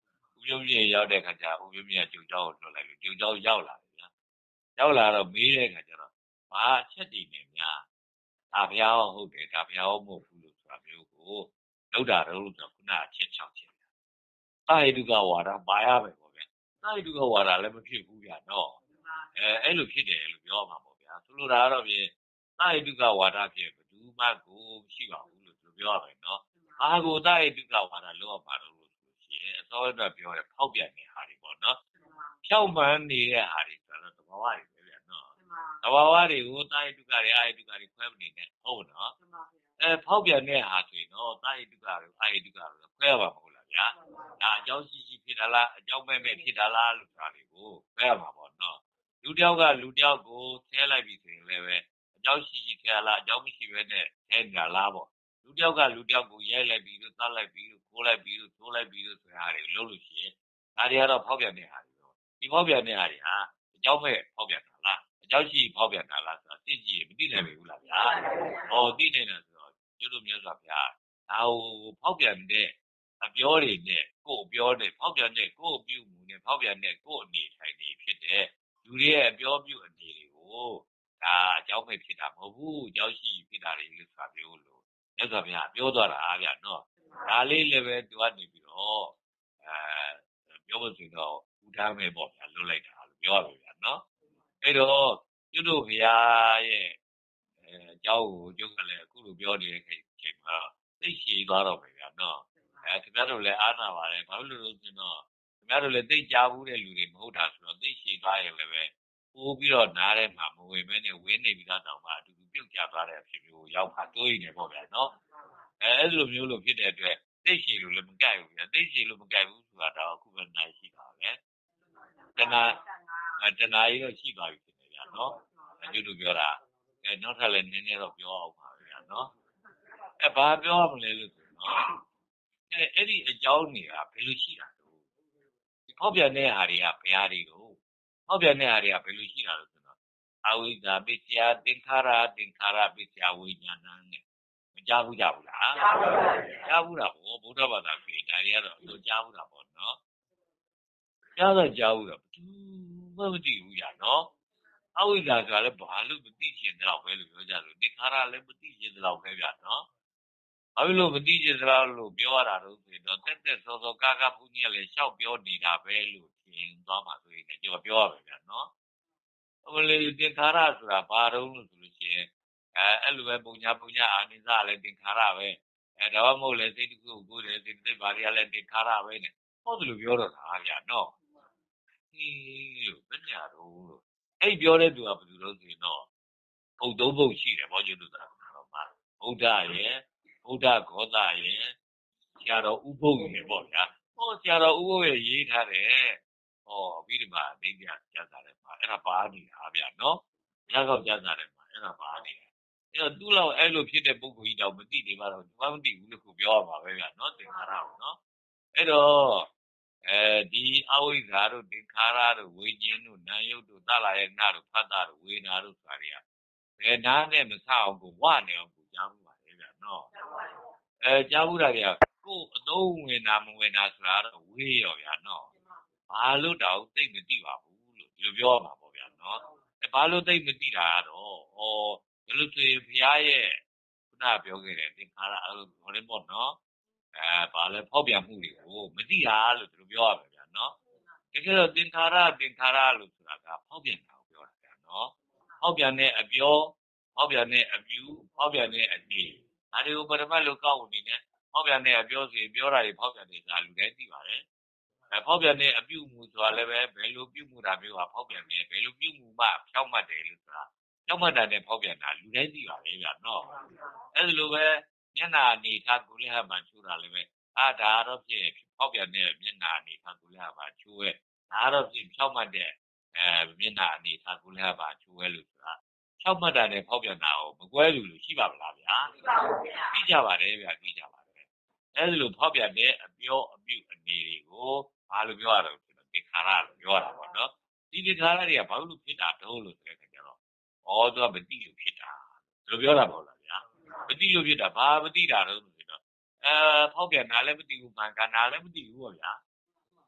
ပြုံးပြင်းရောက်တဲ့ခါကျဦးပြုံးပြင်းကကျုပ်เจ้าကိုလွှတ်လိုက်လို့ကျုပ်เจ้าရောက်လာတယ်ဗျာရောက်လာတော့မေးတဲ့ခါကျတော့ဘာအချက်တည်နေများဒါဘုရားဟုတ်တယ်ဒါဘုရားမဟုတ်ဘူးလို့ဆိုတာမျိုးကိုလောက်တာတော့လို့ဆိုခုနအချက်6ချက်သာယတုကဝါဒပါရမယ်ပေါ့ဗျာသာယတုကဝါဒလည်းမဖြစ်ဘူးဗျာနော်အဲ့လိုဖြစ်တယ်လို့ပြောမှာပေါ့ဗျာဆိုလိုတာကတော့ပြင်သာယတုကဝါဒဖြစ်ဘယ်သူမှကိုမရှိပါဘူးလို့ပြောရမယ်နော်ဘာကိုသာယတုကဝါဒလောက်ပါတော့လို့ဆိုရှင်အစောကပြောရဲဖောက်ပြန်တဲ့ဟာတွေပေါ့နော်ဖြောက်မှန်းနေတဲ့ဟာတွေဆိုတော့တဘာဝတွေပဲဗျာနော်တဘာဝတွေကိုသာယတုကတွေအာယတုကတွေခွဲမနေနဲ့ဟုတ်နော်ဖောက်ပြန်တဲ့ဟာဆိုရင်တော့သာယတုကတွေအာယတုကတွေခွဲရပါမဟုတ်လားဗျာဒါအကြောင်းရှိရှိဖြစ်တာလားအကြောင်းမဲ့မဲ့ဖြစ်တာလားလို့ဆိုတာတွေကိုခွဲရမှာပေါ့နော်လူတယောက်ကလူတယောက်ကိုဆဲလိုက်ပြီဆိုရင်လည်းပဲအကြောင်းရှိရှိဆဲလားအကြောင်းမရှိဘဲနဲ့ဆဲနေတာလားပေါ့လူတယောက်ကလူတယောက်ကိုရိုက်လိုက်ပြီးတော့တတ်လိုက်ပြီးတော့ခိုးလိုက်ပြီးတော့ထိုးလိုက်ပြီးတော့ဆိုတာတွေလုပ်လို့ရှိရင်ဒါတွေကတော့ဖောက်ပြန်တဲ့ဟာတွေပေါ့ဒီဖောက်ပြန်တဲ့ဟာတွေဟာအကြောင်းမဲ့ဖောက်ပြန်တာလားအကြောင်းရှိဖောက်ပြန်တာလားဆိုတာသိကြည့်ရင်မသိနိုင်ဘူးလားဗျာသိနေတယ်ဆိုတော့ကျွတ်လို့မျိုးဆိုဗျာဒါကိုဖောက်ပြန်တဲ့အပြောတွေနဲ့ကိုယ်ပြောတဲ့ဖောက်ပြန်တဲ့ကိုယ်ပြုမှုနဲ့ဖောက်ပြန်တဲ့ကိုယ်အနေထိုင်နေဖြစ်တဲ့လူတွေရဲ့အပြောပြုအနေတွေကိုဒါအကြောင်းမဲ့ဖြစ်တာမဟုတ်ဘူးအကြောင်းရှိဖြစ်တာတွေလို့ဆိုတာမျိုးလို့မြတ်စွာဘုရားပြောသွားတာအားဗျာနော်ဒါလေးလည်းပဲသူကနေပြီးတော့ပြောလို့ဆိုတော့ဥထားမဲ့ပေါ့ဗျာလွတ်လိုက်တာလို့ပြောရပါဗျာနော်အဲ့တော့ကျွတ်တို့ဘုရားရဲ့အကြောင်းကိုကျွတ်ကလည်းအခုလိုပြောနေတဲ့ချိန်မှာသိရှိသွားတော့ပဲဗျာနော်ခင်ဗျားတို့လည်းအားနာပါတယ်ဘာလို့လဲဆိုတော့ခင်ဗျားတို့လည်းသိကြဘူးတဲ့လူတွေမဟုတ်တာဆိုတော့သိရှိသွားရင်လည်းပဲပိုးပြီးတော့နားထဲမှာမဝင်မဲနဲ့ဝင်းနေပြီးသားတောင်မှအတူတူပြုတ်ကျသွားတဲ့အဖြစ်မျိုးရောက်ပါတွေးနေပေါ့ဗျာနော်အဲ့လိုမျိုးလို့ဖြစ်တဲ့အတွက်သိရှိလို့လည်းမကြိုက်ဘူးဗျာသိရှိလို့မကြိုက်ဘူးဆိုတာတော့အခုပဲနိုင်ရှိတာပဲတဏှာကြီးတော့ရှိသွားပြီဖြစ်နေဗျာနော်ကျွတ်တို့ပြောတာနောက်ထပ်လည်းနည်းနည်းတော့ပြောအောင်ပါဗျာနော်ဘာပြောရမလဲလို့ဆိုတော့အဲ့ဒီအကြောင်းတွေကဘယ်လိုရှိတာလဲဒီဖောက်ပြန်တဲ့ဟာတွေကဘယ်ဟာတွေတော့ဖောက်ပြန်တဲ့ဟာတွေကဘယ်လိုရှိတာလဲဆိုတော့အဝိဇ္ဇာပစ္စယသင်္ခါရပစ္စယဝိညာဏနဲ့မကြားဘူးကြဘူးလားကြားဘူးတာပေါ့ဗုဒ္ဓဘာသာပြေဒါတွေကတော့အလိုကြားဘူးတာပေါ့နော်ကြားဘူးတာဘယ်သူမှမသိဘူးကြာနော်အဝိဇ္ဇာဆိုတာလည်းဘာလို့မသိချင်တဲ့တော့ပဲလို့ပြောကြလို့သင်္ခါရလည်းမသိချင်တဲ့တော့ပဲဗျာနော်ဘာလို့မသိချင်တဲ့လို့ပြောရတာတော့ဆိုတော့တက်စောကာဘုန်းကြီးကလည်းရှောက်ပြောနေတာပဲလို့ထင်သွားမှာဆိုရင်ကျွန်တော်ပြောရမယ်ဗျာနော်ဟိုလေသင်္ခါရဆိုတာဘာတုံးလို့ဆိုလို့ရှိရင်အဲ့လိုပဲပုံညာအာနိစ္စလည်းသင်္ခါရပဲဒါမှမဟုတ်လေစိတ်တခုကိုယ်တယ်စိတ်ဘာတွေကလည်းသင်္ခါရပဲနဲ့ဟုတ်တယ်လို့ပြောတော့တာဗျာနော်လို့ဘယ်နေရာတော့လို့အဲ့ပြောတဲ့သူကဘယ်သူလို့ဆိုရင်တော့ဘုံသုံးဘုံရှိတယ်ဘောကျွတ်တို့သာတော့မှာဗုဒ္ဓရဲ့ဗုဒ္ဓဂေါသရဲ့ဆရာတော်ဥပုပ်ရယ်ပေါ့ဗျာဆရာတော်ဥပုပ်ရဲ့ရေးထားတယ်ပြီးဒီမှာဒိဋ္ဌိကျမ်းစာထဲမှာအဲ့ဒါပါနေတာဗျာနော်ရကောက်ကျမ်းစာထဲမှာအဲ့ဒါပါနေတယ်အဲ့တော့သူ့လောက်အဲ့လိုဖြစ်တဲ့ပုဂ္ဂိုလ်ကြီးတော့မသိနေပါတော့ဘာမှမသိဘူးလို့ခုပြောရမှာပဲဗျာနော်သင်္ခါရကိုနော်အဲ့တော့ဒီအဝိဇ္ဇာတို့သင်္ခါရတို့ဝိညာဉ်တို့နာယုတ်တို့သလာရဲ့နာတို့ဖတ်တာတို့ဝေနာတို့ဆိုတာတွေကဘယ်နာနဲ့မဆအောင်ကိုဝနေအောင်ကိုကြားမှုပါတယ်ဗျာနော်ကြားမှုတာတွေကကိုယ်အသုံးဝင်တာမဝင်တာဆိုတာတော့ဝေးရောဗျာနော်ဘာလို့တောင်သိမသိပါဘူးလို့ဒီလိုပြောရမှာပေါ့ဗျာနော်ဘာလို့သိမသိတာကတော့ဘယ်လိုဆိုရင်ဘုရားရဲ့ခုနပြောခဲ့တဲ့သင်္ခါရဟိုလည်းပေါ့နော်ဘာလဲဖောက်ပြန်မှုတွေကိုမသိတာလို့ဒီလိုပြောရမှာဗျာနော်တကယ်တော့သင်္ခါရလို့ဆိုတာကဖောက်ပြန်တာကိုပြောတာဗျာနော်ဖောက်ပြန်တဲ့အပြောဖောက်ပြန်တဲ့အပြုဖောက်ပြန်တဲ့အနေဒါတွေကိုပရမတ်လို့ကောက်နေနေဖောက်ပြန်တဲ့အပြောဆိုရင်ပြောတာတွေဖောက်ပြန်နေတာလူတိုင်းသိပါတယ်ဖောက်ပြန်တဲ့အပြုမှုဆိုတာလည်းပဲဘယ်လိုပြုမှုတာမျိုးဟာဖောက်ပြန်နေဘယ်လိုပြုမှုမှဖြောက်မှတ်တယ်လို့ဆိုတာဖြောက်မှတ်တာနဲ့ဖောက်ပြန်တာလူတိုင်းသိပါပဲဗျာနော်အဲ့လိုပဲမျက်နာအနေထားကိုလည်းဟာမှချိုးတာလည်းပဲဒါတော့ဖြစ်ဖောက်ပြန်တဲ့မျက်နာအနေထားကိုလည်းဟာမှချိုးရဲ့ဒါတော့ဖြစ်ဖြောက်မှတ်တဲ့မျက်နာအနေထားကိုလည်းဟာမှချိုးရဲ့လို့ဆိုတာဖြောက်မှတ်တာနဲ့ဖောက်ပြန်တာကိုမကွဲလို့ရှိပါမလားဗျာသိကြပါတယ်ဗျာသိကြပါတယ်အဲ့လိုဖောက်ပြန်တဲ့အပြောအပြုအနေတွေကိုဘာလို့ပြောရတော့ဆိုတော့သင်္ခါရလို့ပြောတာပေါ့နော်ဒီသင်္ခါရတွေကဘာလို့ဖြစ်တာတုံးလို့ဆိုတဲ့ခါကျတော့သူကမသိလို့ဖြစ်တာလို့ပြောတာပေါ့လားဗျာမသိလို့ဖြစ်တာဘာမသိတာတော့ဆိုတော့ဖောက်ပြန်တာလည်းမသိဘူးမှန်ကန်တာလည်းမသိဘူးပေါ့ဗျာ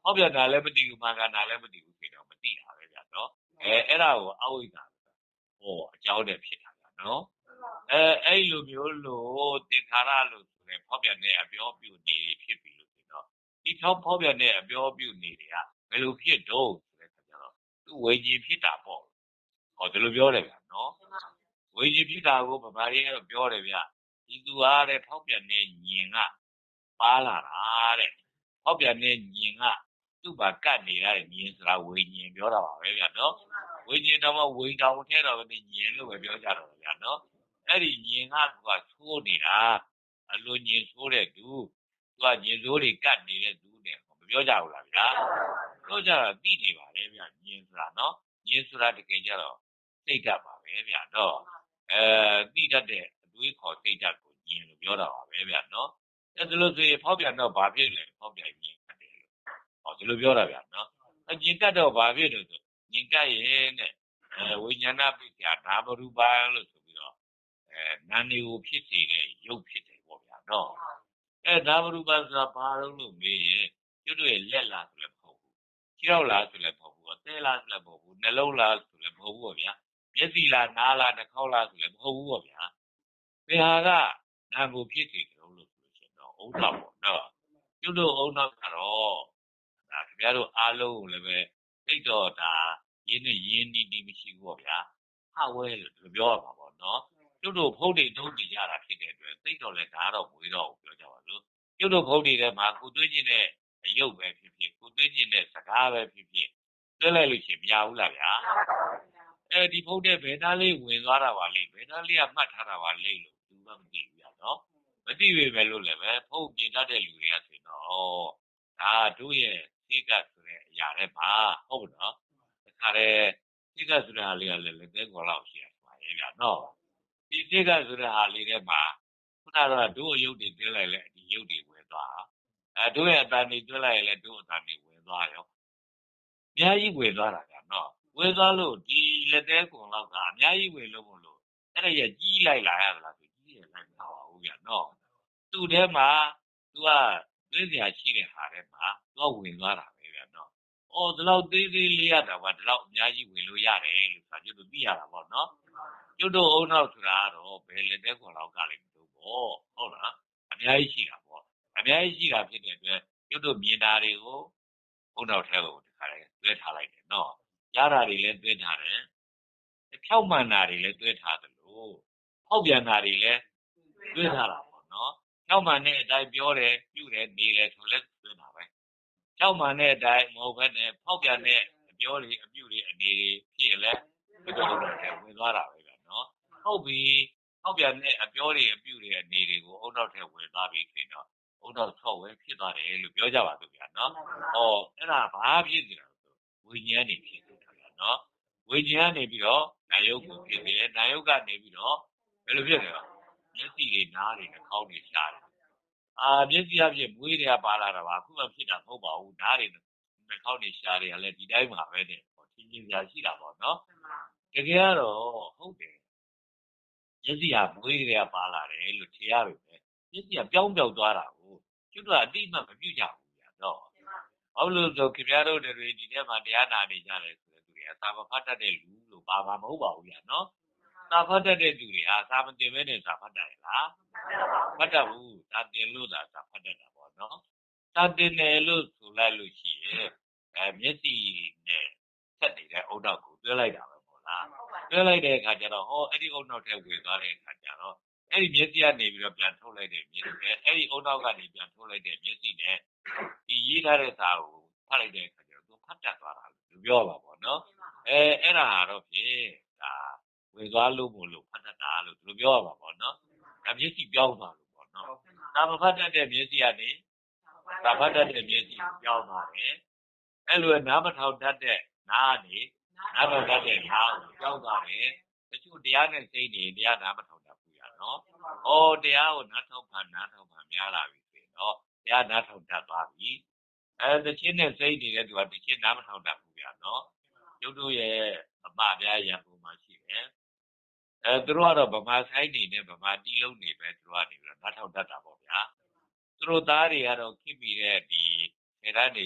ဖောက်ပြန်တာလည်းမသိဘူးမှန်ကန်တာလည်းမသိဘူးဆိုတော့မသိတာပဲဗျာနော်အဲ့ဒါကိုအဝိဇ္ဇာဟောအကြောင်းနဲ့ဖြစ်တာဗျာနော်အဲ့လိုမျိုးလို့သင်္ခါရလို့ဆိုရင်ဖောက်ပြန်တဲ့အပြောပြုနေဖြစ်ပြီလို့ဆိုတော့ဒီဖောက်ပြန်တဲ့အပြောပြုနေတွေကဘယ်လိုဖြစ်တော့ဆိုတဲ့ခါကျတော့သူဝိညာဉ်ဖြစ်တာပေါ့ဟောဒီလိုပြောတယ်ဗျာနော်ဝိညာဉ်ဖြစ်တာကိုဗမာတွေကတော့ပြောတယ်ဗျာဒီသူအားတဲ့ဖောက်ပြန်တဲ့ညင်ကပါလာတာတဲ့ဖောက်ပြန်တဲ့ညင်ကသူ့ဘာကတ်နေတာညင်ဆိုတာဝိညာဉ်ပြောတာပါပဲဗျာနော်ဝိညာဉ်တော့မှဝိတောင်ထဲတော့ညင်လို့ပဲပြောကြတော့ဗျာနော်အဲ့ဒီညင်ကသူကသိုးနေတာအလိုညင်သိုးတဲ့သူကညင်သိုးတွေကတ်နေတဲ့သူနဲ့မပြောကြဘူးလားဗျာပြောကြတာသိနေပါလေဗျာညင်ဆိုတာနော်ညင်ဆိုတာတကယ်ကြတော့စိတ်ဓာတ်ပါပဲဗျာနော်သိတတ်တဲ့အတွေးခေါ်စိတ်ဓာတ်ကိုညင်လို့ပြောတာပါပဲဗျာနော်အဲ့ဒါလို့ဆိုရင်ဖောက်ပြန်တော့ဘာဖြစ်လဲဖောက်ပြန်ညင်တယ်လို့ဟောဒီလိုပြောတာဗျာနော်ညင်ကတ်တော့ဘာဖြစ်လို့ဆိုညင်ကတ်ရဲ့နဲ့ဝိညာဏပိစ္ဆာနာမရူပံလို့ဆိုပြီးတော့နာနေကိုဖြစ်စေတဲ့ရုပ်ဖြစ်တယ်ပေါ့ဗျာနော်နာမရူပံဆိုတာဘာလို့မေးရင်ကျွတ်ရဲ့လက်လားဆိုလည်းမဟုတ်ဘူးခြေထောက်လားဆိုလည်းမဟုတ်ဘူးအသေးလားဆိုလည်းမဟုတ်ဘူးနှလုံးလားဆိုလည်းမဟုတ်ဘူးပေါ့ဗျာမျက်စိလားနားလားနှာခေါင်းလားဆိုလည်းမဟုတ်ဘူးပေါ့ဗျာဘယ်ဟာကနာကိုဖြစ်စေတယ်လို့ဆိုလို့ရှိရင်တော့ဥဒ္ဓပေါ့နော်ကျွတ်တို့ဥဒ္ဓကတော့ဒါခင်ဗျားတို့အားလုံးကိုလည်းပဲသိတော့ဒါရင်းနဲ့ရင်းနီးနီးမရှိဘူးပေါ့ဗျာဟာဝဲလို့ဒီလိုပြောရမှာပေါ့နော်ကျွတ်တို့ဖုတ်တွေတုံးနေကြတာဖြစ်တဲ့အတွက်သိတော့လဲဒါတော့မွေးတော့ဘူးပြောကြပါလို့ကျွတ်တို့ဖုတ်တွေထဲမှာကိုသွေးချင်းတဲ့အယုတ်ပဲဖြစ်ဖြစ်ကိုသွေးချင်းတဲ့စကားပဲဖြစ်ဖြစ်သွင်းလိုက်လို့ရှိရင်မရဘူးလားဗျာဒီဖုတ်တဲ့ဘယ်သားလေးဝင်သွားတာပါလိမ့်ဘယ်သားလေးကမှတ်ထားတာပါလိမ့်လို့သူကမသိဘူးဗျာနော်မသိပေမဲ့လို့လည်းပဲဖုတ်ပြင်တတ်တဲ့လူတွေကဆိုရင်တော့ဒါတို့ရဲ့စိတ်ကဆိုတဲ့အရာတွေမှာဟုတ်နော်တခါတည်းစိတ်ကဆိုတဲ့ဟာလေးကလည်းလက်သေးကောလောက်ရှိရပါရဲ့ဗျာနော်ဒီစိတ်ကဆိုတဲ့ဟာလေးထဲမှာခုနကတော့တို့အယုတ်တွေတွဲလိုက်လဲဒီယုတ်တွေဝင်သွားတို့ရဲ့အတန်တွေတွဲလိုက်လဲတို့အတန်တွေဝင်သွားရောအများကြီးဝင်သွားတာဗျာနော်ဝင်သွားလို့ဒီလက်သေးကွန်လောက်ကအများကြီးဝင်လို့မလို့အဲ့ဒါကြီးကြီးလိုက်လာရသလားဆိုကြီးရလိုက်မလာပါဘူးဗျာနော်သူ့ထဲမှာသူကသိစရာရှိတဲ့ဟာထဲမှာသူကဝင်သွားတာပဲဗျာနော်ဒီလောက်သေးသေးလေးရတာကဒီလောက်အများကြီးဝင်လို့ရတယ်လို့ဆိုတာကျွတ်တို့သိရတာပေါ့နော်ကျွတ်တို့အုံနောက်ဆိုတာကတော့ဘယ်လက်သေးကွန်လောက်ကလည်းမလို့ပေါ့ဟုတ်လားအများကြီးရှိတာပေါ့အများကြီးရှိတာဖြစ်တဲ့အတွက်ကျွတ်တို့မြင်တာတွေကိုအုံနောက်ထဲကိုတခါလေတွဲထားလိုက်တယ်နော်ကြားတာတွေလည်းတွဲထားတယ်ဖြောက်မှန်တာတွေလည်းတွဲထားတယ်လို့ဖောက်ပြန်တာတွေလည်းတွဲထားတာပေါ့နော်ဖြောက်မှန်တဲ့အတိုင်းပြောတယ်ပြုတယ်နေတယ်ဆိုလည်းတွဲတာပဲဖြောက်မှန်တဲ့အတိုင်းမဟုတ်ဘဲနဲ့ဖောက်ပြန်တဲ့အပြောတွေအပြုတွေအနေတွေဖြစ်လဲဒီလိုဝင်သွားတာပဲဗျာနော်ဟုတ်ပြီဖောက်ပြန်တဲ့အပြောတွေအပြုတွေအနေတွေကိုအုံနောက်ထဲဝင်သွားပြီဆိုတော့အုံနောက်ဆော့ဝဲဖြစ်သွားတယ်လို့ပြောကြပါစို့ဗျာနော်အဲ့ဒါဘာဖြစ်နေတာဆိုဝိညာဉ်နေဖြစ်နေတာဗျာနော်ဝိညာဉ်ကနေပြီးတော့နာယုတ်ကိုဖြစ်နေတယ်နာယုတ်ကနေပြီးတော့ဘယ်လိုဖြစ်လဲမျက်စိတွေနားတွေနှာခေါင်းတွေရှားတယ်မျက်စိအဖြစ်မွေးတွေကပါလာတာပါအခုမှဖြစ်တာမဟုတ်ပါဘူးနားတွေနှာခေါင်းတွေရှားတွေကလည်းဒီတိုင်းမှာပဲတဲ့ထင်းချင်းစရာရှိတာပေါ့နော်တကယ်ကတော့ဟုတ်တယ်မျက်စိကမွေးတွေကပါလာတယ်လို့ထင်ရပြီပဲမျက်စိကပြောင်းပြောက်သွားတာကိုကျွတ်တော့အတိအမှတ်မပြုကြဘူးဗျာတော့ဟုတ်လို့ဆိုခင်ဗျားတို့တွေဒီထဲမှာတရားနာနေကြတယ်ဆိုတဲ့သူတွေကစာမဖတ်တတ်တဲ့လူလို့ပါမှာမဟုတ်ပါဘူးဗျာနော်စာဖတ်တတ်တဲ့သူတွေဟာစာမတင်မဲနဲ့စာဖတ်တတ်ရလားဖတ်တတ်ဘူးစာတင်လို့သာစာဖတ်တတ်တာပေါ့နော်စာတင်တယ်လို့ဆိုလိုက်လို့ရှိရင်မျက်စိနဲ့ဆက်နေတဲ့အုံနောက်ကိုတွဲလိုက်တာပဲပေါ့လားတွဲလိုက်တဲ့အခါကျတော့အဲ့ဒီအုံနောက်ထဲဝင်သွားတဲ့အခါကျတော့အဲ့ဒီမျက်စိကနေပြီးတော့ပြန်ထုတ်လိုက်တဲ့မျက်စိနဲ့အဲ့ဒီအုံနောက်ကနေပြန်ထုတ်လိုက်တဲ့မျက်စိနဲ့ဒီရေးထားတဲ့စာကိုဖတ်လိုက်တဲ့အခါကျတော့သူဖတ်တတ်သွားတာလို့ပြောပါပေါ့နော်အဲ့ဒါတော့ဖြင့်ဒါဝင်သွားလို့မို့လို့ဖတ်တတ်တာလို့သူပြောရမှာပေါ့နော်ဒါမျက်စိပြောင်းသွားလို့ပေါ့နော်ဒါမဖတ်တတ်တဲ့မျက်စိကနေဒါဖတ်တတ်တဲ့မျက်စိပြောင်းသွားတယ်အဲ့လိုနားမထောင်တတ်တဲ့နားကနေနားမထောင်တတ်တဲ့နားကိုပြောင်းသွားတယ်တချို့တရားနဲ့စိတ်နေတရားနားမထောင်တတ်ဘူးရနော်တရားကိုနားထောင်မှများလာပြီဆိုရင်တော့တရားနားထောင်တတ်သွားပြီတချင်းနဲ့စိတ်နေတဲ့သူကတချင်းနားမထောင်တတ်ဘူးဗျာနော်ရုပ်တို့ရဲ့အမအများရန်ကုန်မှာရှိတယ်သူတို့ကတော့ဗမာဆိုင်နေနဲ့ဗမာတီးလုံးနေပဲသူတို့ကနေပြီးတော့နားထောင်တတ်တာပေါ့ဗျာသူတို့သားတွေကတော့ခင်မိတဲ့ဒီခြေတန်းတွေ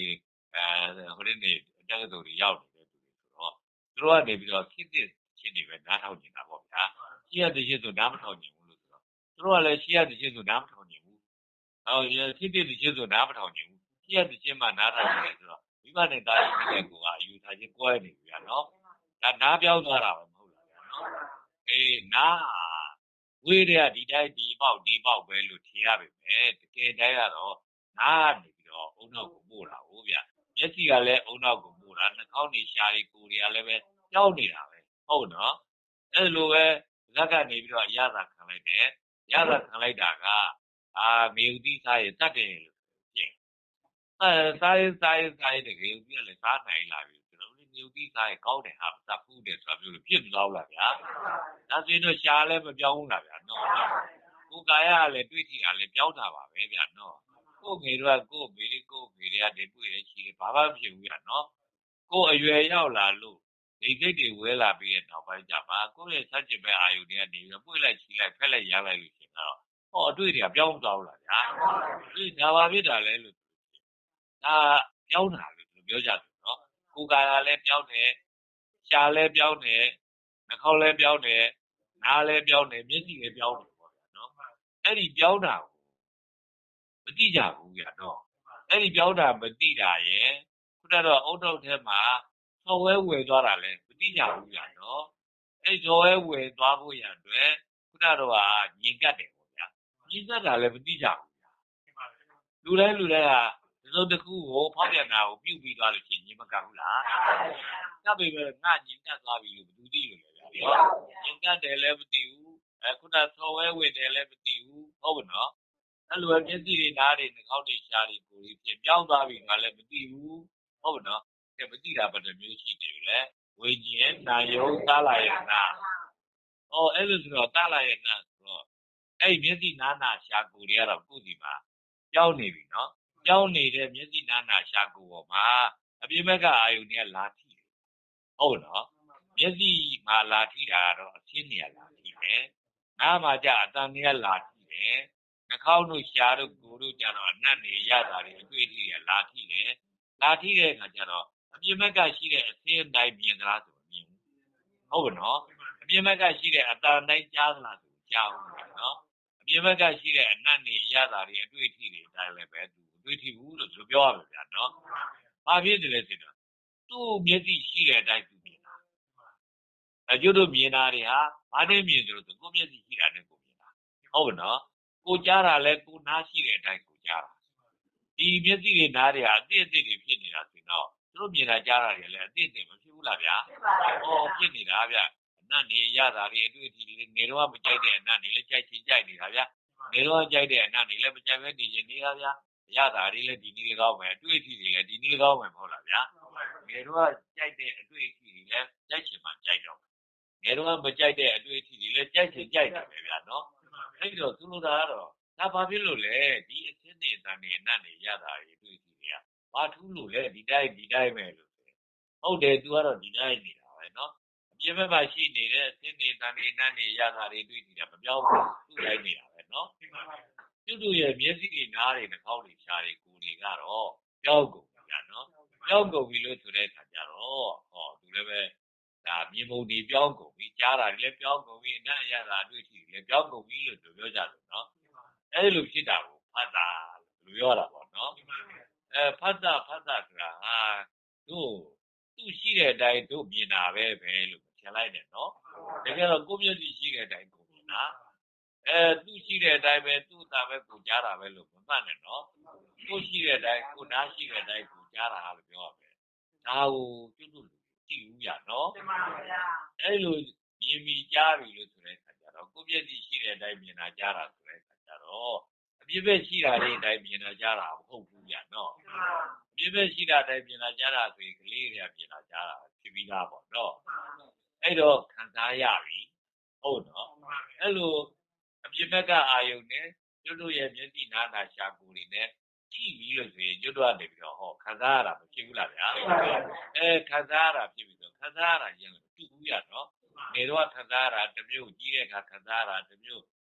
ဟိုနေ့တက္ကသိုလ်တွေရောက်နေတဲ့သူတွေဆိုတော့သူတို့ကနေပြီးတော့ခေတ်သစ်ချင်းတွေပဲနားထောင်နေတာပေါ့ဗျာရှေ့ရတဲ့ချင်းဆိုနားမထောင်နိုင်ဘူးလို့ဆိုတော့သူတို့ကလည်းရှေ့ရတဲ့ချင်းဆိုနားမထောင်နိုင်ဘူးခေတ်သစ်တဲ့ချင်းဆိုနားမထောင်နိုင်ဘူးရှေ့ရတဲ့ချင်းမှနားထောင်နေတယ်ဆိုတော့မိဘနဲ့တာသမီနဲ့ကိုကအယူထားချင်းကွဲနေပြီဗျာနော်ဒါနားပြောင်းသွားတာပဲမဟုတ်လားဗျာနော်နားဝေးတဲ့ဒီတိုင်းဒီပေါက်ပဲလို့ထင်ရပါမယ်တကယ်တမ်းကတော့နားနေပြီးတော့အုံနောက်ကိုပို့တာဟုတ်ဗျမျက်စိကလည်းအုံနောက်ကိုပို့တာနှာခေါင်းတွေရှားတွေကိုယ်တွေကလည်းပဲကြောက်နေတာပဲဟုတ်နော်အဲ့လိုပဲဇက်ကနေပြီးတော့ရတာခံလိုက်တယ်ရတာခံလိုက်တာကမေဦးတိစားရဲ့တတ်တယ်လို့ပြင်စားရင်တကယ်ဦးတိကလည်းစားနိုင်လာပြီကျွန်တော်မေဦးတိစားရဲ့ကောင်းတယ်ဟာတတ်ဘူးတယ်ဆိုတာမျိုးလို့ဖြစ်သွားလားဗျာဒါဆိုရင်တော့ရှားလည်းမပြောင်းဘူးလားဗျာနော်ကိုယ်ကာယကလည်းတွေးထိတာလည်းပြောင်းတာပါပဲဗျာနော်ကိုယ်ငယ်တော့ကိုယ်မေတွေကနေတွေ့ရရှိတယ်ဘာမှမဖြစ်ဘူးဗျာနော်ကိုယ်အရွယ်ရောက်လာလို့ဒီစိတ်တွေဝဲလာပြီးတဲ့နောက်ပိုင်းကျမှကိုယ့်ရဲ့စัจจิပဲအာယုတွေကနေပြီးပွေ့လိုက်ချီလိုက်ဖက်လိုက်ရလိုက်လို့ရှင်တော့အတွေ့တွေကပြောင်းသွားဘူးလားဗျာဒီဒါပါဖြစ်တာလဲလို့ဒါပြောင်းတာလို့ပြောကြတယ်နော်ကိုယ်ကာယလည်းပြောင်းတယ်ရှားလည်းပြောင်းတယ်နှာခေါင်းလည်းပြောင်းတယ်နားလည်းပြောင်းတယ်မျက်စိလည်းပြောင်းတယ်ပေါ့ဗျာနော်အဲ့ဒီပြောင်းတာကိုမသိကြဘူးဗျာနော်အဲ့ဒီပြောင်းတာမသိတာရဲ့ခုနကတော့အုတ်ထုတ်ထဲမှာဆော်ဝဲဝယ်သွားတာလဲမသိကြဘူးဗျာနော်အဲ့ဆော်ဝဲဝယ်သွားဖို့ရအတွက်ခုနကတော့ညင်ကတ်တယ်ပေါ့ဗျာညင်ကတ်တာလည်းမသိကြဘူးဗျာလူတိုင်းကသုံးတစ်ခုကိုဖောက်ပြန်တာကိုပြုတ်ပြီးသွားလို့ရှိရင်ညင်မကတ်ဘူးလားကပ်ပြီပဲငါညင်ကတ်သွားပြီလို့ဘယ်သူသိလို့လဲဗျာညင်ကတ်တယ်လည်းမသိဘူးခုနဆော်ဝဲဝယ်တယ်လည်းမသိဘူးဟုတ်ပါနော်အဲ့လိုပဲမျက်စိတွေနားတွေနှာခေါင်းတွေရှားတွေကိုယ်ကြီးပြောင်းသွားပြီငါလည်းမသိဘူးဟုတ်ပါနော်မသိတာဘယ်လိုမျိုးရှိတယ်လဲဝိညာဉ်နာယုံသားလာရဲ့နာအဲ့လိုဆိုတော့သားလာရဲ့နာဆိုတော့အဲ့မျက်စိနားနာရှားကိုယ်တွေကတော့ကိုယ်စီမှာပြောင်းနေပြီနော်ပြောင်းနေတဲ့မျက်စိနားနာရှားကိုယ်ပေါ်မှာအပြိမက်ကအာယုန်တွေကလာထိတယ်ဟုတ်နော်မျက်စိမှာလာထိတာကတော့အဆင်းနေရလာထိတယ်နားမှာကြအတန်တွေကလာထိတယ်နှာခေါင်းတို့ရှားတို့ကိုယ်တို့ကြတော့အနတ်နေရတာတွေအတွေ့အထိတွေလာထိတယ်လာထိတဲ့အခါကျတော့အပြိမက်ကရှိတဲ့အဆင်းတိုင်းမြင်သလားဆိုမြင်ဘူးဟုတ်ပါနော်အပြိမက်ကရှိတဲ့အတန်တိုင်းကြားသလားဆိုကြားဘူးနော်အပြိမက်ကရှိတဲ့အနတ်နေရတာတွေအတွေ့အထိတွေတိုင်းလည်းပဲသူအတွေ့အထိဘူးလို့သူပြောရမှာဗျာနော်ဘာဖြစ်တယ်လဲဆိုတော့သူ့မျက်စိရှိတဲ့အတိုင်းသူမြင်တာကျွတ်တို့မြင်တာတွေဟာဘာနဲ့မြင်တယ်လို့ဆိုကိုမျက်စိရှိတာနဲ့ကိုမြင်တာဟုတ်ပါနော်ကိုကြားတာလဲကိုနားရှိတဲ့အတိုင်းကိုကြားတာဒီမျက်စိတွေနားတွေဟာအသစ်တွေဖြစ်နေတာဆိုတော့သူတို့မြင်တာကြားတာတွေလည်းအသစ်တွေမဖြစ်ဘူးလားဗျာဖြစ်နေတာဗျအနတ်နေရတာတွေအတွေ့အထိတွေငယ်တော့မကြိုက်တဲ့အနတ်တွေလည်းကြိုက်ချင်ကြိုက်နေတာဗျငယ်တော့ကြိုက်တဲ့အနတ်တွေလည်းမကြိုက်ဘဲနေချင်နေတာဗျရတာတွေလည်းဒီနည်း၎င်းပဲအတွေ့အထိတွေလည်းဒီနည်း၎င်းပဲမဟုတ်လားဗျာငယ်တော့ကြိုက်တဲ့အတွေ့အထိတွေလည်းကြိုက်ချင်မှကြိုက်တော့ငယ်တော့မကြိုက်တဲ့အတွေ့အထိတွေလည်းကြိုက်ချင်ကြိုက်တယ်ပဲဗျာနော်အဲ့တော့သူတို့ကတော့ဒါဘာဖြစ်လို့လဲဒီအစင်းနေတန်နေအနတ်နေရတာတွေတွေ့ကြည့်နေရဘာထူးလို့လဲဒီတိုင်းပဲလို့ဟုတ်တယ်သူကတော့ဒီတိုင်းနေတာပဲနော်အပြည့်မဲ့မှရှိနေတဲ့အစင်းနေတန်နေအနတ်နေရတာတွေတွေ့ကြည့်တာမပြောင်းဘူးသူ့တိုင်းနေတာပဲနော်သူတို့ရဲ့မျက်စိတွေနားတွေနှာခေါင်းတွေရှားတွေကိုယ်တွေကတော့ပြောင်းကုန်ပြီနော်ပြောင်းကုန်ပြီလို့ဆိုတဲ့အခါကျတော့သူလည်းပဲဒါမြေပုံတွေပြောင်းကုန်ပြီကြားတာတွေလည်းပြောင်းကုန်ပြီအနတ်ရတာအတွေ့အထိတွေလည်းပြောင်းကုန်ပြီလို့ပြောကြတယ်နော်အဲ့လိုဖြစ်တာကိုဖတ်တာလို့ပြောတာပေါ့နော်ဖတ်တာဆိုတာသူရှိတဲ့အတိုင်းတို့မြင်တာပဲလို့ထင်လိုက်တယ်နော်တကယ်တော့ကိုမျက်စိရှိတဲ့အတိုင်းကိုမြင်တာသူရှိတဲ့အတိုင်းပဲသူ့သာပဲကိုကြားတာပဲလို့မမှတ်နဲ့နော်ကိုရှိတဲ့အတိုင်းကိုနားရှိတဲ့အတိုင်းကိုကြားတာလို့ပြောရမယ်ဒါကိုကျွတ်လို့ကြည့်ဦးရနော်အဲ့လိုမြင်ပြီးကြားပြီလို့ဆိုတဲ့အခါကျတော့ကိုမျက်စိရှိတဲ့အတိုင်းမြင်တာကြားတာဆိုတဲ့အခါကျတော့အပြည့်ပဲရှိတာလေးအတိုင်းမြင်တာကြားတာမဟုတ်ဘူးဗျာနော်အပြည့်ပဲရှိတာအတိုင်းမြင်တာကြားတာဆိုရင်ကလေးတွေကမြင်တာကြားတာဖြစ်ပြီးသားပေါ့နော်အဲ့တော့ခံစားရပြီဟုတ်နော်အဲ့လိုအပြည့်ဘက်ကအာယုန်နဲ့ကျွတ်တို့ရဲ့မျက်စိနားနာရှာကိုယ်တွေနဲ့ကြည့်ပြီးလို့ဆိုရင်ကျွတ်တို့ကနေပြီးတော့ခံစားရတာမဖြစ်ဘူးလားဗျာခံစားရတာဖြစ်ပြီးတော့ခံစားရတာရင်တူဘူးရနော်နေတော့ခံစားရတာတစ်မျိုးကြီးတဲ့အခါခံစားရတာတစ်မျိုး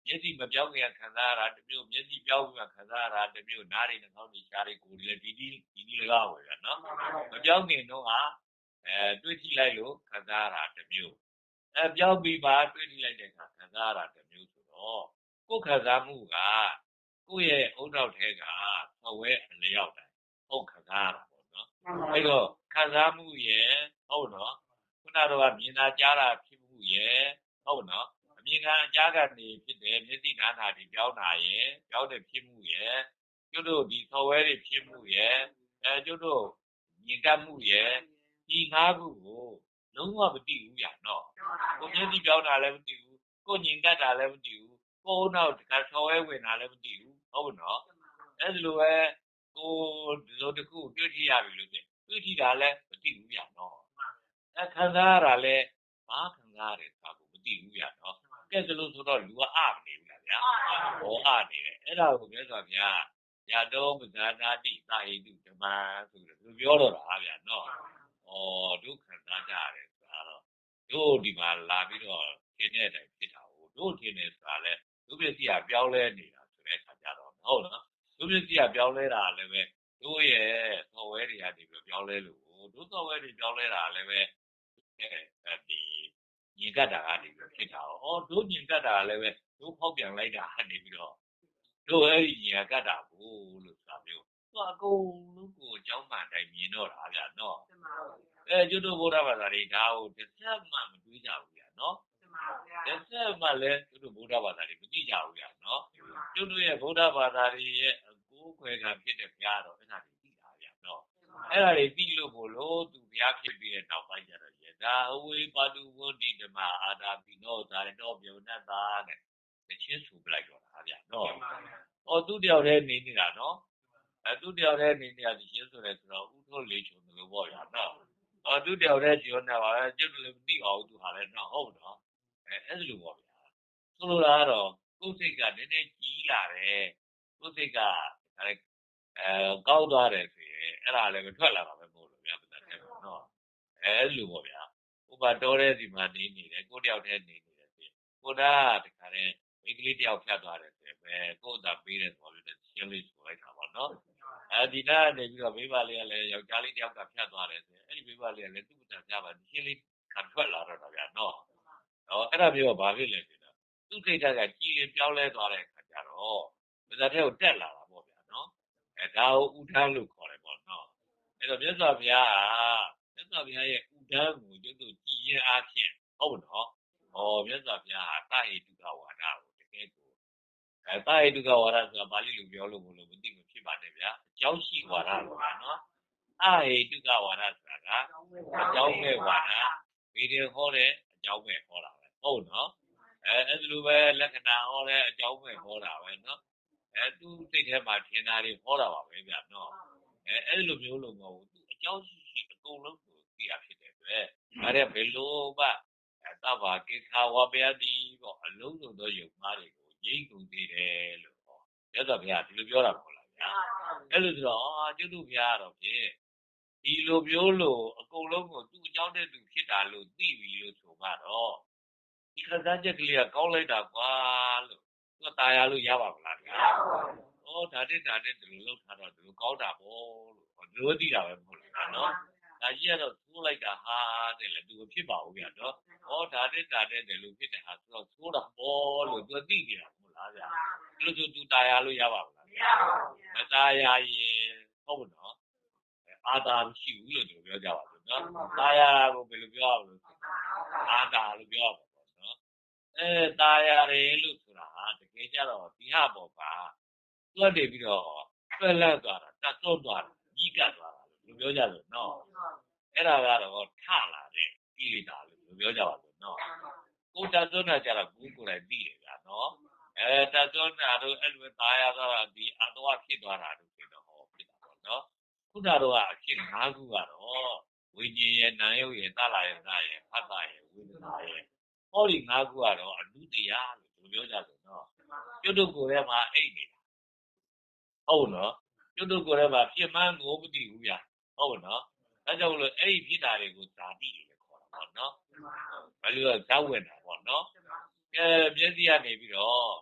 မျက်စိမပြောင်းခင်ခံစားရတာတစ်မျိုးမျက်စိပြောင်းပြီးခံစားရတာတစ်မျိုးနားတွေနှာခေါင်းတွေရှားတွေကိုယ်တွေလည်းဒီလကားပဲဗျာနော်မပြောင်းခင်တော့တွေးကြည့်လိုက်လို့ခံစားရတာတစ်မျိုးပြောင်းပြီးပါတွေးကြည့်လိုက်တဲ့အခါခံစားရတာတစ်မျိုးဆိုတော့ကိုယ်ခံစားမှုကကိုယ့်ရဲ့အုတ်နောက်ထဲကသဝဲအလျောက်တိုင်းဟုတ်ခံစားရတာပေါ့နော်အဲ့တော့ခံစားမှုရဲ့ဟုတ်နော်ခုနတော့မြင်တာကြားတာဖြစ်မှုရဲ့ဟုတ်နော်အမြင်ကအကြားကနေဖြစ်တယ်မျက်စိနားနာတွေပြောင်းတာရဲ့ပြောင်းတဲ့ဖြစ်မှုရဲ့ကျတို့ဒီသဝဲတွေဖြစ်မှုရဲ့ကျတို့မြင်တတ်မှုရဲ့ဒီငါးခုကိုလုံးဝမသိဘူးဗျာနော်ကိုမျက်စိပြောင်းတာလည်းမသိဘူးကိုမြင်တတ်တာလည်းမသိဘူးကိုနောက်တခါသဝဲဝင်တာလည်းမသိဘူးဟုတ်နော်အဲ့ဒီလိုပဲကိုဒီလိုတစ်ခုတွေ့ထိရပြီလို့ဆိုတွေ့ထိတာလည်းမသိဘူးဗျာနော်ခံစားရတာလည်းဘာခံစားရတယ်ဆိုတာကိုမသိဘူးဗျာနော်ကဲဆိုလို့ဆိုတော့လူကအမနေဘူးလားဗျာဟောအနေတယ်အဲ့ဒါကိုမြတ်စွာဘုရားရတော့ပဇာနာတိသာဟိတုဓမ္မဆိုပြီးသူပြောတော့တာဗျာနော်ဒုက္ခခံစားကြရတယ်ဆိုတာတော့တို့ဒီမှာလာပြီးတော့ထင်တဲ့အတိုင်းဖြစ်တာကိုတို့ထင်နေဆိုတာလဲဒုပ္ပစီကပြောင်းလဲနေတာဆိုတဲ့အခါကျတော့ဟုတ်နော်ဒုပ္ပစီကပြောင်းလဲတာလည်းပဲတို့ရဲ့သော်ဝဲတွေကနေပြီးပြောင်းလဲလို့တို့သော်ဝဲတွေပြောင်းလဲတာလည်းပဲဒီညင်ကတ်တာကနေပြီးဖြစ်တာတို့ညင်ကတ်တာလည်းပဲတို့ဖောက်ပြန်လိုက်တာကနေပြီးတော့တို့အဲ့ဒီညင်ကတ်တာကိုလို့ဆိုတာမျိုးသူအကုန်လုံးကိုအကြောင်းမှန်တိုင်းမြင်တော့တာဗျာနော်ကျွတ်တို့ဗုဒ္ဓဘာသာတွေဒါကိုတစ်ချက်မှမတွေးကြဘူးဗျာနော်တစ်ချက်မှလည်းကျွတ်တို့ဗုဒ္ဓဘာသာတွေမသိကြဘူးဗျာနော်ကျွတ်တို့ရဲ့ဗုဒ္ဓဘာသာတွေရဲ့အကိုးခွဲကဖြစ်တဲ့ဘုရားတော်အဲ့ဒါတွေသိတာဗျာနော်အဲ့ဒါတွေသိလို့ကိုလို့သူဘုရားဖြစ်ပြီးတဲ့နောက်ပိုင်းကျတော့ဒါအဝေးပါတုဝန္တိဓမ္မအာတာပိနောဇာရတောပြုံနတ်သားတဲ့တချင်းဆိုပလိုက်တော့တာဗျာနော်သူတယောက်တည်းနေနေတာနော်သူတယောက်တည်းနေနေတာတချင်းဆိုရဲဆိုတော့ဥထုလေးချုံလို့ပေါ့ဗျာနော်သူတယောက်တည်းကျော်နေပါပဲကျွတ်လည်းမသိအောင်သူဟာလည်းနော်ဟုတ်နော်အဲ့လိုပေါ့ဗျာဆိုလိုတာကတော့ကိုယ်စိတ်ကနည်းနည်းကြီးလာတယ်ကိုယ်စိတ်ကကောက်သွားတယ်ဆိုရင်အဲ့ဒါလည်းမထွက်လာပါပဲမို့လို့ဗျာပတ်သက်တယ်နော်အဲ့လိုပေါ့ဗျာဥပတော်တဲ့ဒီမှာနေနေတယ်ကိုတယောက်တည်းနေနေတယ်ဆိုရင်ကိုဒါတခါတည်းမိကလေးတယောက်ဖြတ်သွားတယ်ဆိုရင်ပဲကိုသာပေးတယ်ဆိုပြီးရှင်းလေးဆိုလိုက်တာပေါ့နော်ဒီနားနေပြီးတော့မိဘလေးကလည်းယောက်ျားလေးတယောက်ကဖြတ်သွားတယ်ဆိုရင်အဲ့ဒီမိဘလေးကလည်းသူ့ပထမကြပါရှင်းလေးခံထွက်လာတော့တာဗျာနော်အဲ့ဒါမျိုးကဘာဖြစ်လဲဆိုတော့သူ့စိတ်ဓာတ်ကကြည်လင်ပြောင်းလဲသွားတဲ့အခါကျတော့ဗဇာထဲကိုတက်လာတာပေါ့ဗျာနော်ဒါကိုဥထမ်းလို့ခေါ်တယ်ပေါ့နော်အဲ့တော့မြတ်စွာဘုရားရဲ့ဥဒန်းကိုကျွတ်တို့ကြည်ရင်အားဖြင့်ဟုတ်နော်မြတ်စွာဘုရားဟာတာဟိတုကဝါဒကိုတကယ်ကိုတာဟိတုကဝါဒဆိုတာပါဠိလိုပြောလို့မသိမဖြစ်ပါနဲ့ဗျာအကြောင်းရှိဝါဒလို့ဗျာနော်တာဟိတုကဝါဒဆိုတာကအကြောင်းမဲ့ဝါဒဗေဒဟောတဲ့အကြောင်းမဲ့ဟောတာပဲဟုတ်နော်အဲ့ဒီလိုပဲလက္ခဏာဟောတဲ့အကြောင်းမဲ့ဟောတာပဲနော်သူစိတ်ထဲမှာထင်တာတွေဟောတာပါပဲဗျာနော်အဲ့ဒီလိုမျိုးလို့မဟုတ်ဘူးသူအကြောင်းရှိအကုန်လုံးကိုသိရဖြစ်တယ်အတွက်ဒါတဲ့ဘယ်လိုမှသဗ္ဗကိခာဝပယတိပေါ့အလုံးစုံသောယုံမှားတွေကိုငြိမ့်ကုန်သေးတယ်လို့ဟောရသော်ဘုရားဒီလိုပြောတာမဟုတ်လားဗျာအဲ့လိုဆိုတော့ကျွတ်တို့ဘုရားတော့ဖြင့်ဒီလိုပြောလို့အကုန်လုံးကိုသူ့အကြောင်းတဲ့သူဖြစ်တာလို့သိပြီလို့ဆိုမှတော့ဒီခံစားချက်ကလေးကကောင်းလိုက်တာကွာလို့သူတာယာလို့ရပါမလားဗျာဒါတဲ့ဒီလိုလောက်ထားတော့ဒီလိုကောင်းတာပေါ့လို့ဒီလိုသိတာပဲမဟုတ်လားနော်ဒါကြီးကတော့သိုးလိုက်တာဟာတဲ့လေသူဖြစ်ပါဦးဗျာနော်ဒါတဲ့တယ်လို့ဖြစ်တယ်ဟာဆိုတော့သိုးတာပေါ့လို့သူသိနေတာမဟုတ်လားဗျာဒီလိုဆိုသူတာယာလို့ရပါမလားမရပါဘူးမတာယာရင်ဟုတ်နော်အာတာမရှိဘူးလို့သူပြောကြပါဘူးနော်တာယာကိုဘယ်လိုပြောရမလဲအာတာလို့ပြောရမှာပေါ့နော်တာယာတယ်လို့ဆိုတာတကယ်ကြတော့ဒီဟာပေါ်ပါတွက်နေပြီးတော့တွက်လက်သွားတာတတ်ဆုံးသွားတာကြီးကတ်သွားတာလို့ပြောကြလို့နော်အဲ့ဒါကတော့ထလာတဲ့ကိလေသာလို့ပြောကြပါလို့နော်ကိုတတ်ဆုံးတာကြတော့ကိုယ်တိုင်သိတယ်ဗျာနော်တတ်ဆုံးတာတို့အဲ့လိုသားရသွားတာဒီအတော်ဖြစ်သွားတာတို့ဖြစ်တော့ဖြစ်တာပေါ့နော်ခုနတော့အဖြစ်၅ခုကတော့ဝိညာဉ်ရဲ့နာယုတ်ရဲ့သလာရဲ့သရဲ့ဖတ်တာရဲ့ဝိသနာရဲ့ဟောဒီ၅ခုကတော့အနုတရားလို့ပြောကြလို့နော်ကျွတ်တို့ကိုယ်ထဲမှာအိတ်နေတာဟုတ်နော်ကျွတ်တို့ကိုယ်ထဲမှာဖြစ်မှန်းကိုမသိဘူးဗျာဟုတ်နော်ဒါကြောင့်လို့အဲ့ဒီဖြစ်တာတွေကိုဇာတိတွေခေါ်တာပေါ့နော်ဘယ်လိုဇာဝင်တာပေါ့နော်မျက်စိကနေပြီးတော့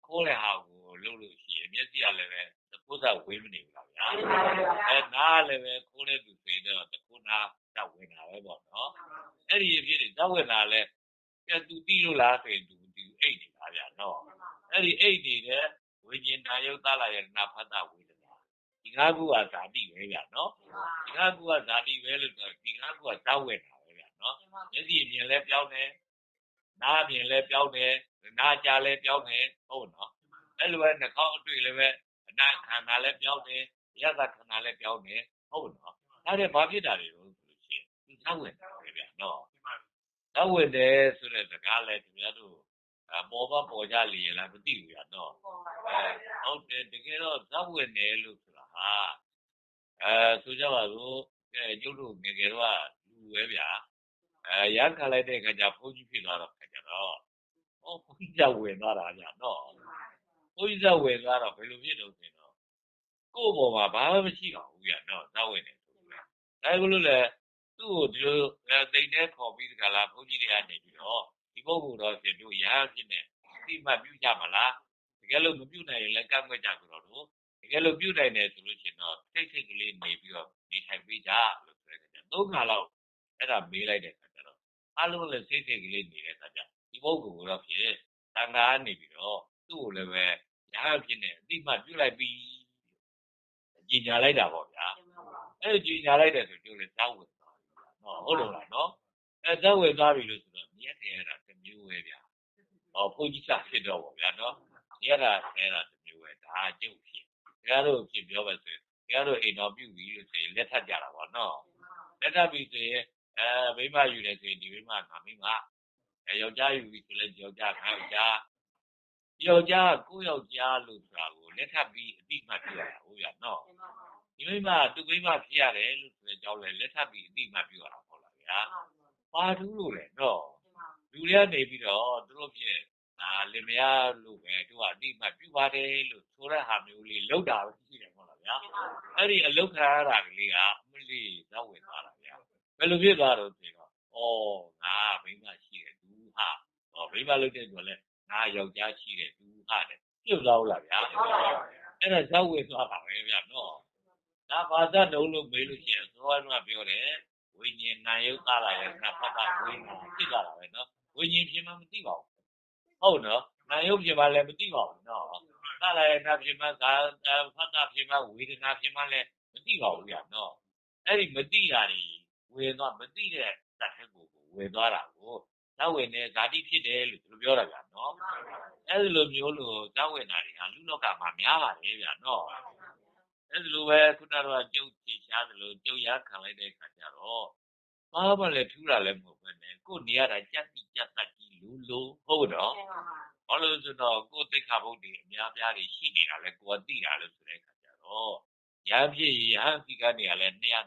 ခိုးတဲ့ဟာကိုလုပ်လို့ရှိရင်မျက်စိကလည်းပဲတခုစားဝေးမနေဘူးလားဗျာနားလည်းပဲခိုးတဲ့သူဆိုတော့တခုနာတောက်ဝင်တာပဲပေါ့နော်အဲ့ဒီအဖြစ်တွေတောက်ဝင်တာလဲသူတိလို့လားဆိုရင်သူအိတ်နေတာဗျာနော်အဲ့ဒီအိတ်နေတဲ့ဝိညာဉ်နာယုတ်သလာယနာဖတ်တာဝေဒနာဒီငါးခုကဇာတိပဲဗျာနော်ဒီငါးခုကဇာတိပဲလို့ဆိုဒီငါးခုကတောက်ဝင်တာပဲဗျာနော်မျက်စိအမြင်လဲပြောင်းတယ်နားအမြင်လဲပြောင်းတယ်နားကြားလဲပြောင်းတယ်ဟုတ်နော်အဲ့လိုပဲနှာခေါင်းအတွေ့လည်းပဲအနာခန္ဓာလည်းပြောင်းတယ်ရသခန္ဓာလည်းပြောင်းတယ်ဟုတ်နော်အဲ့ဒါဘာဖြစ်တာလဲလို့ဆိုလို့ရှိရင်သူတောက်ဝင်တာပဲဗျာနော်တောက်ဝင်တယ်ဆိုတဲ့စကားလဲသူများတို့ပေါ်ကြလျင်လားမသိဘူးဗျာနော်ဟုတ်တယ်တကယ်တော့တောက်ဝင်တယ်လို့ဆိုတာဟာဆိုကြပါစို့ကျုပ်တို့ငယ်ငယ်တော့လူပဲဗျာရမ်းခံလိုက်တဲ့အခါကျဘုန်းကြီးဖြစ်သွားတော့ခါကျတော့ဘုန်းကြီးကဝင်သွားတာဗျာနော်ဘုန်းကြီးကဝင်သွားတော့ဘယ်လိုဖြစ်တော့ဆိုတော့ကိုယ့်ဘောမှာဘာမှမရှိပါဘူးဗျာနော်တောက်ဝင်တယ်ဆိုတော့ဒါကလို့လေသူ့ကိုဒီလိုတိတ်တဲ့ခေါ်ပြီးတကလားဘုန်းကြီးတွေကနေပြီးတော့ဒီပုဂ္ဂိုလ်တော်ဖြစ်တို့ရဟန်းဖြစ်နေသိမှပြုကြမလားတကယ်လို့မပြုနိုင်ရင်လည်းကန့်ကွက်ကြကြတော့တို့တကယ်လို့ပြုနိုင်တယ်ဆိုလို့ရှိရင်တော့စိတ်ကလေးနေပြီးတော့နေထိုင်ပေးကြလို့ဆိုတဲ့အခါကျသုံးခါလောက်အဲ့ဒါမေးလိုက်တဲ့အခါကျတော့အလုံးလည်းစိတ်ကလေးနေတဲ့အခါကျဒီပုဂ္ဂိုလ်ကတော့ဖြစ်တန်ခါနေပြီးတော့သူ့ကိုလည်းပဲရဟန်းဖြစ်နေအသိမှပြုလိုက်ပြီးကြီးညာလိုက်တာပေါ့ဗျာအဲ့ဒီကြီးညာလိုက်တယ်ဆိုကျိုးလေတောက်ဝင်သွားပြီနော်ဟုတ်လို့လားနော်အဲ့တောက်ဝင်သွားပြီလို့ဆိုတော့မြတ်တယ်အဲ့ဒါတစ်မျိုးပဲဗျာဘုန်းကြီးကဖြစ်တော့ပေါ့ဗျာနော်မြတ်တာအဲ့ဒါတစ်မျိုးပဲဒါကျုပ်ဖြစ်တရားတို့ဖြစ်ပြောပါဆိုတရားတို့အိမ်တော်ပြုပြီလို့ဆိုရင်လက်ထပ်ကြတာပေါ့နော်လက်ထပ်ပြီဆိုရင်မိမယူတယ်ဆိုရင်ဒီမိမငါမိမယောက်ျားယူပြီဆိုလဲယောက်ျားခါယောက်ျားကိုယ့်ယောက်ျားလို့ဆိုတာကိုလက်ထပ်ပြီးအတိမှတ်ပြရတာဟုတ်ဗျာနော်ဒီမိမသူ့မိမဖြစ်ရတယ်လို့ဆိုတဲ့အကြောင်းလဲလက်ထပ်ပြီးအတိမှတ်ပြရတာဟုတ်လားဗျာပါထူးလို့လေနော်လူတွေကနေပြီးတော့သူတို့ဖြစ်လင်မယားလို့ပဲသူကအတိမှတ်ပြပါတယ်လို့ဆိုတဲ့ဟာမျိုးလေးလောက်တာပဲရှိတယ်ဟုတ်လားဗျာအဲ့ဒီအလောက်ခံရတာကလေးကအမလေးတော့ဝင်သွားတာဗျာဘယ်လိုဖြစ်သွားတော့ဆိုတော့ငါမိမရှိတယ်သူဟာမိမလုပ်တဲ့ဆိုလဲငါယောက်ျားရှိတယ်သူဟာတယ်ပြုတ်သွားလားဗျာအဲ့ဒါဇောက်ဝင်သွားတာပဲဗျာနော်ဒါဘာသာတုံးလို့မေးလို့ရှိရင်သောကပြောတယ်ဝိညာဉ်နာယုတ်သားလာရဲ့နတ်ဖတ်တာဝိညာဉ်ဖြစ်သွားတာပဲနော်ဝိညာဉ်ဖြစ်မှမသိပါဘူးဟုတ်နော်နာယုတ်ဖြစ်မှလည်းမသိပါဘူးနော်သားလာရဲ့နတ်ဖြစ်မှသာဖတ်တာဖြစ်မှဝေဒနာဖြစ်မှလည်းမသိပါဘူးဗျာနော်အဲ့ဒီမသိတာတွေဝင်သွားမသိတဲ့တတ်တဲ့ကိုဝင်သွားတာကိုဇောက်ဝင်တဲ့ဇာတိဖြစ်တယ်လို့သူပြောတာဗျာနော်အဲ့ဒီလိုမျိုးလို့ဇောက်ဝင်တာတွေဟာလူလောကမှာများပါတယ်ဗျာနော်အဲ့ဒီလိုပဲခုနကတော့ကျုပ်ကြည်ရှားသလိုကျုပ်ရခံလိုက်တဲ့အခါကျတော့ဘာမှလည်းထူးတာလည်းမဟုတ်ပဲနဲ့ကိုယ်နေရတာကြက်တိကြက်တက်ကြီးလူဟုတ်တော့ဘာလို့ဆိုတော့ကိုယ်သိက္ခာပုဒ်တွေအများပြားတွေရှိနေတာလဲကိုယ်သိတာလို့ဆိုတဲ့အခါကျတော့ရဟန်းဖြစ်ရဟန်းစီကနေရလဲ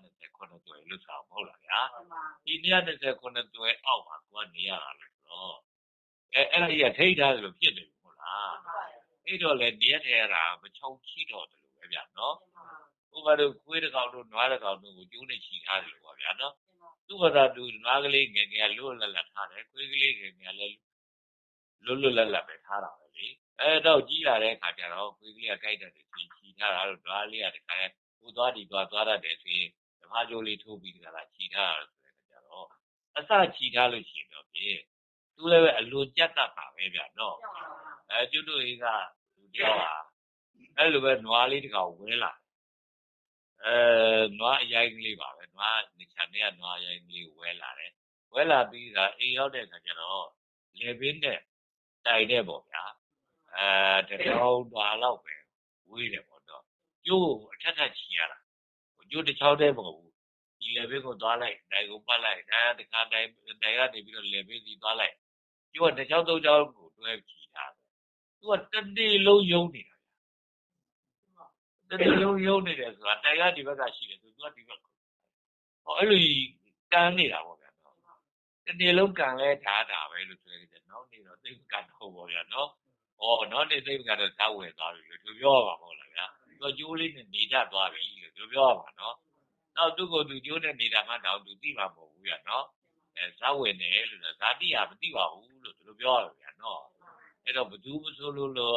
229တွယ်လို့ဆိုအောင်ဟုတ်လားဗျာဒီ229တွယ်အောက်မှာကိုယ်နေရတာလို့ဆိုတော့အဲ့ဒါကြီးကထိတ်ထားတယ်လို့ဖြစ်တယ်ဟုတ်လားအဲ့တော့လေနေရတာမချုံချိတော့တယ်လို့ပဲဗျာနော်ဥပမာတို့ခွေးတစ်ကောင်တို့နွားတစ်ကောင်တို့ကိုကျိုးနဲ့ချီထားတယ်လို့ပါဗျာနော်သူ့ဘာသာသူနွားကလေးငယ်ငယ်လွတ်လပ်လပ်ထားတယ်ခွေးကလေးငယ်ငယ်လည်းလွတ်လပ်လပ်ပဲထားတာပဲလေအဲ့တော့ကြီးလာတဲ့အခါကျတော့ခွေးကလေးကကြိုက်တတ်တယ်ချီထားတာလို့နွားလေးကတခါလဲကိုသွားတတ်တယ်ဆိုရင်ဓမ္မကျိုးလေးထိုးပြီးတခါလာချီထားတာဆိုတဲ့အခါကျတော့အစချီထားလို့ရှိရင်တော့ဖြင့်သူလည်းပဲအလွန်ကြက်တတ်ပါပဲဗျာနော်ကျွတ်တို့ကြီးကလူတယောက်ဟာအဲ့လိုပဲနွားလေးတစ်ကောင်ဝဲလာနွားအရိုင်းကလေးပါပဲနွားနေချာနေကနွားအရိုင်းကလေးဝဲလာတယ်ဝဲလာပြီးတာအိမ်ရောက်တဲ့အခါကျတော့လေပင်းနဲ့တိုင်တဲ့ပေါ့ဗျာတတောင်းသွားတော့ပဲဝေးတယ်ပေါ့တော့ကျိုးအထက်ထက်ချီရတာကျိုးတစ်ချောင်းတည်းမဟုတ်ဘူးဒီလေပင်းကိုသွားလိုက်တိုင်ကိုပတ်လိုက်တခါတိုင်ကနေပြီးတော့လေပင်းစီသွားလိုက်ကျိုးကတစ်ချောင်းသုံးချောင်းကိုတွဲချီထားတယ်သူကတနေ့လုံးယုံနေတာတနေ့လုံးယုံနေတယ်ဆိုတာတိုင်ကဒီဘက်ကရှိတယ်သူကဒီဘက်အဲ့လိုကန်နေတာပေါ့ဗျာနော်တနေ့လုံးကန်လဲဓာတာပဲလို့ဆိုရတယ်နောက်နေ့တော့သိကန်တော့ပေါ့ဗျာနော်နောက်နေ့သိကတော့ဓာဝင်သွားပြီလို့သူပြောရမှာမဟုတ်လားဗျာသူကျိုးလေးနဲ့နေတတ်သွားပြီလို့သူပြောရမှာနော်နောက်သူ့ကိုသူကျိုးနဲ့နေတာမှတော့သူသိမှာမဟုတ်ဘူးဗျာနော်ဇာဝင်တယ်လို့ဇာတိဟာမသိပါဘူးလို့သူပြောရမှာဗျာနော်အဲ့တော့ဘသူမဆိုလို့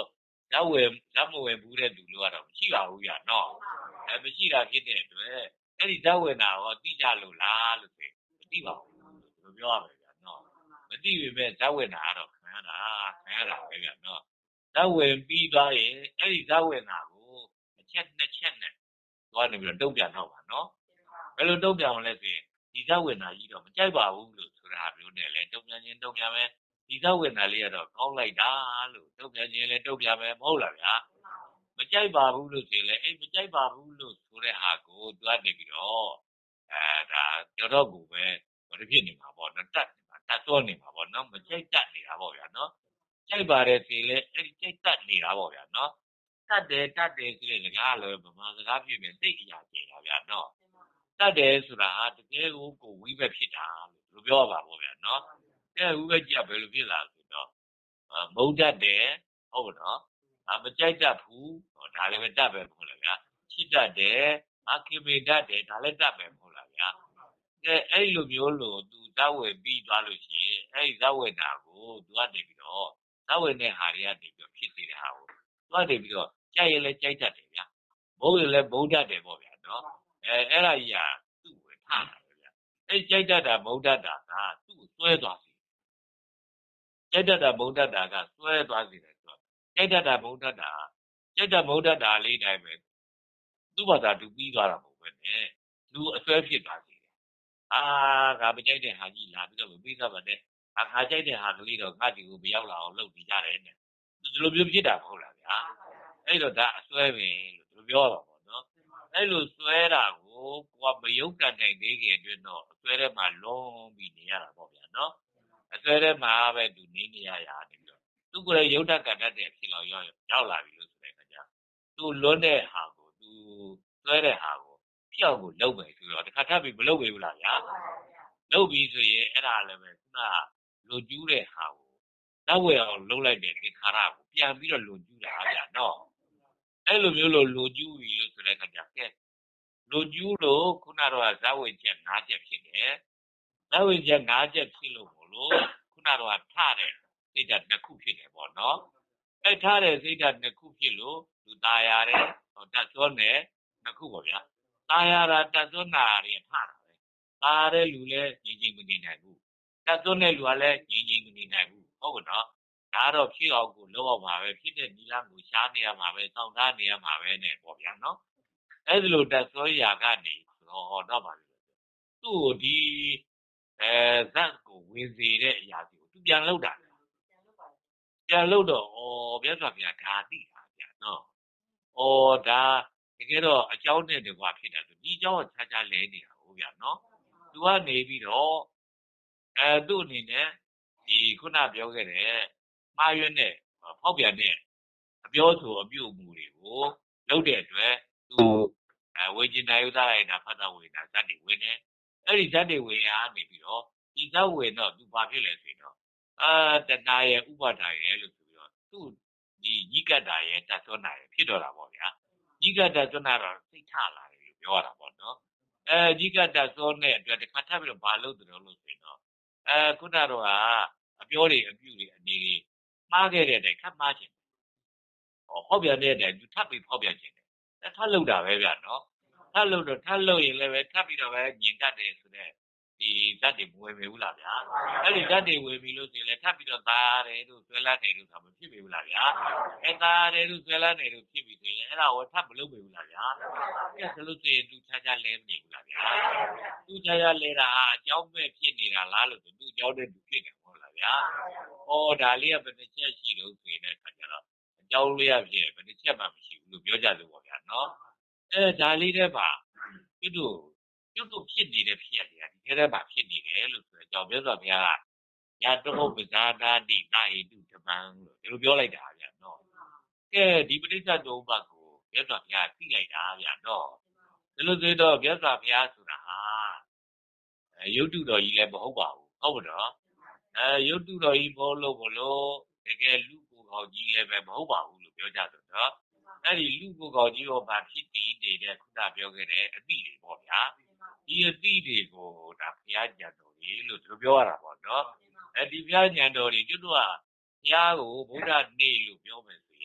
ဇမဝင်ဘူးတဲ့သူလို့ကတော့မရှိပါဘူးဗျာနော်မရှိတာဖြစ်တဲ့အတွက်အဲ့ဒီဇဝင်တာရောသိကြလို့လားလို့ဆိုမသိပါဘူးလို့ပြောရမယ်ဗျာနော်မသိပေမဲ့ဇဝင်တာကတော့ခံရတာပဲဗျာနော်ဇဝင်ပြီးသွားရင်အဲ့ဒီဇဝင်တာကိုတစ်ချက်နဲ့သွားနေပြီးတော့တုံ့ပြန်တော့ပါနော်ဘယ်လိုတုံ့ပြန်အောင်လဲဆိုရင်ဒီဇဝင်တာကြီးတော့မကြိုက်ပါဘူးလို့ဆိုတာမျိုးနဲ့လည်းတုံ့ပြန်မယ်ဒီဇဝင်တာလေးကတော့ကောင်းလိုက်တာလို့တုံ့ပြန်ခြင်းလည်းတုံ့ပြန်မယ်မဟုတ်လားဗျာမကြိုက်ပါဘူးလို့ဆိုရင်လည်းမကြိုက်ပါဘူးလို့ဆိုတဲ့ဟာကိုတွားနေပြီးတော့ဒါကြောတော့ကိုပဲဘာဖြစ်နေမှာပေါ့နော်တက်သွနေမှာပေါ့နော်မကြိုက်တတ်နေတာပေါ့ဗျာနော်ကြိုက်ပါတယ်ဆိုရင်လည်းအဲ့ဒီကြိုက်တတ်နေတာပေါ့ဗျာနော်တတ်တယ်ဆိုတဲ့စကားလည်းဗမာစကားဖြစ်ပြန်သိအရာကျေတာဗျာနော်တတ်တယ်ဆိုတာတကယ်ကိုဝိဘက်ဖြစ်တာလို့ပြောပါပေါ့ဗျာနော်အဲ့ဝိဘက်ကြီးကဘယ်လိုဖြစ်လာဆိုတော့မုန်းတတ်တယ်ဟုတ်နော်မကြိုက်တတ်ဘူးဒါလည်းပဲတတ်ပဲမဟုတ်လားဗျာချစ်တတ်တယ်ခင်မင်တတ်တယ်ဒါလည်းတတ်ပဲမဟုတ်လားဗျာအဲ့လိုမျိုးလို့သူဇဝေပြီးသွားလို့ရှိရင်အဲ့ဒီဇဝေနာကိုသူကနေပြီးတော့ဇဝေနဲ့ဟာတွေကနေပြီးတော့ဖြစ်နေတဲ့ဟာကိုသူကနေပြီးတော့ကြိုက်ရင်လည်းကြိုက်တတ်တယ်ဗျာဘုံရင်လည်းဘုံတတ်တယ်ပေါ့ဗျာနော်အဲ့ဒါကြီးကသူ့ကိုထားတာပဲဗျာအဲ့ကြိုက်တတ်တာဘုံတတ်တာကသူ့ကိုဆွဲသွားစေကြိုက်တတ်တာဘုံတတ်တာကဆွဲသွားစေတယ်ဆိုတော့ကြိုက်တတ်တာဘုံတတ်တာကြိုက်တတ်ဘုံတတ်တာလေးတိုင်းပဲသူ့ဘာသာသူပြီးသွားတာမဟုတ်ပဲနဲ့သူအဆွဲဖြစ်သွားစေငါမကြိုက်တဲ့ဟာကြီးလာပြီးတော့ပြီးသားပါနဲ့ငါကြိုက်တဲ့ဟာကလေးတော့ငါဒီကိုမရောက်လာအောင်လုပ်နေကြတယ်နဲ့ဒီလိုမျိုးဖြစ်တာမဟုတ်လားဗျာအဲ့တော့ဒါအစွဲပဲလို့ပြောတာပေါ့နော်အဲ့လိုစွဲတာကိုကိုကမယုံတတ်နိုင်သေးခင်အတွင်းတော့အစွဲထဲမှာလုံးပြီးနေရတာပေါ့ဗျာနော်အစွဲထဲမှာပဲသူနေရနေပြီးတော့သူကိုလည်းယုံတတ်ကတတ်တဲ့ဖြစ်လောက်ရောက်လာပြီလို့ဆိုတဲ့အခါကျသူလွန်းတဲ့ဟာကိုသူစွဲတဲ့ဟာကိုဖြောက်ကိုလုပ်မယ်ဆိုတော့တခါထပ်ပြီးမလုပ်ဘူးလားဗျာလုပ်ပြီးဆိုရင်အဲ့ဒါလည်းပဲခုနလွန်ကျူးတဲ့ဟာကိုနောက်ဝယ်အောင်လုပ်လိုက်တဲ့သင်္ခါရကိုပြန်ပြီးတော့လွန်ကျူးတာဗျာနော်အဲ့လိုမျိုးလို့လွန်ကျူးပြီလို့ဆိုတဲ့အခါကျကဲလွန်ကျူးလို့ခုနတော့ဇဝေချက်၅ချက်ဖြစ်တယ်ဇဝေချက်၅ချက်ဖြစ်လို့မို့လို့ခုနတော့ထတဲ့စိတ်ဓာတ်နှစ်ခုဖြစ်တယ်ပေါ့နော်အဲ့ထားတဲ့စိတ်ဓာတ်နှစ်ခုဖြစ်လို့သူตายရတယ်တတ်စွန်းတယ်နှစ်ခုပေါ့ဗျာตายရတာတတ်စွန်းတာတွေထတာပဲตายတဲ့လူလည်းငြိမ်မနေနိုင်ဘူးတတ်စွန်းတဲ့လူကလည်းငြိမ်မနေနိုင်ဘူးဟုတ်ကဲ့နော်ဒါတော့ဖြစ်အောင်ကိုလောက်အောင်ပါပဲဖြစ်တဲ့နီလာကိုရှားနေရမှာပဲစောင့်ထားနေရမှာပဲနဲ့ပေါ့ဗျာနော်အဲ့ဒီလိုတတ်စွန်းရာကနေတော့ပါပြီသူ့ကိုဒီဇတ်ကိုဝင်စေတဲ့အရာစီကိုသူပြန်လောက်တာပြန်လို့တော့မြတ်စွာဘုရားဒါသိတာဗျာနော်ဒါတကယ်တော့အကြောင်းနဲ့တကွာဖြစ်တာဆိုဒီအကြောင်းကခြားလဲနေတာဟုတ်ဗျာနော်သူကနေပြီးတော့သူ့အနေနဲ့ဒီခုနပြောခဲ့တဲ့မှားရွံ့တဲ့ဖောက်ပြန်တဲ့အပြောဆိုအပြုအမူတွေကိုလုပ်တဲ့အတွက်သူဝေကျင်နာယုသရိုက်တာဖတ်တာဝေနာဇတ်တွေဝင်တယ်အဲ့ဒီဇတ်တွေဝင်ရနေပြီးတော့ဒီဇတ်ဝင်တော့သူဘာဖြစ်လဲဆိုရင်တော့တဏှာရဲ့ဥပါဒာရဲ့လို့ဆိုပြီးတော့သူ့ဒီညိကတ္တာရဲ့တတ်သွန်းတာရဲ့ဖြစ်တော့တာပေါ့ဗျာညိကတ္တာသွန်းတာတော့စိတ်ထလာတယ်လို့ပြောရတာပေါ့နော်ညိကတ္တာသွန်းတဲ့အတွက်တစ်ခါထပ်ပြီးတော့ဘာလုပ်တယ်လို့ဆိုရင်တော့ခုနတော့ကအပြောတွေအပြုတွေအနေတွေမှားခဲ့တဲ့အတိုင်းထပ်မှားခြင်းဟောပြန်တဲ့အတိုင်းသူထပ်ပြီးဟောပြန်ခြင်းတယ်ထပ်လုပ်တာပဲဗျာနော်ထပ်လုပ်ရင်လည်းပဲထပ်ပြီးတော့ပဲညင်တတ်တယ်ဆိုတဲ့ဒီဇတ်တွေမဝင်ဘူးလားဗျာအဲ့ဒီဇတ်တွေဝင်ပြီလို့ဆိုရင်လည်းထပ်ပြီးတော့သားရတယ်လို့ဆွဲလန်းနေလို့ဆိုမှဖြစ်ပြီဘူးလားဗျာသားရတယ်လို့ဆွဲလန်းနေလို့ဖြစ်ပြီဆိုရင်အဲ့ဒါကိုထပ်မလုပ်ပြီဘူးလားဗျာအဲ့ဒါလို့ဆိုရင်သူခြားလဲမနေဘူးလားဗျာသူခြားလဲတာအကြောင်းပဲဖြစ်နေတာလားလို့သူအကြောင်းနဲ့သူဖြစ်တယ်ဟုတ်လားဗျာဒါလေးကဘယ်နှချက်ရှိလို့ဆိုရင်လည်းခါကြတော့အကြောင်းလေးရဖြစ်ဘယ်နှချက်မှမရှိဘူးလို့ပြောကြလို့ပေါ့ဗျာနော်ဒါလေးတည်းပါပြုတ်ဖြစ်နေတဲ့ဖြစ်ရတယ်ဒီထဲမှာဖြစ်နေတယ်လို့ဆိုတော့မြတ်စွာဘုရားကညာတောပဇာနာတိတာဟိတုဓမ္မံလို့ဒီလိုပြောလိုက်တာဗျာနော်ကဲဒီပဋိစ္စဒုံဘကိုမြတ်စွာဘုရားသိလိုက်တာဗျာနော်ဒီလိုဆိုတော့မြတ်စွာဘုရားဆိုတာဟာယုတ်တုတော်ကြီးလည်းမဟုတ်ပါဘူးဟုတ်တော့ယုတ်တုတော်ကြီးမဟုတ်လို့တကယ်လူကိုယ်ကောင်ကြီးလည်းပဲမဟုတ်ပါဘူးလို့ပြောကြတယ်နော်အဲ့ဒီလူကိုယ်ကောင်ကြီးရောဗာဖြစ်တည်နေတဲ့ခုနပြောခဲ့တဲ့အတိတွေပေါ့ဗျာဒီအတိတွေကိုဒါဘုရားညံတော်ကြီးလို့သူပြောရတာပေါ့နော်ဒီဘုရားညံတော်ကြီးကျွတ်တော့ဘုရားကိုဗုဒ္ဓနေ့လို့ပြောမယ်ဆိုရင်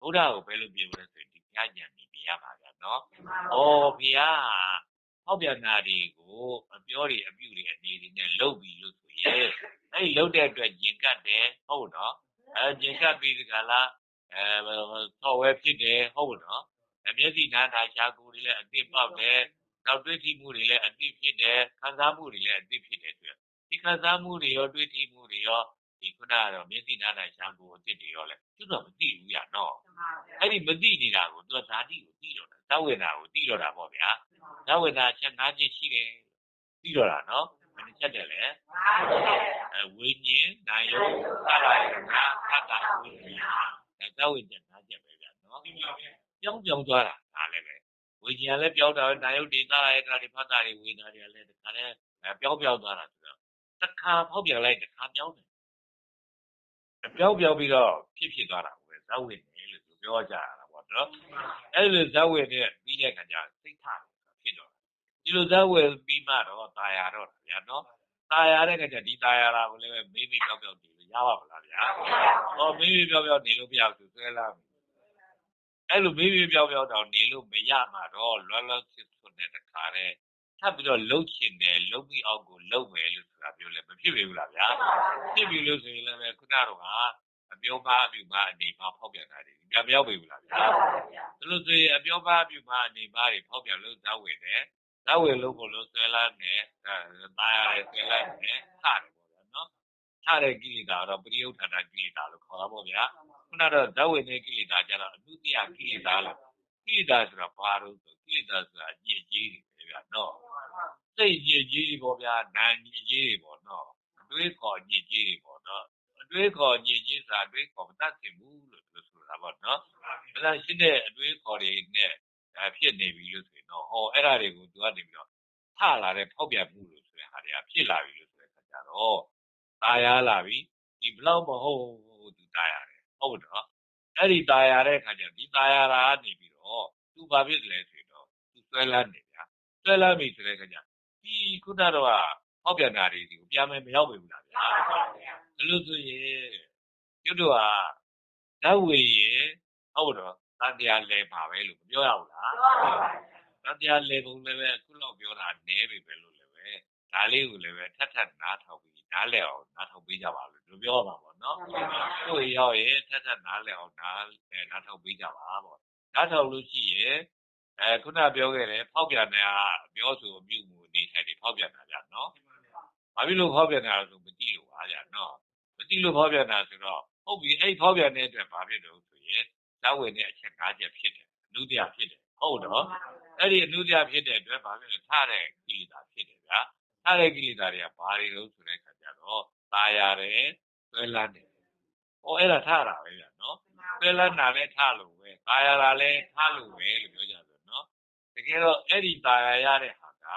ဗုဒ္ဓကိုပဲလို့ပြောလို့ဆိုရင်ဒီဘုရားဉာဏ်ကြီးပြရမှာဗျာနော်။အော်ဘုရားဟောက်ပြန်တာတွေကိုအပြောတွေအပြုတွေအနေနဲ့လှုပ်ပြီးလို့ဆိုရင်အဲ့လှုပ်တဲ့အတွက်ညင်ကတ်တယ်ဟုတ်နော်ညင်ကတ်ပြီးဒီကလာဆော့ဝဲဖြစ်တယ်ဟုတ်နော်မျက်စိနားနာရှားကိုယ်တွေလည်းအသိပေါက်တယ်နောက်တွေးထိမှုတွေလည်းအသိဖြစ်တယ်ခံစားမှုတွေလည်းအသိဖြစ်တယ်ဆိုဒီခံစားမှုတွေရောတွေးထိမှုတွေရောဒီခုနကတော့မျက်စိနားနာရှားကိုယ်အသိတွေရောလဲသူတော့မသိဘူးရနော်အဲ့ဒီမသိနေတာကိုသူကဓာတိကိုသိတော့တာသဝေနာကိုသိတော့တာပေါ့ဗျာသဝေနာချက်၅ချက်ရှိတယ်သိတော့တာနော်ဘယ်နှချက်တယ်လဲဝိညာဉ်နာယုသဘာဝနာသတ္တဝိညာဉ်သဝေချက်၅ချက်ပဲဗျာနော်ပြောင်းသွားတာဒါလည်းပဲဝိညာဉ်လည်းပြောင်းတာနာယုဒေသရဲ့ဒါတွေဖတ်တာတွေဝေဒနာတွေလည်းတခါတည်းပြောင်းသွားတာဆိုတော့တစ်ခါဖောက်ပြန်လိုက်တစ်ခါပြောင်းတယ်ပြောင်းပြီးတော့ဖြစ်သွားတာပဲဇဝေနေလို့ပြောကြရတာပေါ့နော်အဲ့လိုဇဝေနဲ့ပြီးတဲ့ခါကျစိတ်ထဖြစ်တော့ဒီလိုဇဝေပြီးမှတော့ตายရတော့တာဗျာနော်ตายရတဲ့ခါကျဒီตายရတာကိုလည်းမေးပြောက်နေလို့ရပါမလားဗျာဟောမေးပြောက်နေလို့မရဘူးဆွဲလာအဲ့လိုမေးပြောက်တော့နေလို့မရမှာတော့လွယ်စစ်ဆွတဲ့တခါတည်းထပ်ပြီးတော့လှုပ်ချင်တယ်လှုပ်ပြီးအောင်ကိုလှုပ်မယ်လို့ဆိုတာပြောလဲမဖြစ်ပြီဘူးလားဗျာဖြစ်ပြီလို့ဆိုရင်လည်းခုနကတော့အပြောပါအပြုပါအနေပါဖောက်ပြန်တာတွေပြပြောက်ပြီဘူးလားဗျာဒါလို့ဆိုရင်အပြောပါအပြုပါအနေပါတွေဖောက်ပြန်လို့ဇာဝင်တယ်ဇာဝင်လို့ကိုလို့ဆွဲလာတယ်တာရတယ်ဆွဲလာတယ်ထားတယ်ပေါ့ဗျာနော်ထားတဲ့ကိလေသာတော့ပရိယုဌာဏကိလေသာလို့ခေါ်တာပေါ့ဗျာခုနတော့ဇာဝင်တဲ့ကိလေသာကျတော့အနုတ္တိယကိလေသာလို့ကိလေသာဆိုတာဘာလို့ဆိုကိလေသာဆိုတာအကျင့်ကြီးတွေဗျာနော်စိတ်ညစ်ကြီးတွေပေါ့ဗျာနာညစ်ကြီးတွေပေါ့နော်အတွေးခေါ်ညစ်ကြီးတွေပေါ့နော်အတွေးခေါ်ညစ်ကြီးဆိုတာအတွေးခေါ်မတတ်သင့်ဘူးလို့ဆိုတာပေါ့နော်ဒါရှိတဲ့အတွေးခေါ်တွေနဲ့ဖြစ်နေပြီလို့ဆိုရင်တော့ဟောအဲ့ဒါတွေကိုသူကနေပြီးတော့ထလာတဲ့ဖောက်ပြန်မှုလို့ဆိုတဲ့ဟာတွေကဖြစ်လာပြီလို့ဆိုတဲ့အခါကျတော့ตายရလာပြီဒီဘလောက်မဟုတ်သူตายရတယ်ဟုတ်တော့အဲ့ဒီตายရတဲ့အခါကျဒီตายရတာကနေပြီးတော့သူဘာဖြစ်လဲဆိုတော့သူဆွဲလန်းနေဗျာဆွဲလန်းပြီဆိုတဲ့အခါကျဒီခုနတော့ဟောက်ပြန်တာတွေဒီကိုပြန်မရောက်ပြီဘူးလားဗျာဒါလို့ဆိုရင်ကျွတ်တို့ဟာဓာတ်ဝေရင်ဟုတ်တော့တန်တရားလဲပါပဲလို့မပြောရဘူးလားတန်တရားလဲပုံလည်းပဲခုလောက်ပြောတာနည်းပြီပဲလို့လည်းပဲဒါလေးကိုလည်းပဲထပ်နားထောင်ပြီးနားလဲအောင်နားထောင်ပေးကြပါလို့တို့ပြောပါပေါ့နော်တို့ရောက်ရင်ထပ်နားလဲအောင်နားထောင်ပေးကြပါပေါ့နားထောင်လို့ရှိရင်ခုနပြောခဲ့တယ်ဖောက်ပြန်တဲ့ပြောဆိုအပြုမှုနေထိုင်တွေဖောက်ပြန်တာဗျာနော်ဘာဖြစ်လို့ဖောက်ပြန်တာလဲဆိုမကြည့်လို့ပါဗျာနော်မကြည့်လို့ဖောက်ပြန်တာဆိုတော့ဟုတ်ပြီအဲ့ဖောက်ပြန်တဲ့အတွက်ဘာဖြစ်လို့ဆိုရင်ဇာဝင်တဲ့အချက်၅ချက်ဖြစ်တယ်အနုတ္တရဖြစ်တယ်ဟုတ်တော့အဲ့ဒီအနုတ္တရဖြစ်တဲ့အတွက်ဘာဖြစ်လဲထားတဲ့ကိလေသာဖြစ်တယ်ဗျာထားတဲ့ကိလေသာတွေကဘာတွေလို့ဆိုတဲ့အခါကျတော့ตายရတယ်ဆွဲလန်းတယ်ဟောအဲ့ဒါထားတာပဲဗျာနော်ဆွဲလန်းတာလည်းထားလို့ပဲตายရတာလည်းထားလို့ပဲလို့ပြောကြတယ်နော်တကယ်တော့အဲ့ဒီตายရတဲ့ဟာက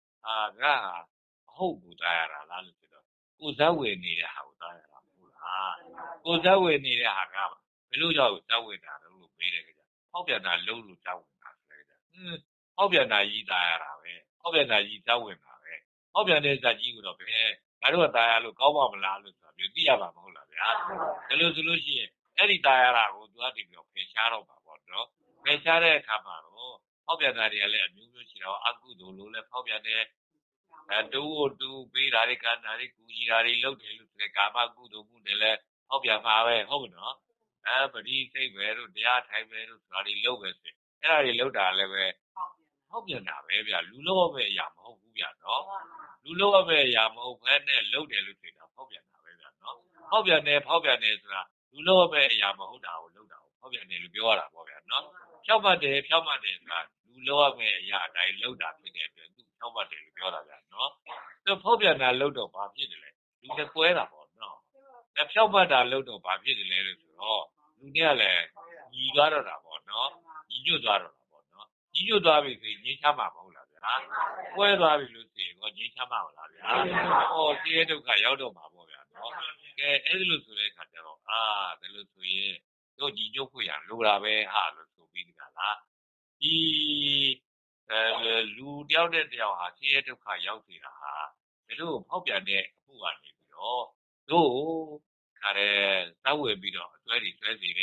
ဟုတ်ဘူးตายရတာလားလို့ဆိုတော့ကိုယ်ဇက်ဝင်နေတဲ့ဟာကိုตายရတာမဟုတ်လားကိုယ်ဇက်ဝင်နေတဲ့ဟာကဘယ်လိုကြောင့်ဇက်ဝင်တာလဲလို့မေးတယ်ကြဖောက်ပြန်တာလုံးလို့ဇက်ဝင်တာဆိုကြဖောက်ပြန်တာကြီးตายရတာပဲဖောက်ပြန်တာကြီးဇက်ဝင်တာပဲဖောက်ပြန်တဲ့ဇက်ကြီးကိုတော့ဘယ်ငါတို့ကตายရလို့ကောင်းပါမလားလို့ဆိုတာပြောသိရမှာမဟုတ်လားဗျာဒါလို့ဆိုလို့ရှိရင်အဲ့ဒီตายရတာကိုသူကတည်ပြီးတော့ဖယ်ရှားတော့ပါပေါ့နော်ဖယ်ရှားတဲ့အခါမှာတော့ဖောက်ပြန်တာတွေကလည်းအမျိုးမျိုးရှိတော့အကုသိုလ်လို့လည်းဖောက်ပြန်တယ်တူပေးတာတွေကနာတွေကူညီတာတွေလုပ်တယ်လို့ဆိုတဲ့ကာမကုသိုလ်မှုတွေလည်းဖောက်ပြန်မှာပဲဟုတ်မနော်ပရိစိတ်ပဲတို့တရားထိုင်ပဲတို့ဆိုတာတွေလုပ်ပဲဆိုအဲ့ဒါတွေလုပ်တာလည်းပဲဖောက်ပြန်တာပဲဗျလူလို့ပဲအရာမဟုတ်ဘူးဗျနော်လူလို့ပဲအရာမဟုတ်ဘဲနဲ့လုပ်တယ်လို့ဆိုတာဖောက်ပြန်တာပဲဗျနော်ဖောက်ပြန်တယ်ဆိုတာလူလို့ပဲအရာမဟုတ်တာကိုလုပ်တာကိုဖောက်ပြန်တယ်လို့ပြောရတာပေါ့ဗျာနော်ဖြောက်မှတ်တယ်ဆိုတာလူလို့ပဲအရာအတိုင်းလုပ်တာဖြစ်တဲ့အတွက်သူဖြောက်မှတ်တယ်လို့ပြောတာဗျာနော်သူဖောက်ပြန်တာလုပ်တော့ဘာဖြစ်တယ်လဲလူနဲ့ကွဲတာပေါ့နော်ဖြောက်မှတ်တာလုပ်တော့ဘာဖြစ်တယ်လဲလို့ဆိုတော့လူနဲ့ကလည်းညီသွားတော့တာပေါ့နော်ညီညွတ်သွားတော့တာပေါ့နော်ညီညွတ်သွားပြီဆိုရင်ငြိမ်းချမ်းမှာမဟုတ်လားဗျာကွဲသွားပြီလို့ဆိုရင်ငြိမ်းချမ်းမှာမလားဗျာဟောဆင်းရဲဒုက္ခရောက်တော့မှာပေါ့ဗျာနော်ကဲအဲ့ဒီလိုဆိုတဲ့အခါကျတော့ဒါလို့ဆိုရင်တို့ညီညွတ်ခွင့်ရလိုတာပဲဟာလို့ဆိုပြီးဒီကလားဒီလူတယောက်နဲ့တယောက်ဟာဆင်းရဲဒုက္ခရောက်နေတာဟာဘယ်လိုဖောက်ပြန်တဲ့အမှုကနေပြီးတော့တို့ခါတဲ့သတ်ဝယ်ပြီးတော့အစွဲတွေဆွဲစီတယ်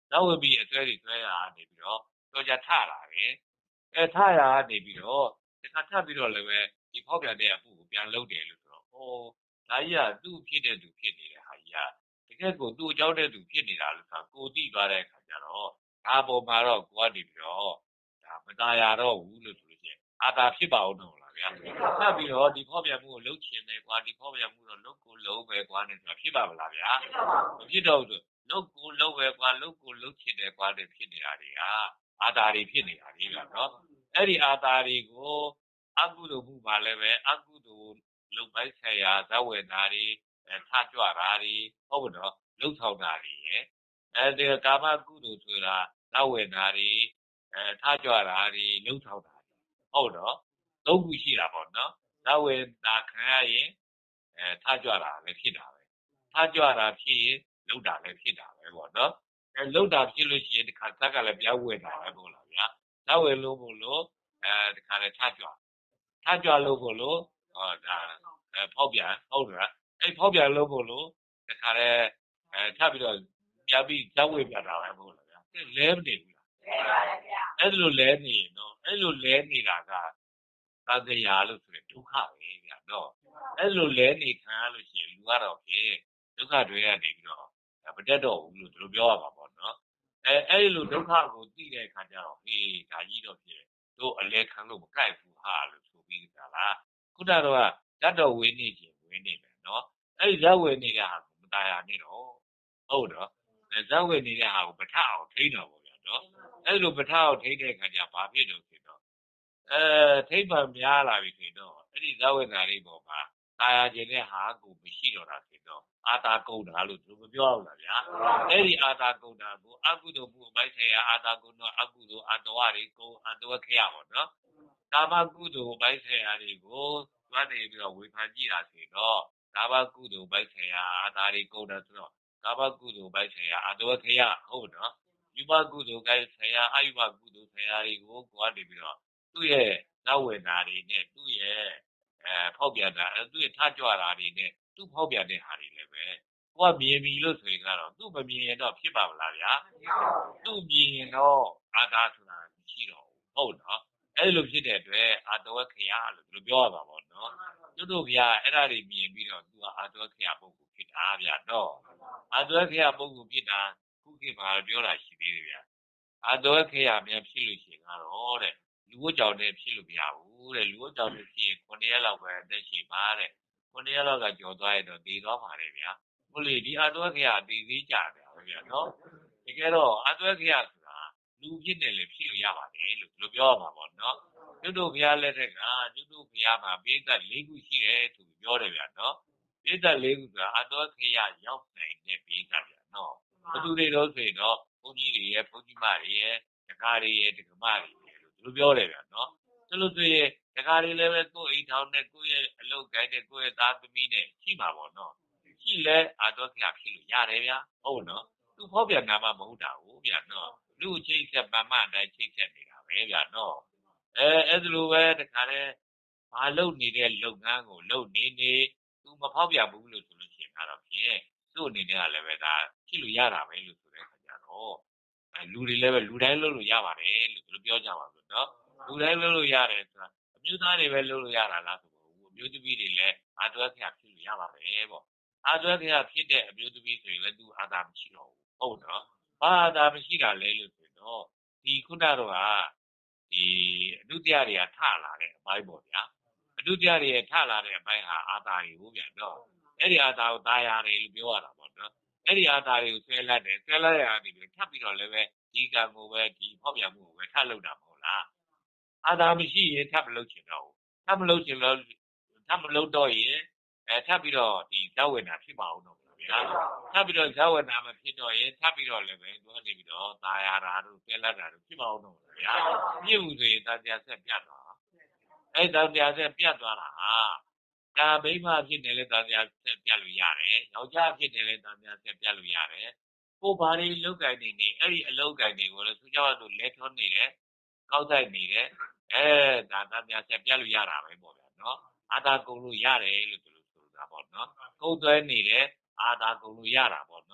နောက်ဝင်ပြီးအစွဲတွေဆွဲတာနေပြီးတော့တော့ကြထလာတယ်ထရာနေပြီးတော့တခါထပ်ပြီးတော့လည်းပဲဒီဖောက်ပြန်တဲ့အမှုကိုပြန်လုပ်တယ်လို့ဆိုတော့ဟိုဒါကြီးကသူ့ဖြစ်တဲ့သူဖြစ်နေတဲ့ဟာကြီးကတကယ်ကိုသူ့အကြောင်းတဲ့သူဖြစ်နေတာလို့ဆိုတာကိုသိသွားတဲ့အခါကျတော့ဒါပေါ်မှာတော့ကိုကနေပြီးတော့ဒါမตายရတော့ဘူးလို့ဆိုလို့ရှိရင်အာသာဖြစ်ပါအောင်တော့လားဗျာထပ်ပြီးတော့ဒီဖောက်ပြန်မှုကိုလုပ်ချင်တယ်ကွာဒီဖောက်ပြန်မှုတော့လုပ်ကိုလုပ်ပဲကွာနဲ့ဆိုတာဖြစ်ပါမလားဗျာမဖြစ်တော့ဘူးလုပ်ကိုလုပ်ပဲကွာလုပ်ကိုလုပ်ချင်တယ်ကွာနဲ့ဖြစ်နေတာတွေကအာသာတွေဖြစ်နေတာတွေဗျာနော်အဲ့ဒီအာသာတွေကိုအကုသိုလ်မှုပါလည်းပဲအကုသိုလ်လုတ်ပိုင်းဆိုင်ရာဇဝေနာတွေထကြွတာတွေဟုတ်ဘူးနော်လှုပ်ဆောင်တာတွေရယ်အဲဒီကာမကုသိုလ်ဆိုတာဇဝေနာတွေထကြွတာတွေလှုပ်ဆောင်တာတွေဟုတ်တော့သုံးခုရှိတာပေါ့နော်ဇဝေနာခံရရင်ထကြွတာလည်းဖြစ်တာပဲထကြွတာဖြစ်ရင်လှုပ်တာလည်းဖြစ်တာပဲပေါ့နော်လှုပ်တာဖြစ်လို့ရှိရင်ဒီခါဇက်ကလည်းပြောင်းဝင်တာပဲပေါ့လားဗျာဇဝေလို့မို့လို့ဒီခါလည်းထကြွလို့မို့လို့ဒါဖောက်ပြန်ဟုတ်လားအဲ့ဖောက်ပြန်လို့မို့လို့ဒီခါလည်းထပ်ပြီးတော့ပြန်ပြီးဇဝေပြန်တာပဲပေါ့လားဗျာလဲမနေဘူးလားလဲပါတယ်ဗျာအဲ့လိုလဲနေရင်တော့အဲ့လိုလဲနေတာကသံဃာလို့ဆိုရင်ဒုက္ခပဲဗျာနော်အဲ့လိုလဲနေခံရလို့ရှိရင်လူကတော့ဖြင့်ဒုက္ခတွေကနေပြီးတော့မတက်တော့ဘူးလို့သူတို့ပြောရမှာပေါ့နော်အဲ့လိုဒုက္ခကိုသိတဲ့အခါကျတော့ဟေးဒါကြီးတော့ဖြင့်တို့အလဲခံလို့မကြိုက်ဘူးဟာလို့ဆိုပြီးကြလားခုနကတော့တတ်တော်ဝင်းနေခြင်းဝင်းနေမယ်နော်အဲ့ဒီဇဝေနေတဲ့ဟာကိုမตายရနေတော့ဟုတ်တော့ဇဝေနေတဲ့ဟာကိုပထအောင်ထိန်းတော်ပေါ့ဗျာနော်အဲ့လိုပထအောင်ထိန်းတဲ့အခါကျဘာဖြစ်လို့ဆိုတော့ထိပ်ပံများလာပြီဆိုတော့အဲ့ဒီဇဝေနာလေးပေါ်မှာตายရခြင်းတဲ့ဟာကိုမရှိတော့တာဆိုတော့အာတာကုန်တာလို့သူမပြောဘူးလားဗျာအဲ့ဒီအာတာကုန်တာကိုအကုသိုလ်မှုအပိုင်းဆိုင်ရာအာတာကုန်တော့အကုသိုလ်အတဝတွေကုန်အတဝခရပေါ့နော်ကာမကုသိုလ်အပိုင်းဆိုင်ရာတွေကိုသွားနေပြီးတော့ဝေဖန်ကြည့်တာဆိုတော့ကာမကုသိုလ်အပိုင်းဆိုင်ရာအာတာတွေကုန်တယ်ဆိုတော့ကာမကုသိုလ်အပိုင်းဆိုင်ရာအတဝခရဟုတ်နော်ယူမကုသိုလ်ကိုဆိုင်ရာအယူမကုသိုလ်ဆိုင်ရာတွေကိုကိုကနေပြီးတော့သူ့ရဲ့ဇဝေနာတွေနဲ့သူ့ရဲ့ဖောက်ပြန်တာသူ့ရဲ့ထကြွတာတွေနဲ့သူ့ဖောက်ပြန်တဲ့ဟာတွေလည်းပဲကိုကမြင်ပြီလို့ဆိုရင်ကတော့သူ့မမြင်ရင်တော့ဖြစ်ပါမလားဗျာသူ့မြင်ရင်တော့အာသာဆိုတာမရှိတော့ဘူးဟုတ်နော်အဲ့လိုဖြစ်တဲ့အတွက်အာတဝခရလို့သူပြောရပါပေါ့နော်တို့ဗျာအဲ့ဒါတွေမြင်ပြီးတော့သူကအာတဝခရပုဂ္ဂိုလ်ဖြစ်တာဗျာတော့အာတဝခရပုဂ္ဂိုလ်ဖြစ်တာခုခေတ်မှာပြောတာရှိသေးတယ်ဗျာအာတဝခရမြန်ဖြစ်လို့ရှိရင်ကတော့တဲ့လူဝတ်ကြောင့်နဲ့ဖြစ်လို့မရဘူးတဲ့လူဝတ်ကြောင့်နဲ့ဖြစ်ရင်9ရက်လောက်ပဲအသက်ရှိပါတဲ့9ရက်လောက်ကကြော်သွားရင်တော့တည်သွားပါလေဗျာဟုတ်လေဒီအာတဝခရတည်သေးကြတယ်ဗျာနော်တကယ်တော့အာတဝခရဆိုတာလူဖြစ်နေလေဖြစ်လို့ရပါတယ်လို့ဒီလိုပြောရမှာပေါ့နော်ကျွတ်တို့ဘုရားလက်ထက်ကကျွတ်တို့ဘုရားမှာပိဋကတ်၄ခုရှိတယ်သူပြောတယ်ဗျာနော်ပိဋကတ်၄ခုဆိုတာအာတဝခရရောက်နိုင်တဲ့ပိဋကတ်ဗျာနော်ဘယ်သူတွေတော့ဆိုရင်တော့ဘုန်းကြီးတွေရဲ့ဘုန်းကြီးမတွေရဲ့ဒကာတွေရဲ့ဒကမတွေရဲ့လို့သူပြောတယ်ဗျာနော်သူတို့ဆိုရင်ဒကာတွေလည်းပဲကိုယ်အိမ်ထောင်နဲ့ကိုယ့်ရဲ့အလုပ်ကိုင်းနဲ့ကိုယ့်ရဲ့သားသမီးနဲ့ရှိမှာပေါ့နော်ရှိလဲအာတဝခရဖြစ်လို့ရတယ်ဗျာဟုတ်နော်သူဖောက်ပြန်တာမှမဟုတ်တာဘူးဗျာနော်လူချိတ်ဆက်ပမ္မအတိုင်းချိတ်ဆက်နေတာပဲဗျာနော်အဲ့ဒါလိုပဲတခါတည်းဘာလုပ်နေတဲ့လုပ်ငန်းကိုလုပ်နေသူမဖောက်ပြန်ဘူးလို့ဆိုလို့ရှိရင်တော့ဖြင့်သူ့အနေနဲ့ကလည်းပဲဒါဖြစ်လို့ရတာပဲလို့ဆိုတဲ့အခါကျတော့လူတွေလည်းပဲလူတိုင်းလုပ်လို့ရပါတယ်လို့သူတို့ပြောကြပါလို့နော်လူတိုင်းလုပ်လို့ရတယ်ဆိုတာအမျိုးသားတွေပဲလုပ်လို့ရတာလားဆိုတော့အမျိုးသမီးတွေလည်းအာတဝခရဖြစ်လို့ရပါတယ်ပေါ့အာတဝခရဖြစ်တဲ့အမျိုးသမီးဆိုရင်လည်းသူအာသာမရှိတော့ဘူးဟုတ်နော်ဘာအာသာမရှိတာလဲလို့ဆိုတော့ဒီခုနတော့ကဒီအနုတ္တရတွေကထလာတဲ့အပိုင်းပေါ့ဗျာအနုတ္တရတွေထလာတဲ့အပိုင်းဟာအာသာတွေဟုတ်ဗျာနော်အဲ့ဒီအာသာကိုตายရတယ်လို့ပြောရတာပေါ့နော်အဲ့ဒီအာသာတွေကိုဆွဲလိုက်တယ်ဆွဲလိုက်ရတာပြီးထပ်ပြီးတော့လည်းပဲဒီကံကိုပဲဒီဖောက်ပြန်မှုကိုပဲထပ်လုပ်တာမဟုတ်လားအာသာမရှိရင်ထပ်မလုပ်ချင်တော့ဘူးထပ်မလုပ်ချင်လို့ထပ်မလုပ်တော့ရင်ထပ်ပြီးတော့ဒီဇဝေနာဖြစ်ပါအောင်တော့ဗျာထပ်ပြီးတော့ဇဝေနာမဖြစ်တော့ရင်ထပ်ပြီးတော့လည်းပဲသူကနေပြီးတော့ตายရတာတို့ဆွဲလိုက်တာတို့ဖြစ်ပါအောင်တော့ဗျာပြည့်မှုဆိုရင်တရားဆက်ပြတ်သွားအဲ့တရားဆက်ပြတ်သွားတာဟာဒါမိမဖြစ်နေလဲတရားဆက်ပြတ်လို့ရတယ်ယောက်ျားဖြစ်နေလဲတရားဆက်ပြတ်လို့ရတယ်ကိုဘာတွေလောက်ကင်နေအဲ့ဒီအလောက်ကင်တွေကိုလည်းသူကြောင့်တို့လဲထွန်းနေတယ်ကောက်ဆိုင်နေတယ်ဒါတရားဆက်ပြတ်လို့ရတာပဲပေါ့ဗျာနော်အာသာကုန်လို့ရတယ်လို့သူတို့ဆိုတာပေါ့နော်ကုတ်သွဲနေတယ်အာသာကုန်လို့ရတာပေါ့နော်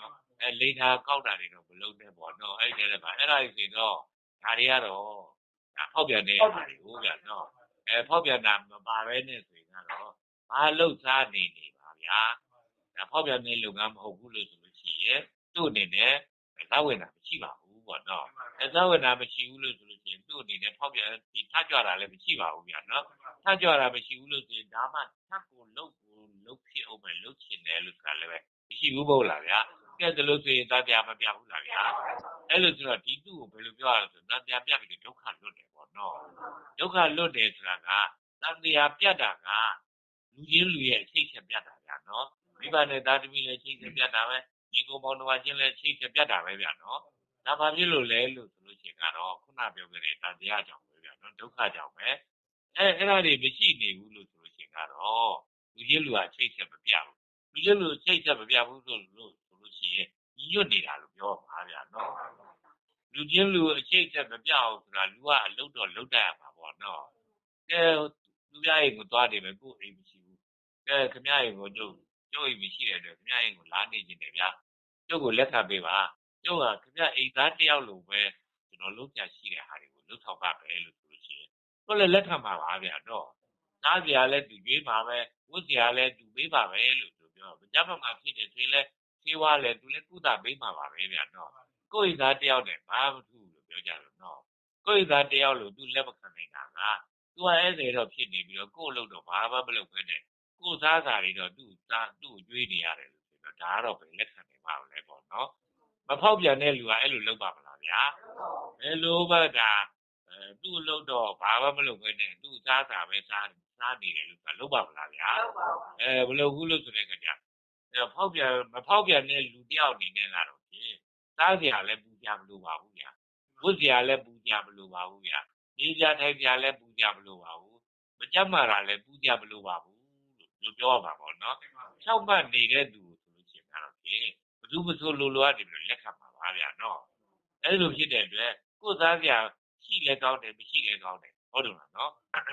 လိန်နာကောက်တာတွေတော့မလုပ်နဲ့ပေါ့နော်အဲ့ဒီထဲမှာအဲ့ဒါကြီးဆိုတော့ဒါတွေကတော့ဖောက်ပြန်တဲ့ဟာတွေကိုဗျာနော်ဖောက်ပြန်တာမပါဘဲနဲ့ဆိုရင်ကတော့ဘာလှုပ်ရှားနေပါဗျာဒါဖောက်ပြန်တဲ့လုပ်ငန်းမဟုတ်ဘူးလို့ဆိုလို့ရှိရင်သူ့အနေနဲ့သဝင်တာမရှိပါဘူးပေါ့နော်သဝင်တာမရှိဘူးလို့ဆိုလို့ရှိရင်သူ့အနေနဲ့ဖောက်ပြန်ဒီထကြွတာလည်းမရှိပါဘူးဗျာနော်ထကြွတာမရှိဘူးလို့ဆိုရင်ဒါမှထပ်ကိုလှုပ်ဖြစ်အောင်ပဲလှုပ်ချင်တယ်လို့ဆိုတာလည်းပဲမရှိဘူးမဟုတ်လားဗျာကဲဒါလို့ဆိုရင်တရားမပြဘူးလားဗျာအဲ့လိုဆိုတော့ဒီသူ့ကိုဘယ်လိုပြောရလဲဆိုတော့တရားပြပြီးဒုက္ခလွတ်တယ်ပေါ့နော်ဒုက္ခလွတ်တယ်ဆိုတာကတရားပြတာကလူချင်းလူရဲ့အချိတ်ချက်ပြတာဗျာနော်မိဘနဲ့သားသမီးလည်းချိတ်ချက်ပြတာပဲညီကောင်ပေါင်းတစ်ပါးချင်းလည်းချိတ်ချက်ပြတာပဲဗျာနော်ဒါဘာဖြစ်လို့လဲလို့ဆိုလို့ရှိရင်ကတော့ခုနပြောခဲ့တဲ့တရားကြောင့်ပဲဗျာနော်ဒုက္ခကြောင့်ပဲအဲ့ဒါတွေမရှိနေဘူးလို့ဆိုလို့ရှိရင်ကတော့လူချင်းလူကချိတ်ချက်မပြဘူးလူချင်းလူချိတ်ချက်မပြဘူးဆိုလို့ရှိရင်ညီညွတ်နေတာလို့ပြောပါဗျာနော်လူချင်းလူအချိတ်ချက်မပြအောင်ဆိုတာလူကအလုပ်တော့လုပ်တတ်ရမှာပေါ့နော်ကဲလူပြအိမ်ကိုသွားတယ်ပဲကိုယ်အိမ်မရှိဘူးကဲခမအိမ်ကိုကျုပ်အိမ်မရှိတဲ့အတွက်ခမအိမ်ကိုလာနေခြင်းတယ်ဗျာကျုပ်ကိုလက်ခံပေးပါကျုပ်ကခမအိမ်သားတယောက်လိုပဲကျွန်တော်လုပ်ပြရှိတဲ့ဟာတွေကိုလုပ်ထောက်ပါပဲလို့ဆိုလို့ရှိရင်ကိုယ်လည်းလက်ခံပါပါဗျာတော့သားစရာလည်းသူရွေးပါပဲဝတ်စရာလည်းသူပေးပါပဲလို့ဆိုပြောကြမ်းမှဖြစ်တယ်ဆိုရင်လည်းသေးွားလည်းသူလည်းကုသပေးမှာပါပဲဗျာတော့ကိုယ်သားတယောက်နဲ့ဘာမှမထူးလို့ပြောကြလို့နော်ကိုယ်သားတယောက်လို့သူလက်မခံနိုင်တာကသူကအဲ့ဒါတော့ဖြစ်နေပြီးတော့ကိုယ်လို့တော့ဘာမှမလုပ်ဘဲနဲ့ကိုယ်သားစာတွေတော့သူ့ကိုကျွေးနေရတယ်လို့ဆိုတော့ဒါကတော့ပဲလက်ခံနိုင်ပါလဲပေါ့နော်မဖောက်ပြန်တဲ့လူကအဲ့လိုလုပ်ပါမလားဗျာဘယ်လိုမှဒါသူ့လို့တော့ဘာမှမလုပ်ဘဲနဲ့သူ့သားစာပဲစားနေတယ်လို့ဆိုလုပ်ပါမလားဗျာမလုပ်ဘူးလို့ဆိုတဲ့ကြမဖောက်ပြန်တဲ့လူတယောက်အနေနဲ့ကတော့ဖြင့်စားစရာလည်းပူကြမလို့ပါဘူးဗျာဝတ်စရာလည်းပူကြမလို့ပါဘူးဗျာနေကြထိုင်ကြလည်းပူကြမလို့ပါဘူးမကြမ်းမာတာလည်းပူကြမလို့ပါဘူးလို့ပြောရမှာပေါ့နော်၆မှတ်နေတဲ့သူဆိုလို့ရှိရင်ကတော့ဖြင့်ဘယ်သူမဆိုလိုလိုရတယ်ပြီးလက်ခံပါပါဗျာနော်အဲ့လိုဖြစ်တဲ့အတွက်ကိုယ်စားစရာရှိလဲကောင်းတယ်မရှိလဲကောင်းတယ်ဟုတ်တယ်မလားနော်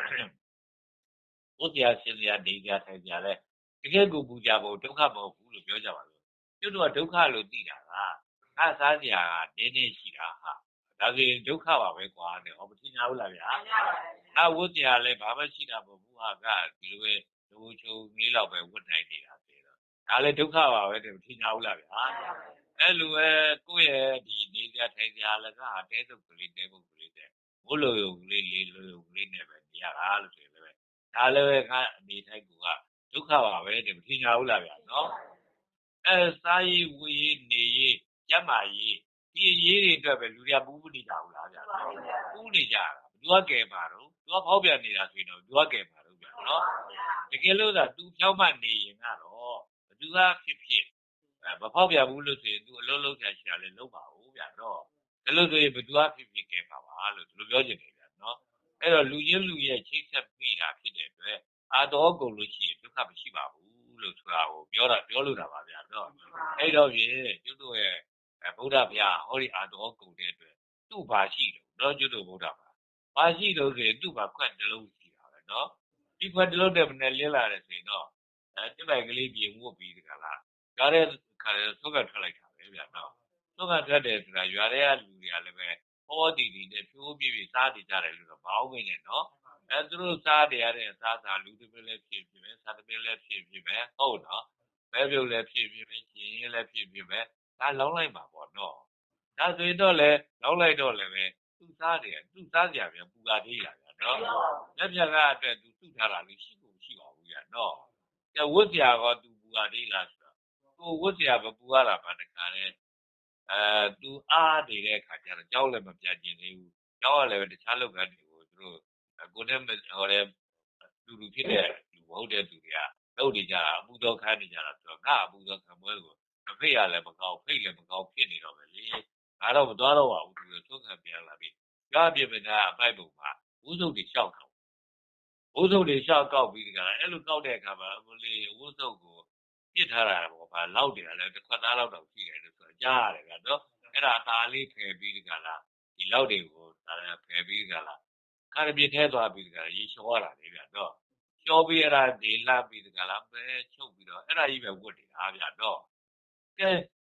ဝတ်စရာရှင်စရာနေကြထိုင်ကြလဲတကယ်ကိုပူကြဖို့ဒုက္ခမဟုတ်ဘူးလို့ပြောကြပါလို့ကျွတ်တော့ဒုက္ခလို့သိတာကစားစရာကနည်းရှိတာဟာဒါဆိုရင်ဒုက္ခပါပဲကွာတဲ့ဟောမသိညာဘူးလားဗျာဝတ်စရာလည်းဘာမှရှိတာမဟုတ်ဘူးဟာကဒီလိုပဲဒုချုံလေးလောက်ပဲဝတ်နိုင်နေတာဆိုတော့ဒါလည်းဒုက္ခပါပဲတဲ့မသိညာဘူးလားဗျာအဲ့လိုပဲကိုယ့်ရဲ့ဒီနေကြထိုင်ကြလည်းကတဲစုပ်ကလေးတဲပုတ်ကလေးတဲ့ဘိုးလိုရုံလေးလေးလိုရုံလေးနဲ့ပဲနေရတာလို့ဆိုရင်လည်းဒါလည်းပဲကအနေထိုက်ကူကဒုက္ခပါပဲတဲ့မသိညာဘူးလားဗျာနော်စားရေးဝေးနေရေးကျမ်းမာရေးဒီအရေးတွေအတွက်ပဲလူတွေကပူးနေကြဘူးလားဗျာပူးနေကြတာသူကကဲပါတော့သူကဖောက်ပြန်နေတာဆိုရင်တော့သူကကဲပါတော့ဗျာနော်တကယ်လို့သာသူဖြောင်းမှနေရင်ကတော့သူကဖြစ်မဖောက်ပြန်ဘူးလို့ဆိုရင်သူအလုံးလုံးချာရှာလည်းလုံးပါဘူးဗျာနော်ဒါလို့ဆိုရင်ဘသူကဖြစ်ကဲပါပါလို့သူပြောချင်တယ်ဗျာနော်အဲ့တော့လူချင်းလူရဲ့ချိတ်ဆက်ပြီးတာဖြစ်တဲ့အတွက်အာတော်ကုန်လို့ရှိရင်ဒုက္ခမရှိပါဘူးလို့ဆိုတာကိုပြောလို့တာပါဗျာနော်အဲ့တော့ဖြင့်ကျွတ်တို့ရဲ့ဗုဒ္ဓဘုရားဟောဒီအာတော်ကုန်တဲ့အတွက်သူ့ဘာရှိလို့တော့ကျွတ်တို့ဗုဒ္ဓဘာရှိလို့ဆိုရင်သူ့ဘာခွက်တစ်လုံးရှိတာပဲနော်ဒီခွက်တစ်လုံးနဲ့မနဲ့လင်းလာတယ်ဆိုရင်တော့တစ်ပိုက်ကလေးပြင်ဝတ်ပြီးတကလားဒါတဲ့ခါလဲသုတ်ကထွက်လိုက်တာပဲဗျာနော်သုတ်ကထွက်တယ်ဆိုတာရွာထဲကလူတွေကလည်းပဲဟောတီတီနဲ့ဖြိုးပြပြစားနေကြတယ်လို့တော့မအောင်မင်းနဲ့နော်သူတို့စားနေရတဲ့အစားအစာလူတစ်ပင်းလည်းဖြစ်မယ်စားတစ်ပင်းလည်းဖြစ်မယ်ဟုတ်နော်ပဲပြုတ်လည်းဖြစ်မယ်ကျင်းလည်းဖြစ်မယ်ဒါလောင်းလိုက်ပါပေါ့နော်ဒါဆိုရင်တော့လေလောင်းလိုက်တော့လည်းပဲသူစားကြပြန်ပူတာသေးတာဗျာနော်လက်ပြကအတွက်သူစုထားတာလေးရှိကိုမရှိပါဘူးဗျာနော်ဝတ်စရာကသူပူတာသေးလားဆိုတော့ကိုဝတ်စရာမပူရတာပါတခါလေသူအားနေတဲ့အခါကျတော့ကြောက်လည်းမပြတ်ကျင်သေးဘူးကြောက်ကလည်းတခြားလုပ်ငန်းတွေကိုသူတို့ကိုယ်နဲ့ဟောတဲ့လူဖြစ်တဲ့လူမဟုတ်တဲ့သူတွေကလုပ်နေကြတာအမှုတော်ခန်းနေကြတာဆိုတော့ငါအမှုတော်ခံပွဲကိုမဖိတ်ရလည်းမကောင်းဖိတ်လည်းမကောင်းဖြစ်နေတော့ပဲလေငါတော့မသွားတော့ပါဘူးသူကသုံးခံပြန်လာပြီကြောက်ပြမနာအပိုက်ပုံမှာဝုစုပ်တွေရှောက်ကောက်ပြီးတကလားအဲ့လိုကောက်တဲ့အခါမှာအမလေးဝုစုပ်ကိုပြစ်ထားတာပေါ့ဗာလောက်တယ်လည်းတစ်ခွက်သားလောက်တော့ရှိတယ်လို့ဆိုကြားရတယ်ကနော်အဲ့ဒါအသားလေးဖယ်ပြီးတကလားဒီလောက်တွေကိုဒါလည်းဖယ်ပြီးတကလားခါရပြစ်ထဲသွားပြီးတကလားရေလျှောရတာလေဗျာနော်လျှောပြီးအဲ့ဒါဒီလှပြီးတကလားပဲချုပ်ပြီးတော့အဲ့ဒါကြီးပဲဝတ်နေတာဗျာနော်ကဲ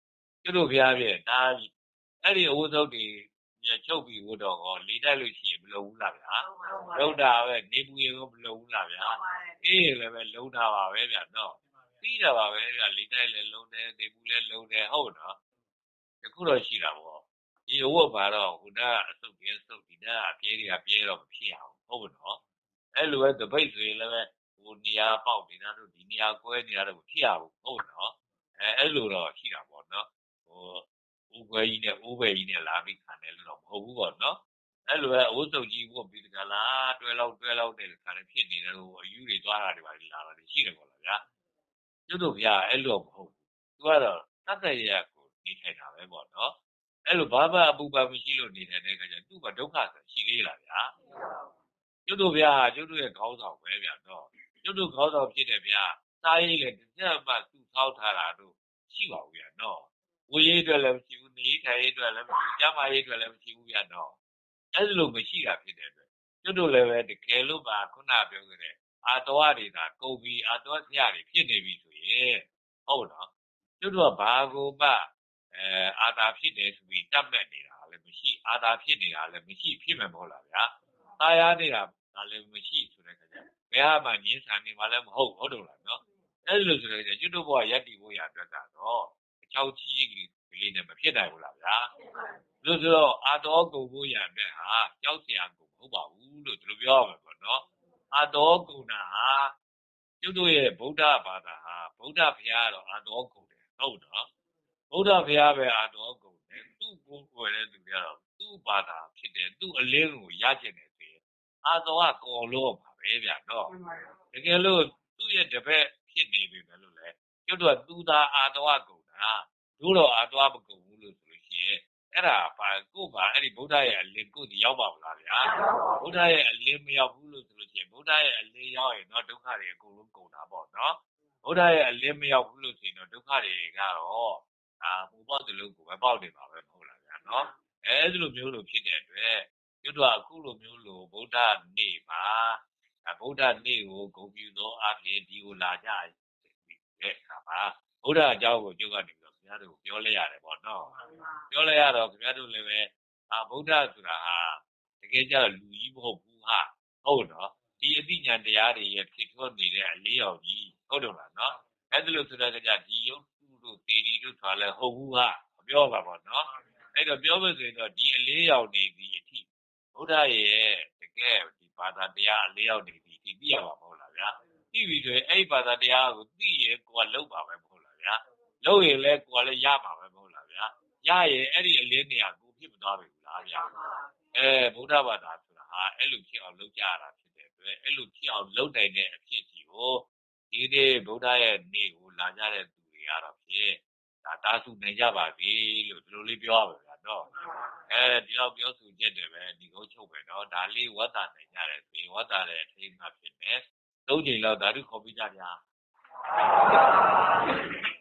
ကျွတ်တို့ဖျားပြတာအဲ့ဒီအဝတ်စုပ်တွေချုပ်ပြီးဝတ်တော့ဟောလေးတိုက်လို့ရှိရင်မလုံဘူးလားဗျာလုံတာပဲနေပူရင်ကိုမလုံဘူးလားဗျာအေးလည်းပဲလုံတာပါပဲဗျာနော်ပြီးတာပါပဲဗျာလေးတိုက်လည်းလုံတယ်နေပူလည်းလုံတယ်ဟုတ်နော်တခုတော့ရှိတာပေါ့ဒီအဝတ်ပါတော့ဟိုနာအစုပ်ပြဲစုပ်ဒီနာအပြဲတွေကပြဲတော့မဖြစ်အောင်ဟုတ်နော်အဲ့လိုပဲတပိတ်ဆိုရင်လည်းပဲဟိုနေရာပေါက်နေတာတို့ဒီနေရာကွဲနေတာတို့မဖြစ်အောင်ဟုတ်နော်အဲ့လိုတော့ရှိတာပေါ့နော်ဟိုဦးခွဲကြီးနဲ့ဦးပဲကြီးနဲ့လာပြီးခံတယ်လို့တော့မဟုတ်ဘူးပေါ့နော်အဲ့လိုပဲအဝတ်စုပ်ကြီးဝတ်ပြီးတကလားတွဲလောက်တဲ့ခါလည်းဖြစ်နေတယ်ဟိုအယူတွေသွားတာတွေပါလာတာရှိတယ်ပေါ့လားဗျာကျွတ်တို့ဗျာအဲ့လိုမဟုတ်ဘူးသူကတော့တတ်တဲ့ရကိုနေထိုင်တာပဲပေါ့နော်အဲ့လိုဘာမှအပူပါမရှိလို့နေထိုင်တဲ့ခါကျသူ့မှာဒုက္ခဆိုရှိသေးလားဗျာကျွတ်တို့ဗျာကျွတ်တို့ရဲ့ခေါင်းဆောင်ပဲဗျာနော်ကျွတ်တို့ခေါင်းဆောင်ဖြစ်တယ်ဗျာစားရေးလေတစ်ချက်မှသူ့ထောက်ထားတာတို့ရှိပါဘူးဗျာနော်ဝေးရေးအတွက်လည်းမရှိဘူးနေထိုင်ရေးအတွက်လည်းမရှိဘူးကျမရေးအတွက်လည်းမရှိဘူးဗျာနော်အဲ့လိုမရှိတာဖြစ်တဲ့အတွက်ကျွတ်တို့လည်းပဲတကယ်လို့ပါခုနပြောခဲ့တဲ့အာတော်တွေသာကုန်ပြီးအာတော်ဆရာတွေဖြစ်နေပြီဆိုရင်ဟုတ်နော်ကျွတ်တို့ကဘာကိုမှအာသာဖြစ်တယ်ဆိုပြီးတတ်မှတ်နေတာလည်းမရှိအာသာဖြစ်နေတာလည်းမရှိဖြစ်မှာမဟုတ်လားဗျာအားရနေတာဒါလည်းမရှိဆိုတဲ့ခါကျဘယ်ဟာမှငင်းဆန်နေမှလည်းမဟုတ်ဟုတ်တယ်လားနော်အဲ့လိုဆိုတဲ့ကျွတ်တို့ဘဝရက်တီဖို့ရအတွက်ကတော့အချောက်ချီးကလေးနဲ့မဖြစ်နိုင်ဘူးလားဗျာလို့ဆိုတော့အာတော်ကုန်ဖို့ရအတွက်ဟာကြောက်စရာကုန်မဟုတ်ပါဘူးလို့ဒီလိုပြောရမှာပေါ့နော်အာတော်ကုန်တာဟာကျွတ်တို့ရဲ့ဗုဒ္ဓဘာသာဟာဗုဒ္ဓဘုရားတော့အာတော်ကုန်တယ်ဟုတ်နော်ဗုဒ္ဓဘုရားပဲအာတော်ကုန်တယ်သူ့ကိုယ်ကိုယ်လည်းသူကတော့သူ့ဘာသာဖြစ်တယ်သူ့အလင်းကိုရကျင်တယ်ဆိုရင်အာတော်ကကော်လို့ပါပဲဗျာနော်တကယ်လို့သူ့ရဲ့တပည့်ဖြစ်နေပြီပဲလို့လေကျွတ်တို့ကသူသာအာတော်ကုန်တာတို့တော့အာတော်မကုန်ဘူးလို့ဆိုလို့ရှိရင်အဲ့ဒါပါကို့ပါအဲ့ဒီဗုဒ္ဓရဲ့အလင်းကိုဒီရောက်ပါမလားဗျာဗုဒ္ဓရဲ့အလင်းမရောက်ဘူးလို့ဆိုလို့ရှိရင်ဗုဒ္ဓရဲ့အလင်းရောက်ရင်တော့ဒုက္ခတွေအကုန်လုံးကုန်တာပေါ့နော်ဗုဒ္ဓရဲ့အလင်းမရောက်ဘူးလို့ဆိုရင်တော့ဒုက္ခတွေကတော့ဟိုပေါက်တလို့ကိုပဲပေါက်နေပါပဲမဟုတ်လားဗျာနော်အဲဒီလိုမျိုးလို့ဖြစ်တဲ့အတွက်ကျွတ်တော့အခုလိုမျိုးလို့ဗုဒ္ဓနေ့မှာဗုဒ္ဓနေ့ကိုဂုဏ်ပြုသောအဖြစ်ဒီကိုလာကြတဲ့အခါမှာဗုဒ္ဓအကြောင်းကိုကျွတ်ကနေပြီးတော့ခင်ဗျားတို့ပြောလဲရတယ်ပေါ့နော်ပြောလဲရတော့ခင်ဗျားတို့လည်းပဲဗုဒ္ဓဆိုတာဟာတကယ်ကြလူကြီးမဟုတ်ဘူးဟာဟုတ်နော်ဒီအသိဉာဏ်တရားတွေရဲ့ဖြစ်ထွန်းနေတဲ့အလေးရောင်ကြီးဟုတ်တယ်လားနော်အဲ့ဒါလို့ဆိုတော့ကြဒီယုတ်တို့တေဒီတို့ဆိုတာလည်းဟုတ်ဘူးဟာမပြောပါဘူးနော်အဲ့တော့ပြောလို့ဆိုရင်တော့ဒီအလေးရောင်နေသည်အထိဗုဒ္ဓရဲ့တကယ်ဒီဘာသာတရားအလေးရောင်နေသည်အထိသိရမှာမဟုတ်လားဗျာသိပြီဆိုရင်အဲ့ဒီဘာသာတရားကိုသိရင်ကိုယ်ကလုံးပါပဲမဟုတ်လားဗျာလုံးရင်လည်းကိုယ်ကလည်းရမှာပဲမဟုတ်လားဗျာရရင်အဲ့ဒီအလေးနေရာကိုဖြစ်မသွားပြီလားဗျာဗုဒ္ဓဘာသာဆိုတာဟာအဲ့လိုဖြစ်အောင်လုပ်ကြရတာဖြစ်တဲ့အတွက်အဲ့လိုဖြစ်အောင်လုပ်နိုင်တဲ့အဖြစ်ကြီးကိုဒီနေ့ဗုဒ္ဓရဲ့နေ့ကိုလာကြတဲ့သူတွေကတော့ဖြစ်ဒါတာစုနိုင်ကြပါပြီလို့ဒီလိုလေးပြောရပါဗျာနော်ဒီတော့ပြောဆိုချက်တယ်ပဲဒီကုန်းချုပ်ပဲနော်ဒါလေးဝတ်တာနိုင်ကြတယ်ဆိုရင်ဝတ်တာတဲ့အထိမ်းအမှဖြစ်တယ်၃ချိန်လောက်ဓာတုခေါ်ပြကြဗျာ